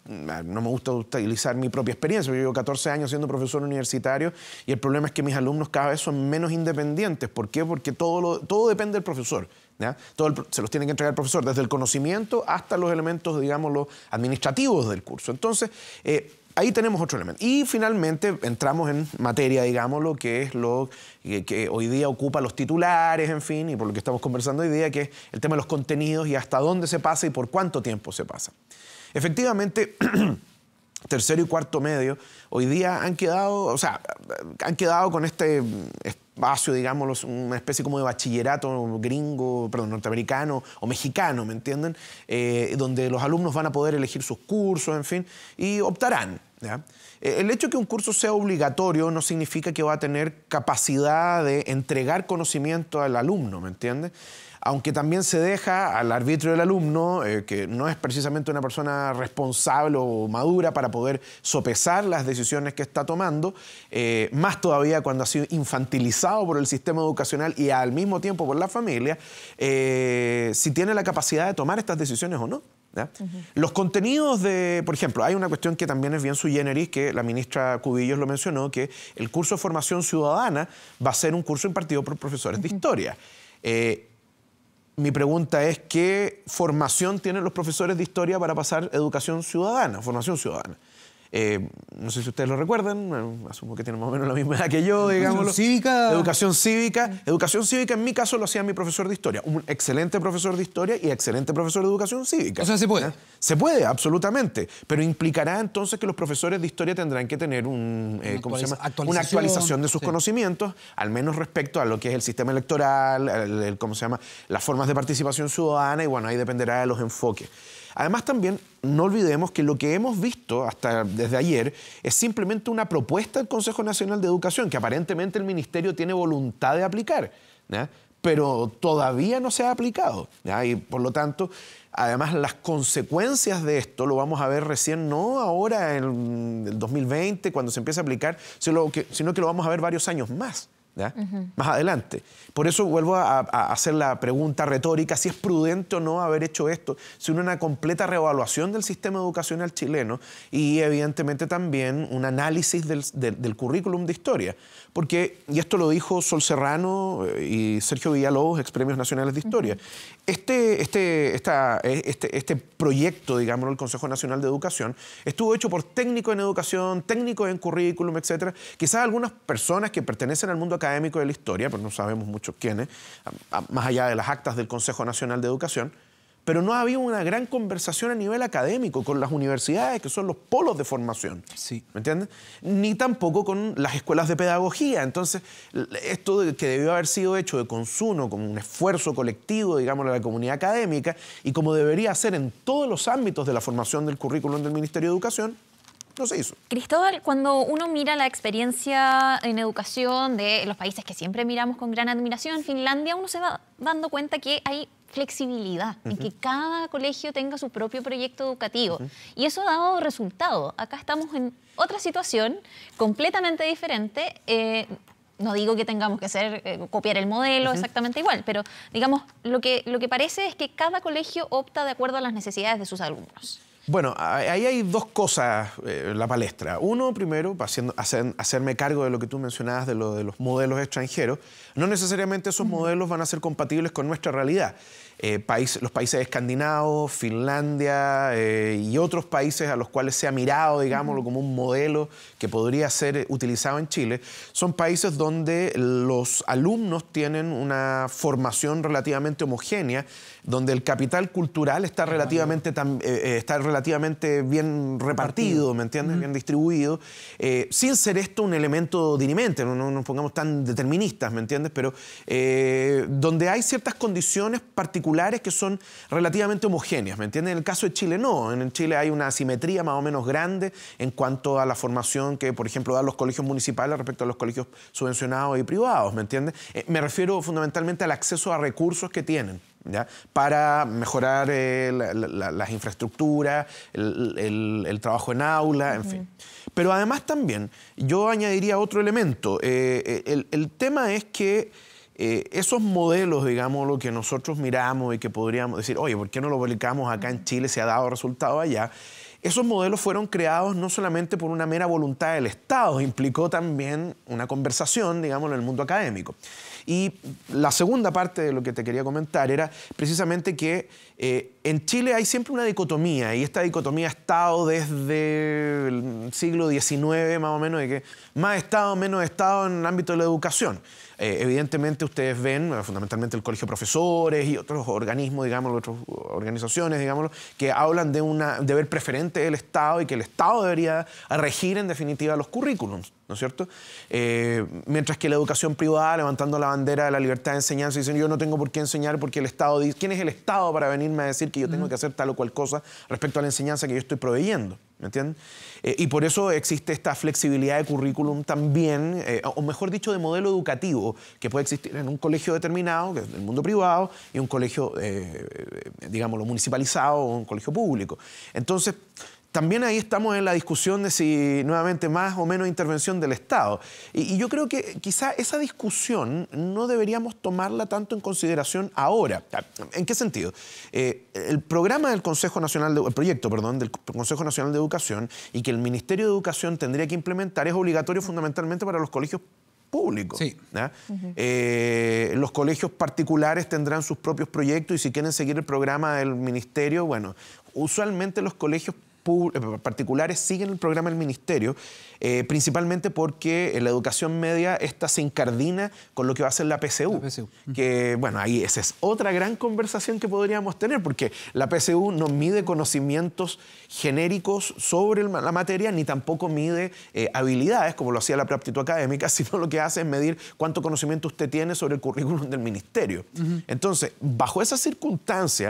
no me gusta utilizar mi propia experiencia. Yo llevo catorce años siendo profesor universitario y el problema es que mis alumnos cada vez son menos independientes. ¿Por qué? Porque todo, lo, todo depende del profesor. ¿Ya? Todo el, se los tiene que entregar el profesor, desde el conocimiento hasta los elementos, digamos, los administrativos del curso. Entonces, eh, ahí tenemos otro elemento. Y finalmente entramos en materia, digamos, lo que es lo que, que hoy día ocupa los titulares, en fin, y por lo que estamos conversando hoy día, que es el tema de los contenidos y hasta dónde se pasa y por cuánto tiempo se pasa. Efectivamente, tercero y cuarto medio hoy día han quedado, o sea, han quedado con este espacio, digamos, una especie como de bachillerato gringo, perdón, norteamericano o mexicano, ¿me entienden? Eh, donde los alumnos van a poder elegir sus cursos, en fin, y optarán, ¿ya? El hecho de que un curso sea obligatorio no significa que va a tener capacidad de entregar conocimiento al alumno, ¿me entiendes? Aunque también se deja al arbitrio del alumno, eh, que no es precisamente una persona responsable o madura para poder sopesar las decisiones que está tomando, eh, más todavía cuando ha sido infantilizado por el sistema educacional y al mismo tiempo por la familia, eh, si tiene la capacidad de tomar estas decisiones o no. ¿Ya? Uh-huh. Los contenidos de, por ejemplo, hay una cuestión que también es bien sui generis, que la ministra Cubillos lo mencionó, que el curso de formación ciudadana va a ser un curso impartido por profesores uh-huh. de historia. Eh, mi pregunta es, ¿qué formación tienen los profesores de historia para pasar educación ciudadana, formación ciudadana? Eh, no sé si ustedes lo recuerdan, bueno, asumo que tienen más o menos la misma edad que yo, digámoslo. ¿Educación cívica? Educación cívica. Educación cívica, en mi caso, lo hacía mi profesor de historia. Un excelente profesor de historia y excelente profesor de educación cívica. O sea, ¿se puede? ¿Eh? Se puede, absolutamente. Pero implicará entonces que los profesores de historia tendrán que tener un, eh, ¿cómo se llama? Actualización. Una actualización de sus Sí. conocimientos, al menos respecto a lo que es el sistema electoral, el, el, ¿cómo se llama? Las formas de participación ciudadana, y bueno, ahí dependerá de los enfoques. Además, también no olvidemos que lo que hemos visto hasta desde ayer es simplemente una propuesta del Consejo Nacional de Educación que aparentemente el Ministerio tiene voluntad de aplicar, ¿ya? Pero todavía no se ha aplicado, ¿ya? Y por lo tanto, además, las consecuencias de esto lo vamos a ver recién, no ahora en el dos mil veinte, cuando se empiece a aplicar, sino que, sino que lo vamos a ver varios años más. ¿Ya? Uh-huh. Más adelante. Por eso vuelvo a, a hacer la pregunta retórica, si es prudente o no haber hecho esto, sino una completa reevaluación del sistema educacional chileno y evidentemente también un análisis del, del, del currículum de historia. Porque, y esto lo dijo Sol Serrano y Sergio Villalobos, ex premios nacionales de historia, uh-huh. este, este, esta, este, este proyecto, digamos, del Consejo Nacional de Educación, estuvo hecho por técnicos en educación, técnicos en currículum, etcétera. Quizás algunas personas que pertenecen al mundo académico de la historia, pero no sabemos muchos quiénes, a, a, más allá de las actas del Consejo Nacional de Educación, pero no ha habido una gran conversación a nivel académico con las universidades, que son los polos de formación. Sí. ¿Me entiendes? Ni tampoco con las escuelas de pedagogía. Entonces, esto de que debió haber sido hecho de consumo, como un esfuerzo colectivo, digamos, de la comunidad académica, y como debería ser en todos los ámbitos de la formación del currículum del Ministerio de Educación, no se hizo. Cristóbal, cuando uno mira la experiencia en educación de los países que siempre miramos con gran admiración, Finlandia, uno se va dando cuenta que hay flexibilidad, uh-huh. en que cada colegio tenga su propio proyecto educativo. Uh-huh. Y eso ha dado resultado. Acá estamos en otra situación completamente diferente. Eh, no digo que tengamos que hacer, eh, copiar el modelo uh-huh. exactamente igual, pero digamos, lo que, lo que parece es que cada colegio opta de acuerdo a las necesidades de sus alumnos. Bueno, ahí hay dos cosas eh, en la palestra. Uno, primero, haciendo, hacer, hacerme cargo de lo que tú mencionabas de, lo, de los modelos extranjeros. No necesariamente esos uh-huh. modelos van a ser compatibles con nuestra realidad. Eh, país, los países escandinavos, Finlandia eh, y otros países a los cuales se ha mirado, digámoslo, uh-huh. como un modelo que podría ser utilizado en Chile, son países donde los alumnos tienen una formación relativamente homogénea, donde el capital cultural está relativamente, tan, eh, está relativamente bien repartido, ¿me entiendes? Uh-huh. Bien distribuido, eh, sin ser esto un elemento dirimente, no, no nos pongamos tan deterministas, ¿me entiendes? Pero eh, donde hay ciertas condiciones particulares que son relativamente homogéneas, ¿me entiendes? En el caso de Chile no, en Chile hay una asimetría más o menos grande en cuanto a la formación que, por ejemplo, dan los colegios municipales respecto a los colegios subvencionados y privados, ¿me entiendes? Eh, me refiero fundamentalmente al acceso a recursos que tienen, ¿ya? Para mejorar eh, la, la, las infraestructuras, el, el, el trabajo en aula, en uh-huh. fin. Pero además también yo añadiría otro elemento. Eh, el, el tema es que Eh, esos modelos, digamos, lo que nosotros miramos y que podríamos decir, oye, ¿por qué no lo aplicamos acá en Chile? Se ha dado resultado allá. Esos modelos fueron creados no solamente por una mera voluntad del Estado, implicó también una conversación, digamos, en el mundo académico. Y la segunda parte de lo que te quería comentar era precisamente que eh, en Chile hay siempre una dicotomía, y esta dicotomía ha estado desde el siglo diecinueve, más o menos, de que más Estado, menos Estado en el ámbito de la educación. Eh, evidentemente ustedes ven fundamentalmente el Colegio de Profesores y otros organismos, digamos, otras organizaciones, digámoslo, que hablan de un deber preferente del Estado y que el Estado debería regir en definitiva los currículums. ¿no es cierto? Eh, mientras que la educación privada, levantando la bandera de la libertad de enseñanza, dicen yo no tengo por qué enseñar porque el Estado dice, ¿quién es el Estado para venirme a decir que yo tengo que hacer tal o cual cosa respecto a la enseñanza que yo estoy proveyendo? ¿Me entienden? Eh, y por eso existe esta flexibilidad de currículum también, eh, o mejor dicho, de modelo educativo, que puede existir en un colegio determinado, que es el mundo privado, y un colegio, eh, digámoslo, municipalizado o un colegio público. Entonces, también ahí estamos en la discusión de si nuevamente más o menos intervención del Estado. Y, y yo creo que quizá esa discusión no deberíamos tomarla tanto en consideración ahora. ¿En qué sentido? Eh, el programa del Consejo Nacional de, el proyecto, perdón, del Consejo Nacional de Educación y que el Ministerio de Educación tendría que implementar es obligatorio fundamentalmente para los colegios públicos. Sí. Uh-huh. eh, los colegios particulares tendrán sus propios proyectos y si quieren seguir el programa del ministerio, bueno, usualmente los colegios particulares siguen el programa del ministerio, eh, principalmente porque en la educación media esta se incardina con lo que va a ser la P S U. La P S U. Que, bueno, ahí esa es otra gran conversación que podríamos tener, porque la P S U no mide conocimientos genéricos sobre la materia, ni tampoco mide eh, habilidades, como lo hacía la preaptitud académica, sino lo que hace es medir cuánto conocimiento usted tiene sobre el currículum del ministerio. Uh-huh. Entonces, bajo esa circunstancia,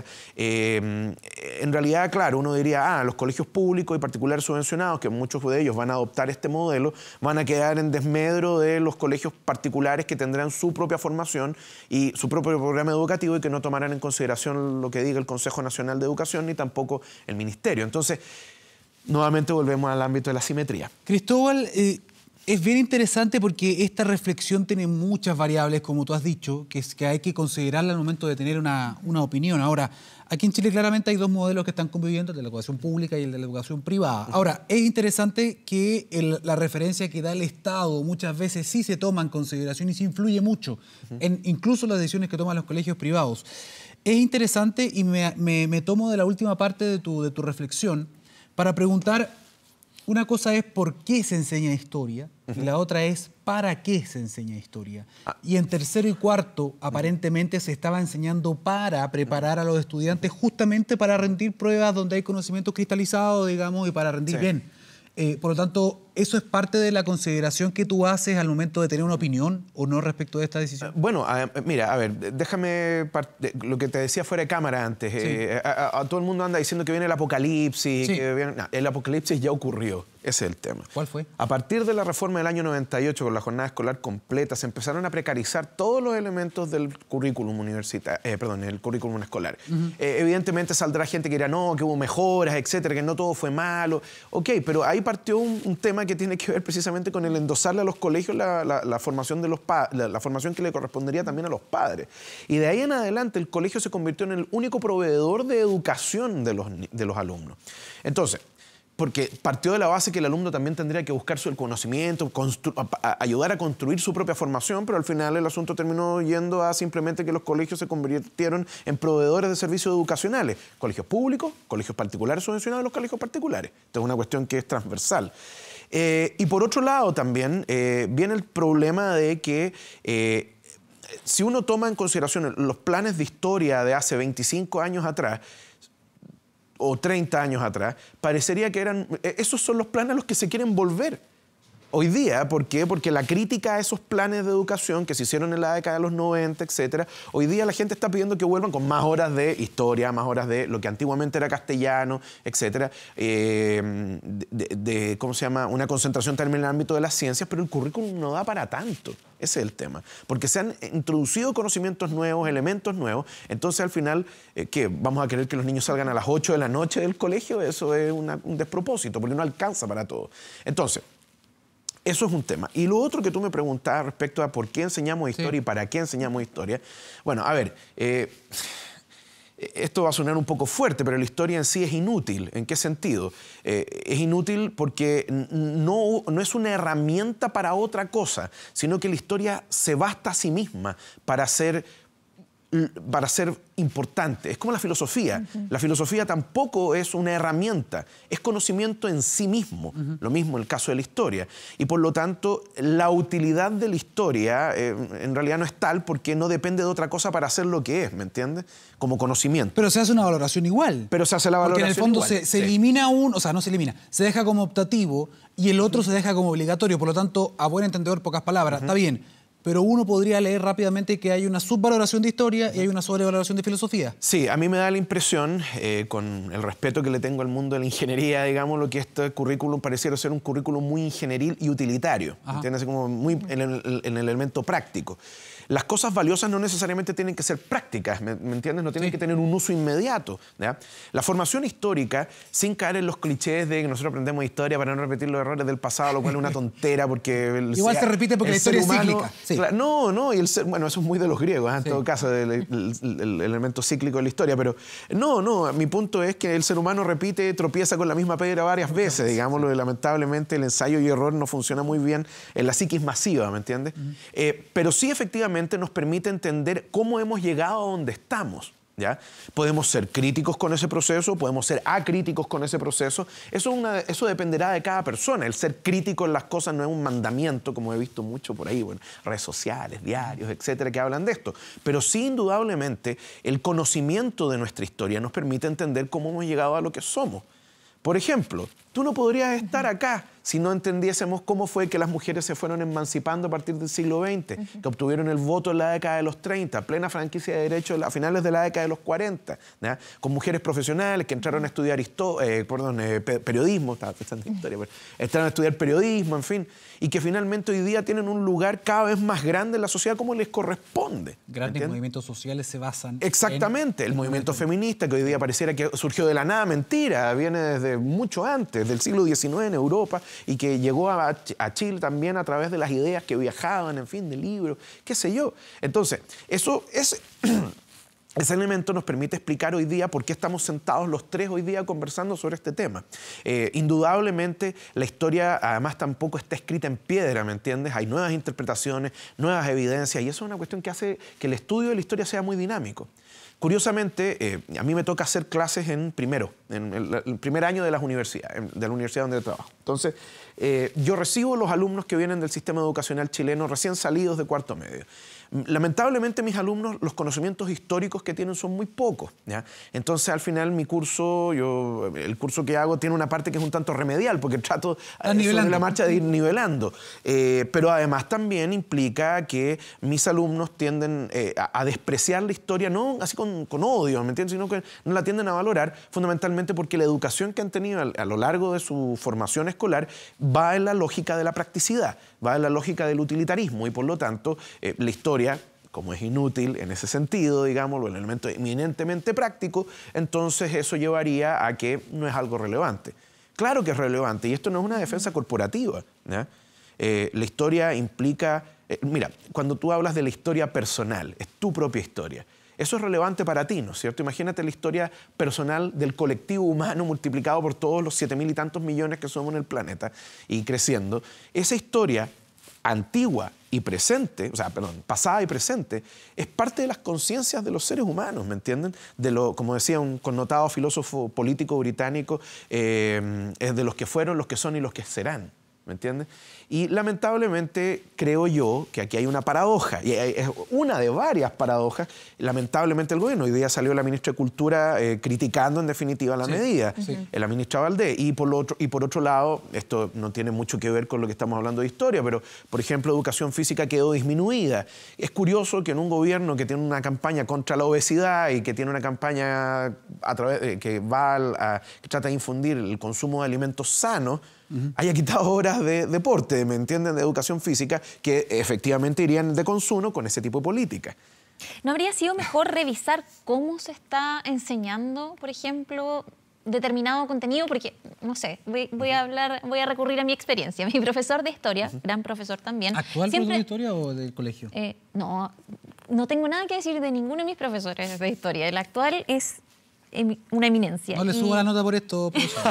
eh, en realidad, claro, uno diría, ah, los colegios públicos y particulares subvencionados, que muchos de ellos van a adoptar este modelo, van a quedar en desmedro de los colegios particulares que tendrán su propia formación y su propio programa educativo y que no tomarán en consideración lo que diga el Consejo Nacional de Educación ni tampoco el Ministerio. Entonces, nuevamente volvemos al ámbito de la simetría. Cristóbal, eh, es bien interesante porque esta reflexión tiene muchas variables, como tú has dicho, que, es que hay que considerarla al momento de tener una, una opinión. Ahora, aquí en Chile claramente hay dos modelos que están conviviendo, el de la educación pública y el de la educación privada. Ahora, es interesante que el, la referencia que da el Estado muchas veces sí se toma en consideración y sí influye mucho, uh-huh. en incluso las decisiones que toman los colegios privados. Es interesante y me, me, me tomo de la última parte de tu, de tu reflexión para preguntar, una cosa es por qué se enseña historia uh-huh. y la otra es para qué se enseña historia. Ah. Y en tercero y cuarto, aparentemente se estaba enseñando para preparar a los estudiantes justamente para rendir pruebas donde hay conocimiento cristalizado, digamos, y para rendir sí. bien. Eh, por lo tanto, ¿eso es parte de la consideración que tú haces al momento de tener una opinión o no respecto de esta decisión? Bueno, a, mira, a ver, déjame lo que te decía fuera de cámara antes. Sí. Eh, a, a, a todo el mundo anda diciendo que viene el apocalipsis. Sí. Que viene, no, el apocalipsis ya ocurrió. Ese es el tema. ¿Cuál fue? A partir de la reforma del año noventa y ocho, con la jornada escolar completa, se empezaron a precarizar todos los elementos del currículum universitario, eh, perdón, el currículum escolar. Uh-huh. eh, evidentemente saldrá gente que dirá, no, que hubo mejoras, etcétera, que no todo fue malo. Ok, pero ahí partió un, un tema que tiene que ver precisamente con el endosarle a los colegios la, la, la formación de los pa la, la formación que le correspondería también a los padres. Y de ahí en adelante el colegio se convirtió en el único proveedor de educación de los, de los alumnos. Entonces, porque partió de la base que el alumno también tendría que buscar su conocimiento, a, a ayudar a construir su propia formación, pero al final el asunto terminó yendo a simplemente que los colegios se convirtieron en proveedores de servicios educacionales. Colegios públicos, colegios particulares subvencionados, los colegios particulares. Esto es una cuestión que es transversal. Eh, y por otro lado también eh, viene el problema de que eh, si uno toma en consideración los planes de historia de hace veinticinco años atrás, o treinta años atrás, parecería que eran... Esos son los planes a los que se quieren volver hoy día. ¿Por qué? Porque la crítica a esos planes de educación que se hicieron en la década de los noventa, etcétera, hoy día la gente está pidiendo que vuelvan con más horas de historia, más horas de lo que antiguamente era castellano, etcétera, eh, de, de, ¿cómo se llama? Una concentración también en el ámbito de las ciencias, pero el currículum no da para tanto. Ese es el tema. Porque se han introducido conocimientos nuevos, elementos nuevos. Entonces, al final, eh, ¿qué? ¿Vamos a querer que los niños salgan a las ocho de la noche del colegio? Eso es una, un despropósito, porque no alcanza para todo. Entonces, eso es un tema. Y lo otro que tú me preguntabas respecto a por qué enseñamos historia sí. y para qué enseñamos historia. Bueno, a ver... Eh, Esto va a sonar un poco fuerte, pero la historia en sí es inútil. ¿En qué sentido? Eh, es inútil porque no, no es una herramienta para otra cosa, sino que la historia se basta a sí misma para ser para ser importante. Es como la filosofía. Uh-huh. La filosofía tampoco es una herramienta, es conocimiento en sí mismo. Uh-huh. Lo mismo en el caso de la historia. Y por lo tanto, la utilidad de la historia eh, en realidad no es tal porque no depende de otra cosa para hacer lo que es, ¿me entiendes? Como conocimiento. Pero se hace una valoración igual. Pero se hace la valoración igual. Porque en el fondo igual. se, se sí. elimina un, o sea, no se elimina, se deja como optativo y el otro uh-huh. se deja como obligatorio. Por lo tanto, a buen entendedor, pocas palabras, uh-huh. está bien. Pero uno podría leer rápidamente que hay una subvaloración de historia y hay una sobrevaloración de filosofía. Sí, a mí me da la impresión, eh, con el respeto que le tengo al mundo de la ingeniería, digamos, lo que este currículum pareciera ser un currículum muy ingenieril y utilitario, ¿entiendes? Como muy en el, en el elemento práctico. Las cosas valiosas no necesariamente tienen que ser prácticas, ¿me, me entiendes? No tienen sí. que tener un uso inmediato, ¿ya? La formación histórica, sin caer en los clichés de que nosotros aprendemos historia para no repetir los errores del pasado, lo cual es una tontera porque... El, Igual se repite porque la historia humano, es cíclica. Sí. Claro, no, no, y el ser, bueno, eso es muy de los griegos, ¿eh? en sí. todo caso, el, el, el, el elemento cíclico de la historia, pero no, no, mi punto es que el ser humano repite, tropieza con la misma piedra varias veces, digámoslo, y lamentablemente el ensayo y error no funciona muy bien en la psiquis masiva, ¿me entiendes? Uh-huh. eh, pero sí, efectivamente, nos permite entender cómo hemos llegado a donde estamos, ¿ya? Podemos ser críticos con ese proceso, podemos ser acríticos con ese proceso. Eso, es una, eso dependerá de cada persona. El ser crítico en las cosas no es un mandamiento, como he visto mucho por ahí, bueno, redes sociales, diarios, etcétera, que hablan de esto. Pero sí, indudablemente, el conocimiento de nuestra historia nos permite entender cómo hemos llegado a lo que somos. Por ejemplo, tú no podrías estar acá si no entendiésemos cómo fue que las mujeres se fueron emancipando a partir del siglo veinte, uh-huh. que obtuvieron el voto en la década de los treinta, plena franquicia de derechos a finales de la década de los cuarenta, ¿ya? Con mujeres profesionales que entraron a estudiar histo eh, perdón, eh, periodismo, estaba pensando en historia, pero entraron a estudiar periodismo, en fin, y que finalmente hoy día tienen un lugar cada vez más grande en la sociedad como les corresponde. Grandes movimientos sociales se basan Exactamente, en... el movimiento feminista que hoy día pareciera que surgió de la nada, mentira, viene desde mucho antes, del siglo diecinueve en Europa, y que llegó a, a Chile también a través de las ideas que viajaban, en fin, de libros, qué sé yo. Entonces, eso es... Ese elemento nos permite explicar hoy día por qué estamos sentados los tres hoy día conversando sobre este tema. Eh, indudablemente, la historia además tampoco está escrita en piedra, ¿me entiendes? Hay nuevas interpretaciones, nuevas evidencias, y eso es una cuestión que hace que el estudio de la historia sea muy dinámico. Curiosamente, eh, a mí me toca hacer clases en primero, en el, el primer año de las universidades, de la universidad donde trabajo. Entonces, eh, yo recibo los alumnos que vienen del sistema educacional chileno recién salidos de cuarto medio. Lamentablemente, mis alumnos, los conocimientos históricos que tienen son muy pocos, ¿ya? Entonces, al final, mi curso, yo, el curso que hago tiene una parte que es un tanto remedial, porque trato sobre la marcha de ir nivelando. Eh, pero además también implica que mis alumnos tienden eh, a, a despreciar la historia, no así con, con odio, ¿me entiendes? Sino que no la tienden a valorar, fundamentalmente porque la educación que han tenido a, a lo largo de su formación escolar va en la lógica de la practicidad, va en la lógica del utilitarismo, y por lo tanto, eh, la historia, como es inútil en ese sentido, digámoslo, el elemento eminentemente práctico, entonces eso llevaría a que no es algo relevante. Claro que es relevante, y esto no es una defensa corporativa, ¿ya? Eh, la historia implica... Eh, mira, cuando tú hablas de la historia personal, es tu propia historia. Eso es relevante para ti, ¿no es cierto? Imagínate la historia personal del colectivo humano multiplicado por todos los siete mil y tantos millones que somos en el planeta y creciendo. Esa historia antigua y presente, o sea, perdón, pasada y presente, es parte de las conciencias de los seres humanos, ¿me entienden? De lo, como decía un connotado filósofo político británico, eh, es de los que fueron, los que son y los que serán, ¿me entiendes? Y lamentablemente creo yo que aquí hay una paradoja, y es una de varias paradojas. Lamentablemente el gobierno, hoy día salió la ministra de Cultura eh, criticando en definitiva la sí, medida, sí. la ministra Valdés, y por, lo otro, y por otro lado, esto no tiene mucho que ver con lo que estamos hablando de historia, pero por ejemplo educación física quedó disminuida. Es curioso que en un gobierno que tiene una campaña contra la obesidad y que tiene una campaña a través, eh, que, va a, que trata de infundir el consumo de alimentos sanos, Uh-huh. haya quitado horas de deporte, ¿me entienden?, de educación física, que efectivamente irían de consumo con ese tipo de política. ¿No habría sido mejor revisar cómo se está enseñando, por ejemplo, determinado contenido? Porque, no sé, voy, voy a hablar, voy a recurrir a mi experiencia. Mi profesor de historia, uh-huh. gran profesor también. ¿Actual siempre, profesor de historia o del colegio? Eh, no, no tengo nada que decir de ninguno de mis profesores de historia. El actual es una eminencia. No le subo y, la nota por esto, profesor.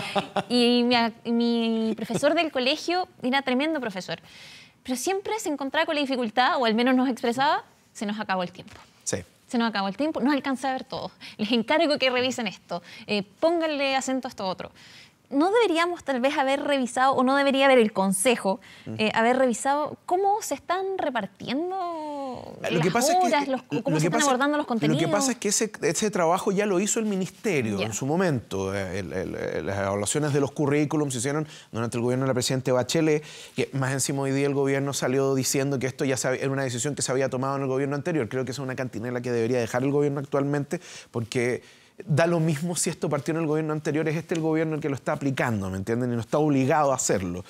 Y mi, mi profesor del colegio era tremendo profesor, pero siempre se encontraba con la dificultad, o al menos nos expresaba, se nos acabó el tiempo. Sí. Se se nos acabó el tiempo, no alcanza a ver todo. Les encargo que revisen esto, eh, pónganle acento a esto otro. ¿No deberíamos tal vez haber revisado, o no debería haber el Consejo, eh, haber revisado cómo se están repartiendo lo que las pasa horas, es que, los, cómo lo se que están pasa, abordando los contenidos? Lo que pasa es que ese, ese trabajo ya lo hizo el Ministerio Ya. en su momento. El, el, el, las evaluaciones de los currículums se hicieron durante el gobierno de la presidenta Bachelet, que más encima hoy día el gobierno salió diciendo que esto ya se, era una decisión que se había tomado en el gobierno anterior. Creo que es una cantinela que debería dejar el gobierno actualmente, porque da lo mismo si esto partió en el gobierno anterior, es este el gobierno el que lo está aplicando, ¿me entienden? Y no está obligado a hacerlo.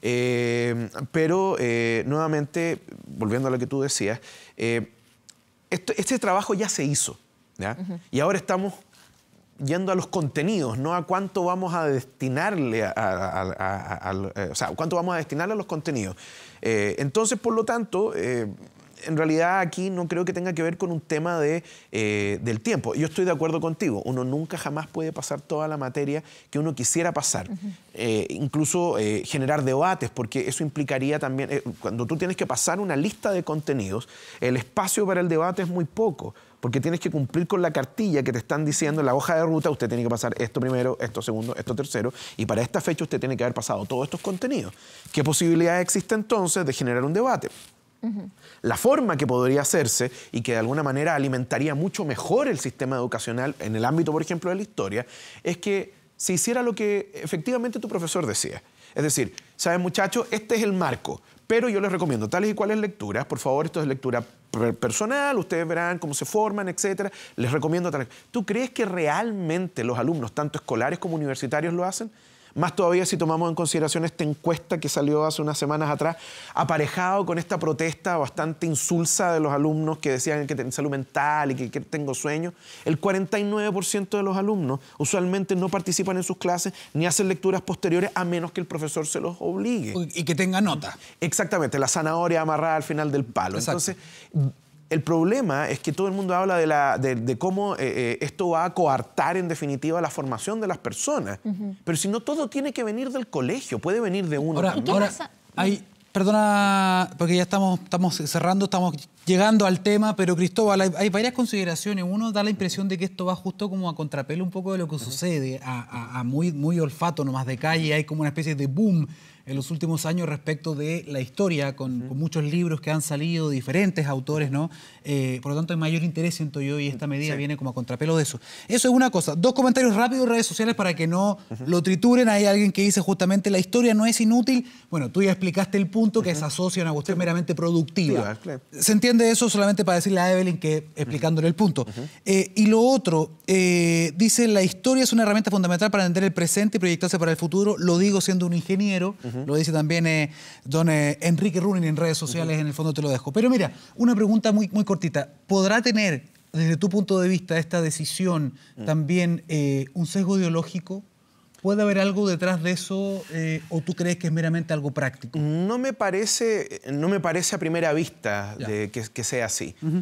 Eh, pero, eh, nuevamente, volviendo a lo que tú decías, eh, esto, este trabajo ya se hizo, ¿ya? Uh-huh. Y ahora estamos yendo a los contenidos, no a cuánto vamos a destinarle a, a, a, a, a, a o sea, cuánto vamos a destinarle a los contenidos. Eh, entonces, por lo tanto, eh, en realidad aquí no creo que tenga que ver con un tema de, eh, del tiempo. Yo estoy de acuerdo contigo. Uno nunca jamás puede pasar toda la materia que uno quisiera pasar. Uh-huh. eh, incluso eh, generar debates, porque eso implicaría también, eh, cuando tú tienes que pasar una lista de contenidos, el espacio para el debate es muy poco, porque tienes que cumplir con la cartilla que te están diciendo en la hoja de ruta. Usted tiene que pasar esto primero, esto segundo, esto tercero, y para esta fecha usted tiene que haber pasado todos estos contenidos. ¿Qué posibilidad existe entonces de generar un debate? Uh-huh. La forma que podría hacerse y que de alguna manera alimentaría mucho mejor el sistema educacional en el ámbito, por ejemplo, de la historia, es que se hiciera lo que efectivamente tu profesor decía. Es decir, ¿saben, muchachos? Este es el marco, pero yo les recomiendo tales y cuales lecturas. Por favor, esto es lectura personal, ustedes verán cómo se forman, etcétera. Les recomiendo tales. ¿Tú crees que realmente los alumnos, tanto escolares como universitarios, lo hacen? Más todavía si tomamos en consideración esta encuesta que salió hace unas semanas atrás, aparejado con esta protesta bastante insulsa de los alumnos que decían que tienen salud mental y que, que tengo sueño. El cuarenta y nueve por ciento de los alumnos usualmente no participan en sus clases ni hacen lecturas posteriores a menos que el profesor se los obligue. Y que tenga nota. Exactamente, la zanahoria amarrada al final del palo. Exacto. Entonces, el problema es que todo el mundo habla de, la, de, de cómo eh, eh, esto va a coartar en definitiva la formación de las personas. Uh-huh. Pero si no, todo tiene que venir del colegio, puede venir de uno ahora, también. Ahora, hay, perdona, porque ya estamos, estamos cerrando, estamos llegando al tema, pero Cristóbal, hay, hay varias consideraciones. Uno da la impresión de que esto va justo como a contrapelo un poco de lo que uh-huh. sucede, a, a, a muy, muy olfato nomás de calle. Hay como una especie de boom en los últimos años respecto de la historia, con, con muchos libros que han salido, diferentes autores, ¿no? Eh, por lo tanto, hay mayor interés, siento yo, y esta medida sí. viene como a contrapelo de eso. Eso es una cosa. Dos comentarios rápidos en redes sociales para que no uh-huh. lo trituren. Hay alguien que dice justamente, la historia no es inútil. Bueno, tú ya explicaste el punto, que uh-huh. se asocia a una cuestión sí. meramente productiva. Sí, claro. Se entiende eso solamente para decirle a Evelyn que, explicándole uh-huh. el punto. Uh-huh. Eh, y lo otro, eh, dice, la historia es una herramienta fundamental para entender el presente y proyectarse para el futuro. Lo digo siendo un ingeniero. Uh-huh. Lo dice también eh, don eh, Enrique Runin en redes sociales, uh-huh. en el fondo te lo dejo. Pero mira, una pregunta muy, muy cortita. ¿Podrá tener, desde tu punto de vista, esta decisión uh-huh. también eh, un sesgo ideológico? ¿Puede haber algo detrás de eso eh, o tú crees que es meramente algo práctico? No me parece, no me parece a primera vista de que, que sea así. Uh-huh.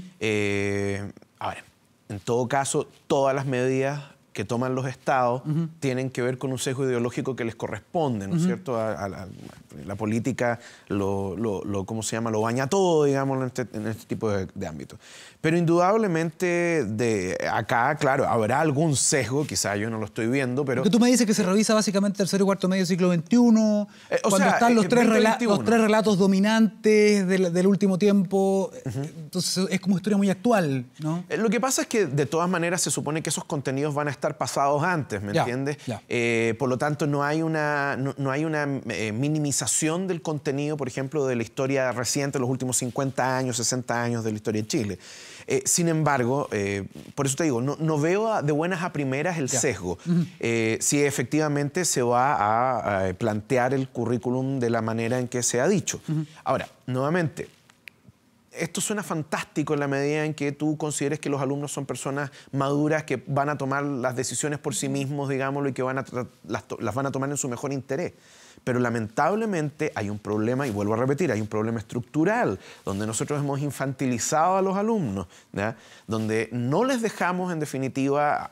eh, a ver, en todo caso, todas las medidas que toman los estados uh-huh. tienen que ver con un sesgo ideológico que les corresponde, ¿no es uh-huh. cierto? A, a, a, la política lo, lo, lo, ¿cómo se llama? Lo baña todo, digamos, en este, en este tipo de, de ámbitos. Pero indudablemente de acá, claro, habrá algún sesgo, quizá yo no lo estoy viendo, pero... Porque tú me dices que se revisa básicamente tercero y cuarto medio del siglo veintiuno, eh, o cuando sea, están los, eh, tres rela- los tres relatos dominantes del, del último tiempo, uh-huh. entonces es como historia muy actual, ¿no? Eh, lo que pasa es que de todas maneras se supone que esos contenidos van a estar pasados antes, ¿me ya, entiendes? Ya. Eh, por lo tanto, no hay una, no, no hay una eh, minimización del contenido, por ejemplo, de la historia reciente, los últimos cincuenta años, sesenta años de la historia de Chile. Eh, sin embargo, eh, por eso te digo, no, no veo a, de buenas a primeras el ya. sesgo. Uh-huh. eh, si efectivamente se va a, a plantear el currículum de la manera en que se ha dicho. Uh-huh. Ahora, nuevamente, esto suena fantástico en la medida en que tú consideres que los alumnos son personas maduras que van a tomar las decisiones por sí mismos, digámoslo, y que van a las, las van a tomar en su mejor interés. Pero lamentablemente hay un problema, y vuelvo a repetir, hay un problema estructural, donde nosotros hemos infantilizado a los alumnos, ¿ya? Donde no les dejamos, en definitiva,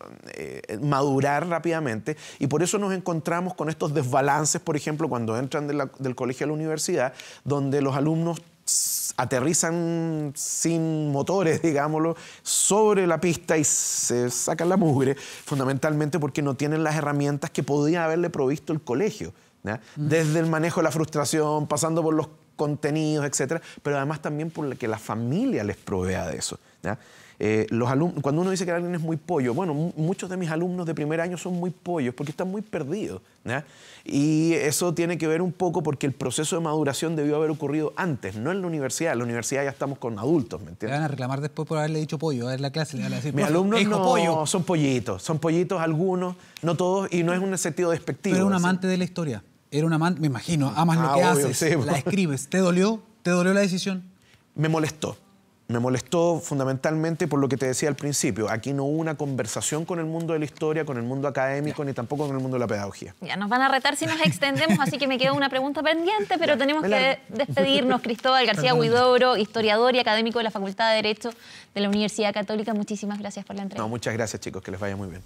eh, madurar rápidamente, y por eso nos encontramos con estos desbalances, por ejemplo, cuando entran de la, del colegio a la universidad, donde los alumnos aterrizan sin motores, digámoslo, sobre la pista y se sacan la mugre, fundamentalmente porque no tienen las herramientas que podía haberle provisto el colegio, ¿ya? Mm. Desde el manejo de la frustración, pasando por los contenidos, etcétera, pero además también por que la familia les provea de eso, ¿ya? Eh, los alumnos, cuando uno dice que alguien es muy pollo, bueno, muchos de mis alumnos de primer año son muy pollos porque están muy perdidos, ¿ya? Y eso tiene que ver un poco porque el proceso de maduración debió haber ocurrido antes, no en la universidad. En la universidad ya estamos con adultos, ¿me entiendes? Le van a reclamar después por haberle dicho pollo, a ver la clase, le van a decir, mis alumnos no pollo. Son pollitos, son pollitos algunos, no todos, y no es un sentido despectivo. Pero era un amante de la historia, era un amante, me imagino, amas lo ah, que obvio, haces, sí, la escribes. ¿Te dolió? ¿Te dolió la decisión? Me molestó. Me molestó fundamentalmente por lo que te decía al principio. Aquí no hubo una conversación con el mundo de la historia, con el mundo académico, ya. Ni tampoco con el mundo de la pedagogía. Ya nos van a retar si nos extendemos, así que me queda una pregunta pendiente, pero ya. tenemos me que la... despedirnos. Cristóbal García Huidobro, historiador y académico de la Facultad de Derecho de la Universidad Católica. Muchísimas gracias por la entrega. No, muchas gracias, chicos. Que les vaya muy bien.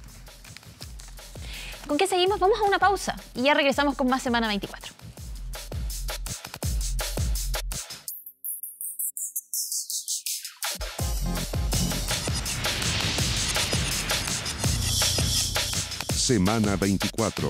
¿Con qué seguimos? Vamos a una pausa y ya regresamos con más Semana veinticuatro. Semana veinticuatro.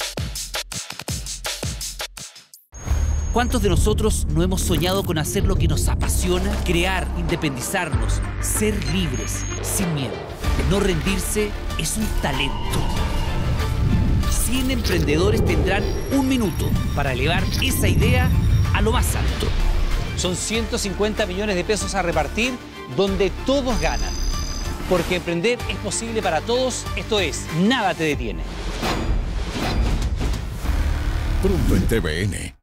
¿Cuántos de nosotros no hemos soñado con hacer lo que nos apasiona? Crear, independizarnos, ser libres, sin miedo. No rendirse es un talento. cien emprendedores tendrán un minuto para elevar esa idea a lo más alto. Son ciento cincuenta millones de pesos a repartir donde todos ganan. Porque emprender es posible para todos, esto es, nada te detiene. Pronto en T V N.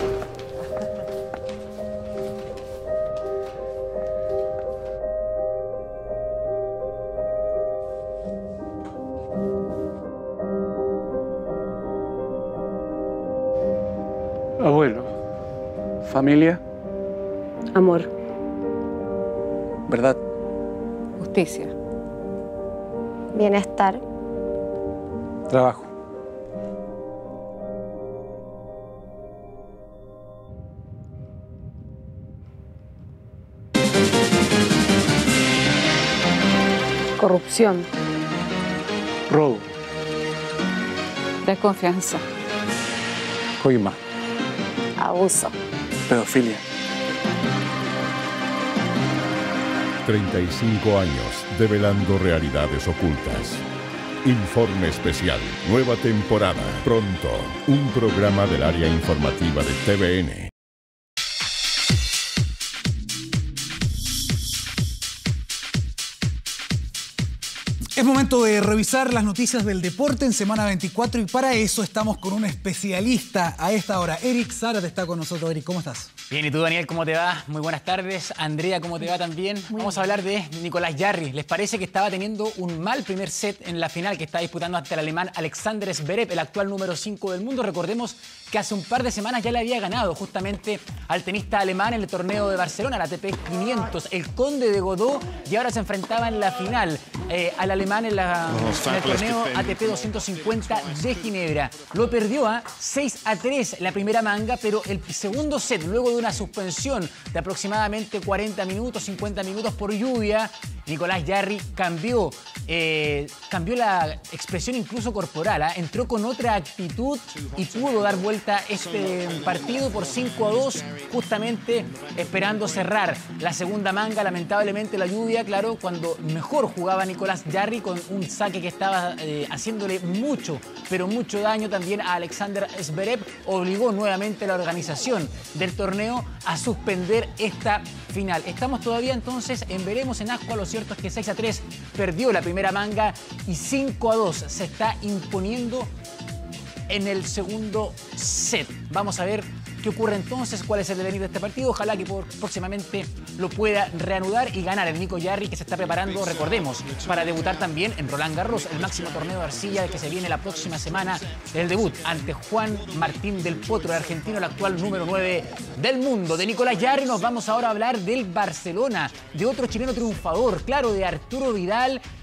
Abuelo, familia, amor, verdad, justicia, bienestar, trabajo. corrupción, robo, desconfianza, coima, abuso, pedofilia. treinta y cinco años develando realidades ocultas. Informe especial, nueva temporada. Pronto, un programa del área informativa de T V N. Es momento de revisar las noticias del deporte en Semana veinticuatro y para eso estamos con un especialista a esta hora. Eric Zárate está con nosotros. Eric, ¿cómo estás? Bien, ¿y tú, Daniel, cómo te va? Muy buenas tardes. Andrea, ¿cómo te va también? Muy Vamos bien. a hablar de Nicolás Jarry. ¿Les parece que estaba teniendo un mal primer set en la final que está disputando ante el alemán Alexander Zverev, el actual número cinco del mundo? Recordemos que hace un par de semanas ya le había ganado justamente al tenista alemán en el torneo de Barcelona, la A T P quinientos, el Conde de Godó, y ahora se enfrentaba en la final eh, al alemán en, la, oh, en el torneo A T P doscientos cincuenta de Ginebra. Lo perdió a seis a tres la primera manga, pero el segundo set, luego de una suspensión de aproximadamente cuarenta minutos, cincuenta minutos por lluvia, Nicolás Jarry cambió, eh, cambió la expresión incluso corporal, ¿eh? Entró con otra actitud y pudo dar vuelta este partido por cinco a dos, justamente esperando cerrar la segunda manga. Lamentablemente la lluvia, claro, cuando mejor jugaba Nicolás Jarry con un saque que estaba eh, haciéndole mucho, pero mucho daño también a Alexander Zverev, obligó nuevamente a la organización del torneo a suspender esta final. Estamos todavía entonces en veremos en Ascua. Lo cierto es que seis a tres perdió la primera manga y cinco a dos se está imponiendo en el segundo set. Vamos a ver qué ocurre entonces, cuál es el devenir de este partido. Ojalá que por, próximamente lo pueda reanudar y ganar el Nico Jarry, que se está preparando, recordemos, para debutar también en Roland Garros, el máximo torneo de arcilla que se viene la próxima semana, el debut ante Juan Martín del Potro, el argentino, el actual número nueve del mundo. De Nicolás Jarry nos vamos ahora a hablar del Barcelona, de otro chileno triunfador, claro, de Arturo Vidal,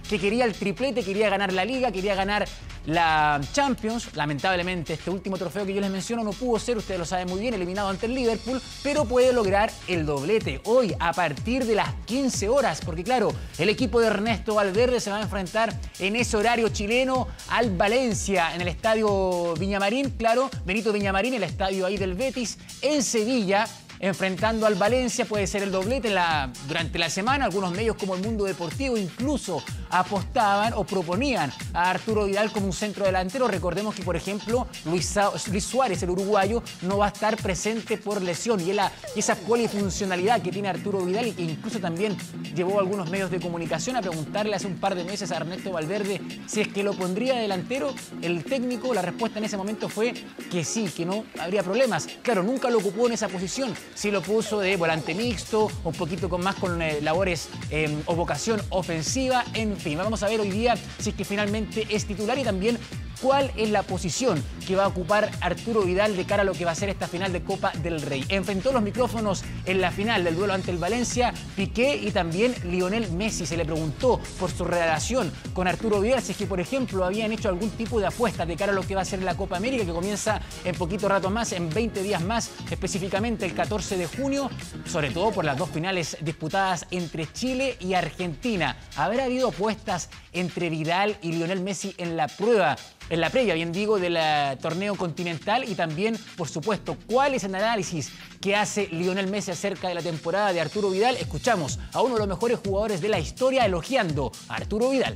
que quería el triplete, quería ganar la Liga, quería ganar la Champions. Lamentablemente este último trofeo que yo les menciono no pudo ser, ustedes lo saben muy bien, eliminado ante el Liverpool, pero puede lograr el doblete hoy a partir de las quince horas, porque claro, el equipo de Ernesto Valverde se va a enfrentar en ese horario chileno al Valencia en el estadio Viñamarín, claro, Benito Villamarín, el estadio ahí del Betis, en Sevilla, enfrentando al Valencia. Puede ser el doblete en la, durante la semana. Algunos medios como El Mundo Deportivo incluso apostaban o proponían a Arturo Vidal como un centro delantero. Recordemos que, por ejemplo, Luis, Luis Suárez, el uruguayo, no va a estar presente por lesión. Y, la, y esa polifuncionalidad que tiene Arturo Vidal, y que incluso también llevó a algunos medios de comunicación a preguntarle hace un par de meses a Ernesto Valverde si es que lo pondría delantero, el técnico, la respuesta en ese momento fue que sí, que no habría problemas. Claro, nunca lo ocupó en esa posición. Sí lo puso de volante mixto, un poquito con más con eh, labores eh, o vocación ofensiva, en fin. Vamos a ver hoy día si es que finalmente es titular y también cuál es la posición que va a ocupar Arturo Vidal de cara a lo que va a ser esta final de Copa del Rey. Enfrentó los micrófonos en la final del duelo ante el Valencia Piqué y también Lionel Messi. Se le preguntó por su relación con Arturo Vidal, si es que, por ejemplo, habían hecho algún tipo de apuestas de cara a lo que va a ser la Copa América, que comienza en poquito rato más, en veinte días más, específicamente el catorce de junio, sobre todo por las dos finales disputadas entre Chile y Argentina. ¿Habrá habido apuestas entre Vidal y Lionel Messi en la prueba, en la previa, bien digo, del torneo continental? Y también, por supuesto, ¿cuál es el análisis que hace Lionel Messi acerca de la temporada de Arturo Vidal? Escuchamos a uno de los mejores jugadores de la historia elogiando a Arturo Vidal.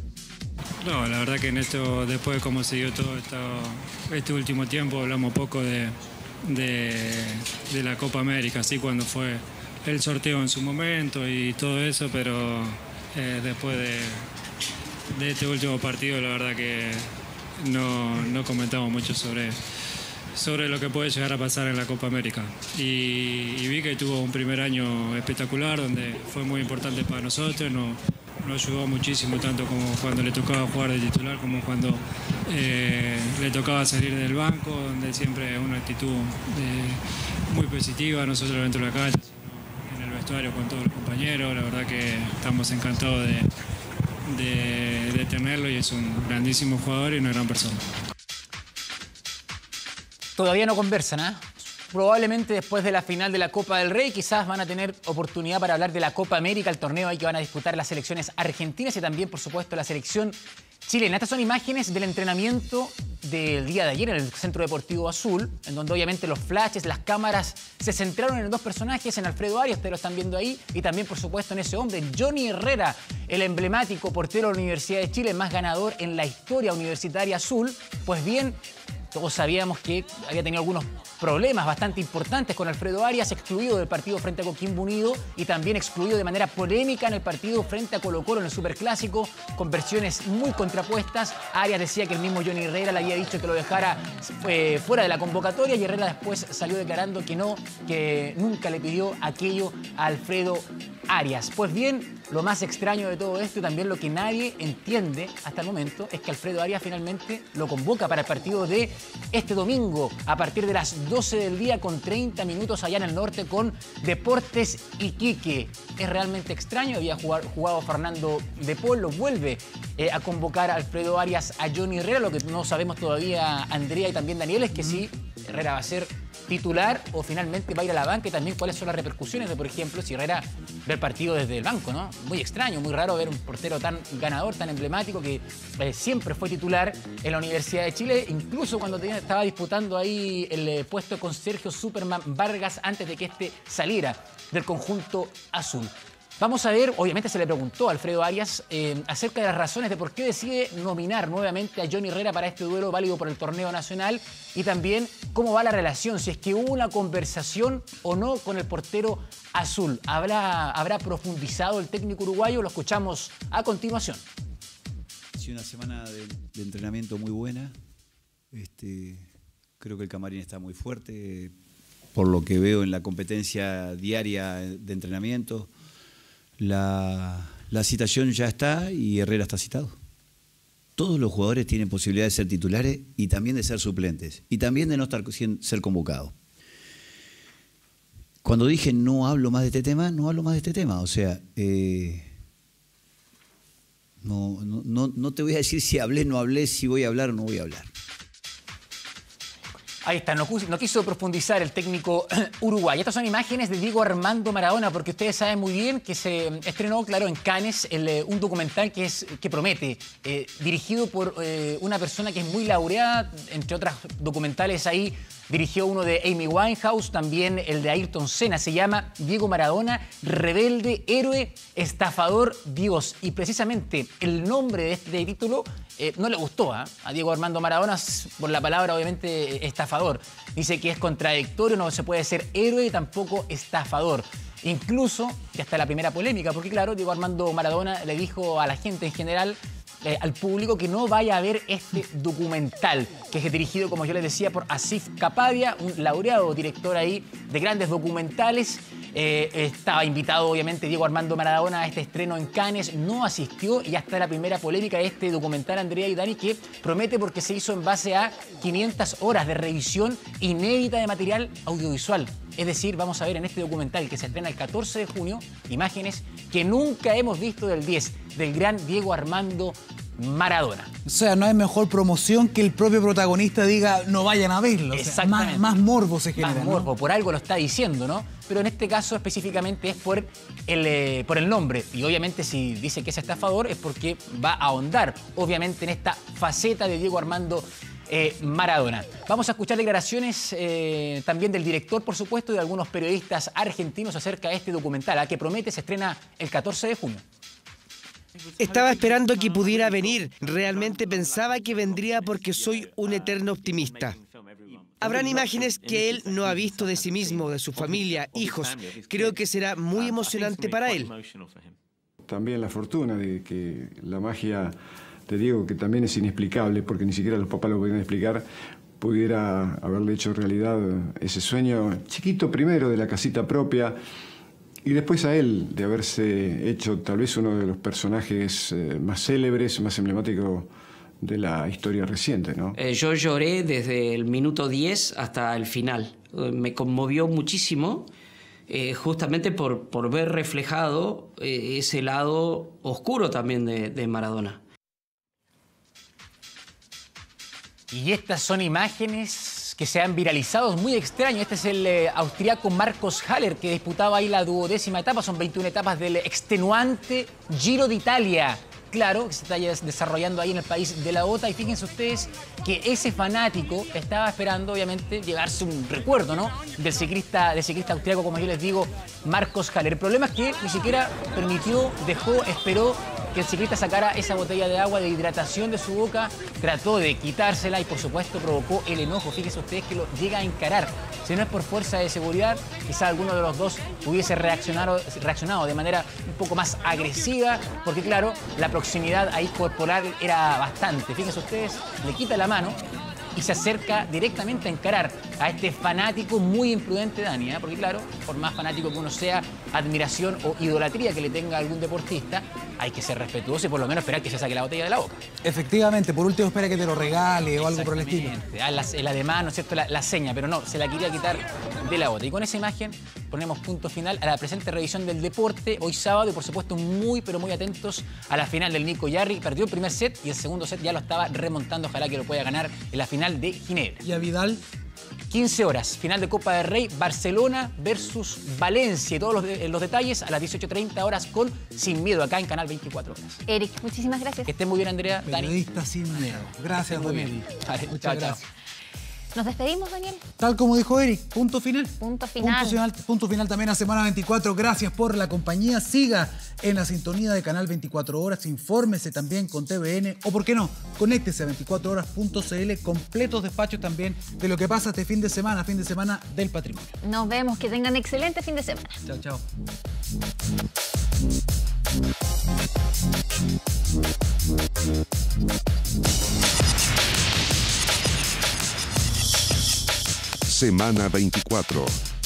No, la verdad que en esto, después de cómo se dio todo esto, este último tiempo, hablamos poco de, de, de la Copa América, así cuando fue el sorteo en su momento y todo eso, pero eh, después de, de este último partido, la verdad que no, no comentamos mucho sobre, sobre lo que puede llegar a pasar en la Copa América. Y, y vi que tuvo un primer año espectacular, donde fue muy importante para nosotros, no, nos ayudó muchísimo, tanto como cuando le tocaba jugar de titular, como cuando eh, le tocaba salir del banco, donde siempre una actitud eh, muy positiva, nosotros dentro de la cancha, en el vestuario con todos los compañeros. La verdad que estamos encantados de, de, de tenerlo, y es un grandísimo jugador y una gran persona. Todavía no conversan, ¿eh? Probablemente después de la final de la Copa del Rey quizás van a tener oportunidad para hablar de la Copa América, el torneo ahí que van a disputar las selecciones argentinas y también, por supuesto, la selección chilena. Estas son imágenes del entrenamiento del día de ayer en el Centro Deportivo Azul, en donde obviamente los flashes, las cámaras se centraron en dos personajes, en Alfredo Arias, ustedes lo están viendo ahí, y también, por supuesto, en ese hombre, Johnny Herrera, el emblemático portero de la Universidad de Chile, más ganador en la historia universitaria azul. Pues bien, todos sabíamos que había tenido algunos problemas bastante importantes con Alfredo Arias, excluido del partido frente a Coquimbo Unido y también excluido de manera polémica en el partido frente a Colo-Colo en el Superclásico, con versiones muy contrapuestas. Arias decía que el mismo Johnny Herrera le había dicho que lo dejara eh, fuera de la convocatoria, y Herrera después salió declarando que no, que nunca le pidió aquello a Alfredo Arias. Pues bien, lo más extraño de todo esto y también lo que nadie entiende hasta el momento es que Alfredo Arias finalmente lo convoca para el partido de este domingo a partir de las doce del día con treinta minutos allá en el norte con Deportes Iquique. Es realmente extraño, había jugar, jugado Fernando De Paul, lo vuelve eh, a convocar a Alfredo Arias a Johnny Herrera. Lo que no sabemos todavía, Andrea y también Daniel, es que sí, Herrera va a ser titular o finalmente va a ir a la banca, y también cuáles son las repercusiones de, por ejemplo, si Herrera ve el partido desde el banco, ¿no? Muy extraño, muy raro ver un portero tan ganador, tan emblemático, que eh, siempre fue titular en la Universidad de Chile, incluso cuando tenía, estaba disputando ahí el eh, puesto con Sergio Superman Vargas antes de que este saliera del conjunto azul. Vamos a ver, obviamente se le preguntó a Alfredo Arias eh, acerca de las razones de por qué decide nominar nuevamente a Johnny Herrera para este duelo válido por el torneo nacional, y también cómo va la relación, si es que hubo una conversación o no con el portero azul. ¿Habrá, habrá profundizado el técnico uruguayo? Lo escuchamos a continuación. Ha sido una semana de, de entrenamiento muy buena. Este, creo que el camarín está muy fuerte, por lo que veo en la competencia diaria de entrenamiento. La, la citación ya está y Herrera está citado. Todos los jugadores tienen posibilidad de ser titulares y también de ser suplentes y también de no estar, ser convocados. Cuando dije no hablo más de este tema, no hablo más de este tema. O sea, eh, No, no, no, no te voy a decir si hablé, no hablé, si voy a hablar o no voy a hablar. Ahí está, no, no quiso profundizar el técnico uruguayo. Estas son imágenes de Diego Armando Maradona, porque ustedes saben muy bien que se estrenó, claro, en Cannes el, eh, un documental que, es, que promete, eh, dirigido por eh, una persona que es muy laureada, entre otras documentales ahí. Dirigió uno de Amy Winehouse, también el de Ayrton Senna. Se llama Diego Maradona, rebelde, héroe, estafador, Dios. Y precisamente el nombre de este título eh, no le gustó ¿eh? a Diego Armando Maradona por la palabra, obviamente, estafador. Dice que es contradictorio, no se puede ser héroe y tampoco estafador. Incluso, ya está la primera polémica, porque claro, Diego Armando Maradona le dijo a la gente en general, Eh, al público, que no vaya a ver este documental, que es dirigido, como yo les decía, por Asif Kapadia, un laureado director ahí de grandes documentales. Eh, estaba invitado, obviamente, Diego Armando Maradona a este estreno en Cannes, no asistió y ya está la primera polémica de este documental, Andrea y Dani, que promete porque se hizo en base a quinientas horas de revisión inédita de material audiovisual. Es decir, vamos a ver en este documental que se estrena el catorce de junio, imágenes que nunca hemos visto del diez, del gran Diego Armando Maradona. O sea, no hay mejor promoción que el propio protagonista diga no vayan a verlo. O sea, más, más morbo se genera. Más morbo, ¿no? Por algo lo está diciendo, ¿no? Pero en este caso específicamente es por el, eh, por el nombre. Y obviamente si dice que es estafador es porque va a ahondar, obviamente, en esta faceta de Diego Armando Eh, Maradona. Vamos a escuchar declaraciones eh, también del director, por supuesto, y de algunos periodistas argentinos acerca de este documental, a que promete se estrena el catorce de junio. Estaba esperando que pudiera venir. Realmente pensaba que vendría porque soy un eterno optimista. Habrán imágenes que él no ha visto de sí mismo, de su familia, hijos. Creo que será muy emocionante para él. También la fortuna de que la magia, te digo, que también es inexplicable, porque ni siquiera los papás lo podían explicar, pudiera haberle hecho realidad ese sueño chiquito primero de la casita propia y después a él de haberse hecho tal vez uno de los personajes eh, más célebres, más emblemáticos de la historia reciente, ¿no? Eh, yo lloré desde el minuto diez hasta el final. Eh, me conmovió muchísimo, eh, justamente por, por ver reflejado eh, ese lado oscuro también de, de Maradona. Y estas son imágenes que se han viralizado, es muy extraño. Este es el eh, austriaco Marcos Haller, que disputaba ahí la duodécima etapa. Son veintiuna etapas del extenuante Giro de Italia. Claro, que se está desarrollando ahí en el país de la bota. Y fíjense ustedes que ese fanático estaba esperando, obviamente, llevarse un recuerdo, ¿no? Del ciclista, del ciclista austriaco, como yo les digo, Marcos Haller. El problema es que ni siquiera permitió, dejó, esperó que el ciclista sacara esa botella de agua de hidratación de su boca, trató de quitársela y, por supuesto, provocó el enojo. Fíjense ustedes que lo llega a encarar. Si no es por fuerza de seguridad, quizá alguno de los dos hubiese reaccionado, reaccionado de manera un poco más agresiva, porque, claro, la proximidad ahí corporal era bastante. Fíjense ustedes, le quita la mano y se acerca directamente a encarar a este fanático muy imprudente, Dani, ¿eh? Porque claro, por más fanático que uno sea, admiración o idolatría que le tenga a algún deportista, hay que ser respetuoso y por lo menos esperar que se saque la botella de la boca. Efectivamente, por último espera que te lo regale o algo por el estilo. El ademán, ¿no es cierto? La, la seña, pero no, se la quería quitar de la bota. Y con esa imagen ponemos punto final a la presente revisión del deporte hoy sábado y por supuesto muy pero muy atentos a la final del Nico Yarri. Perdió el primer set y el segundo set ya lo estaba remontando, ojalá que lo pueda ganar en la final de Ginebra. ¿Y a Vidal? quince horas, final de Copa del Rey, Barcelona versus Valencia. Y todos los, de, los detalles a las dieciocho treinta horas con Sin Miedo, acá en Canal veinticuatro horas. Eric, muchísimas gracias. Que estén muy bien, Andrea. Periodista Sin Miedo. Gracias, Daniel. Vale, muchas chao, gracias. Chao. Nos despedimos, Daniel. Tal como dijo Eric, punto final. Punto final. Punto final, punto final también a Semana veinticuatro. Gracias por la compañía. Siga en la sintonía de Canal veinticuatro horas. Infórmese también con T V N. O, por qué no, conéctese a veinticuatro horas punto c l. Completos despachos también de lo que pasa este fin de semana, fin de semana del patrimonio. Nos vemos. Que tengan excelente fin de semana. Chao, chao. Semana veinticuatro.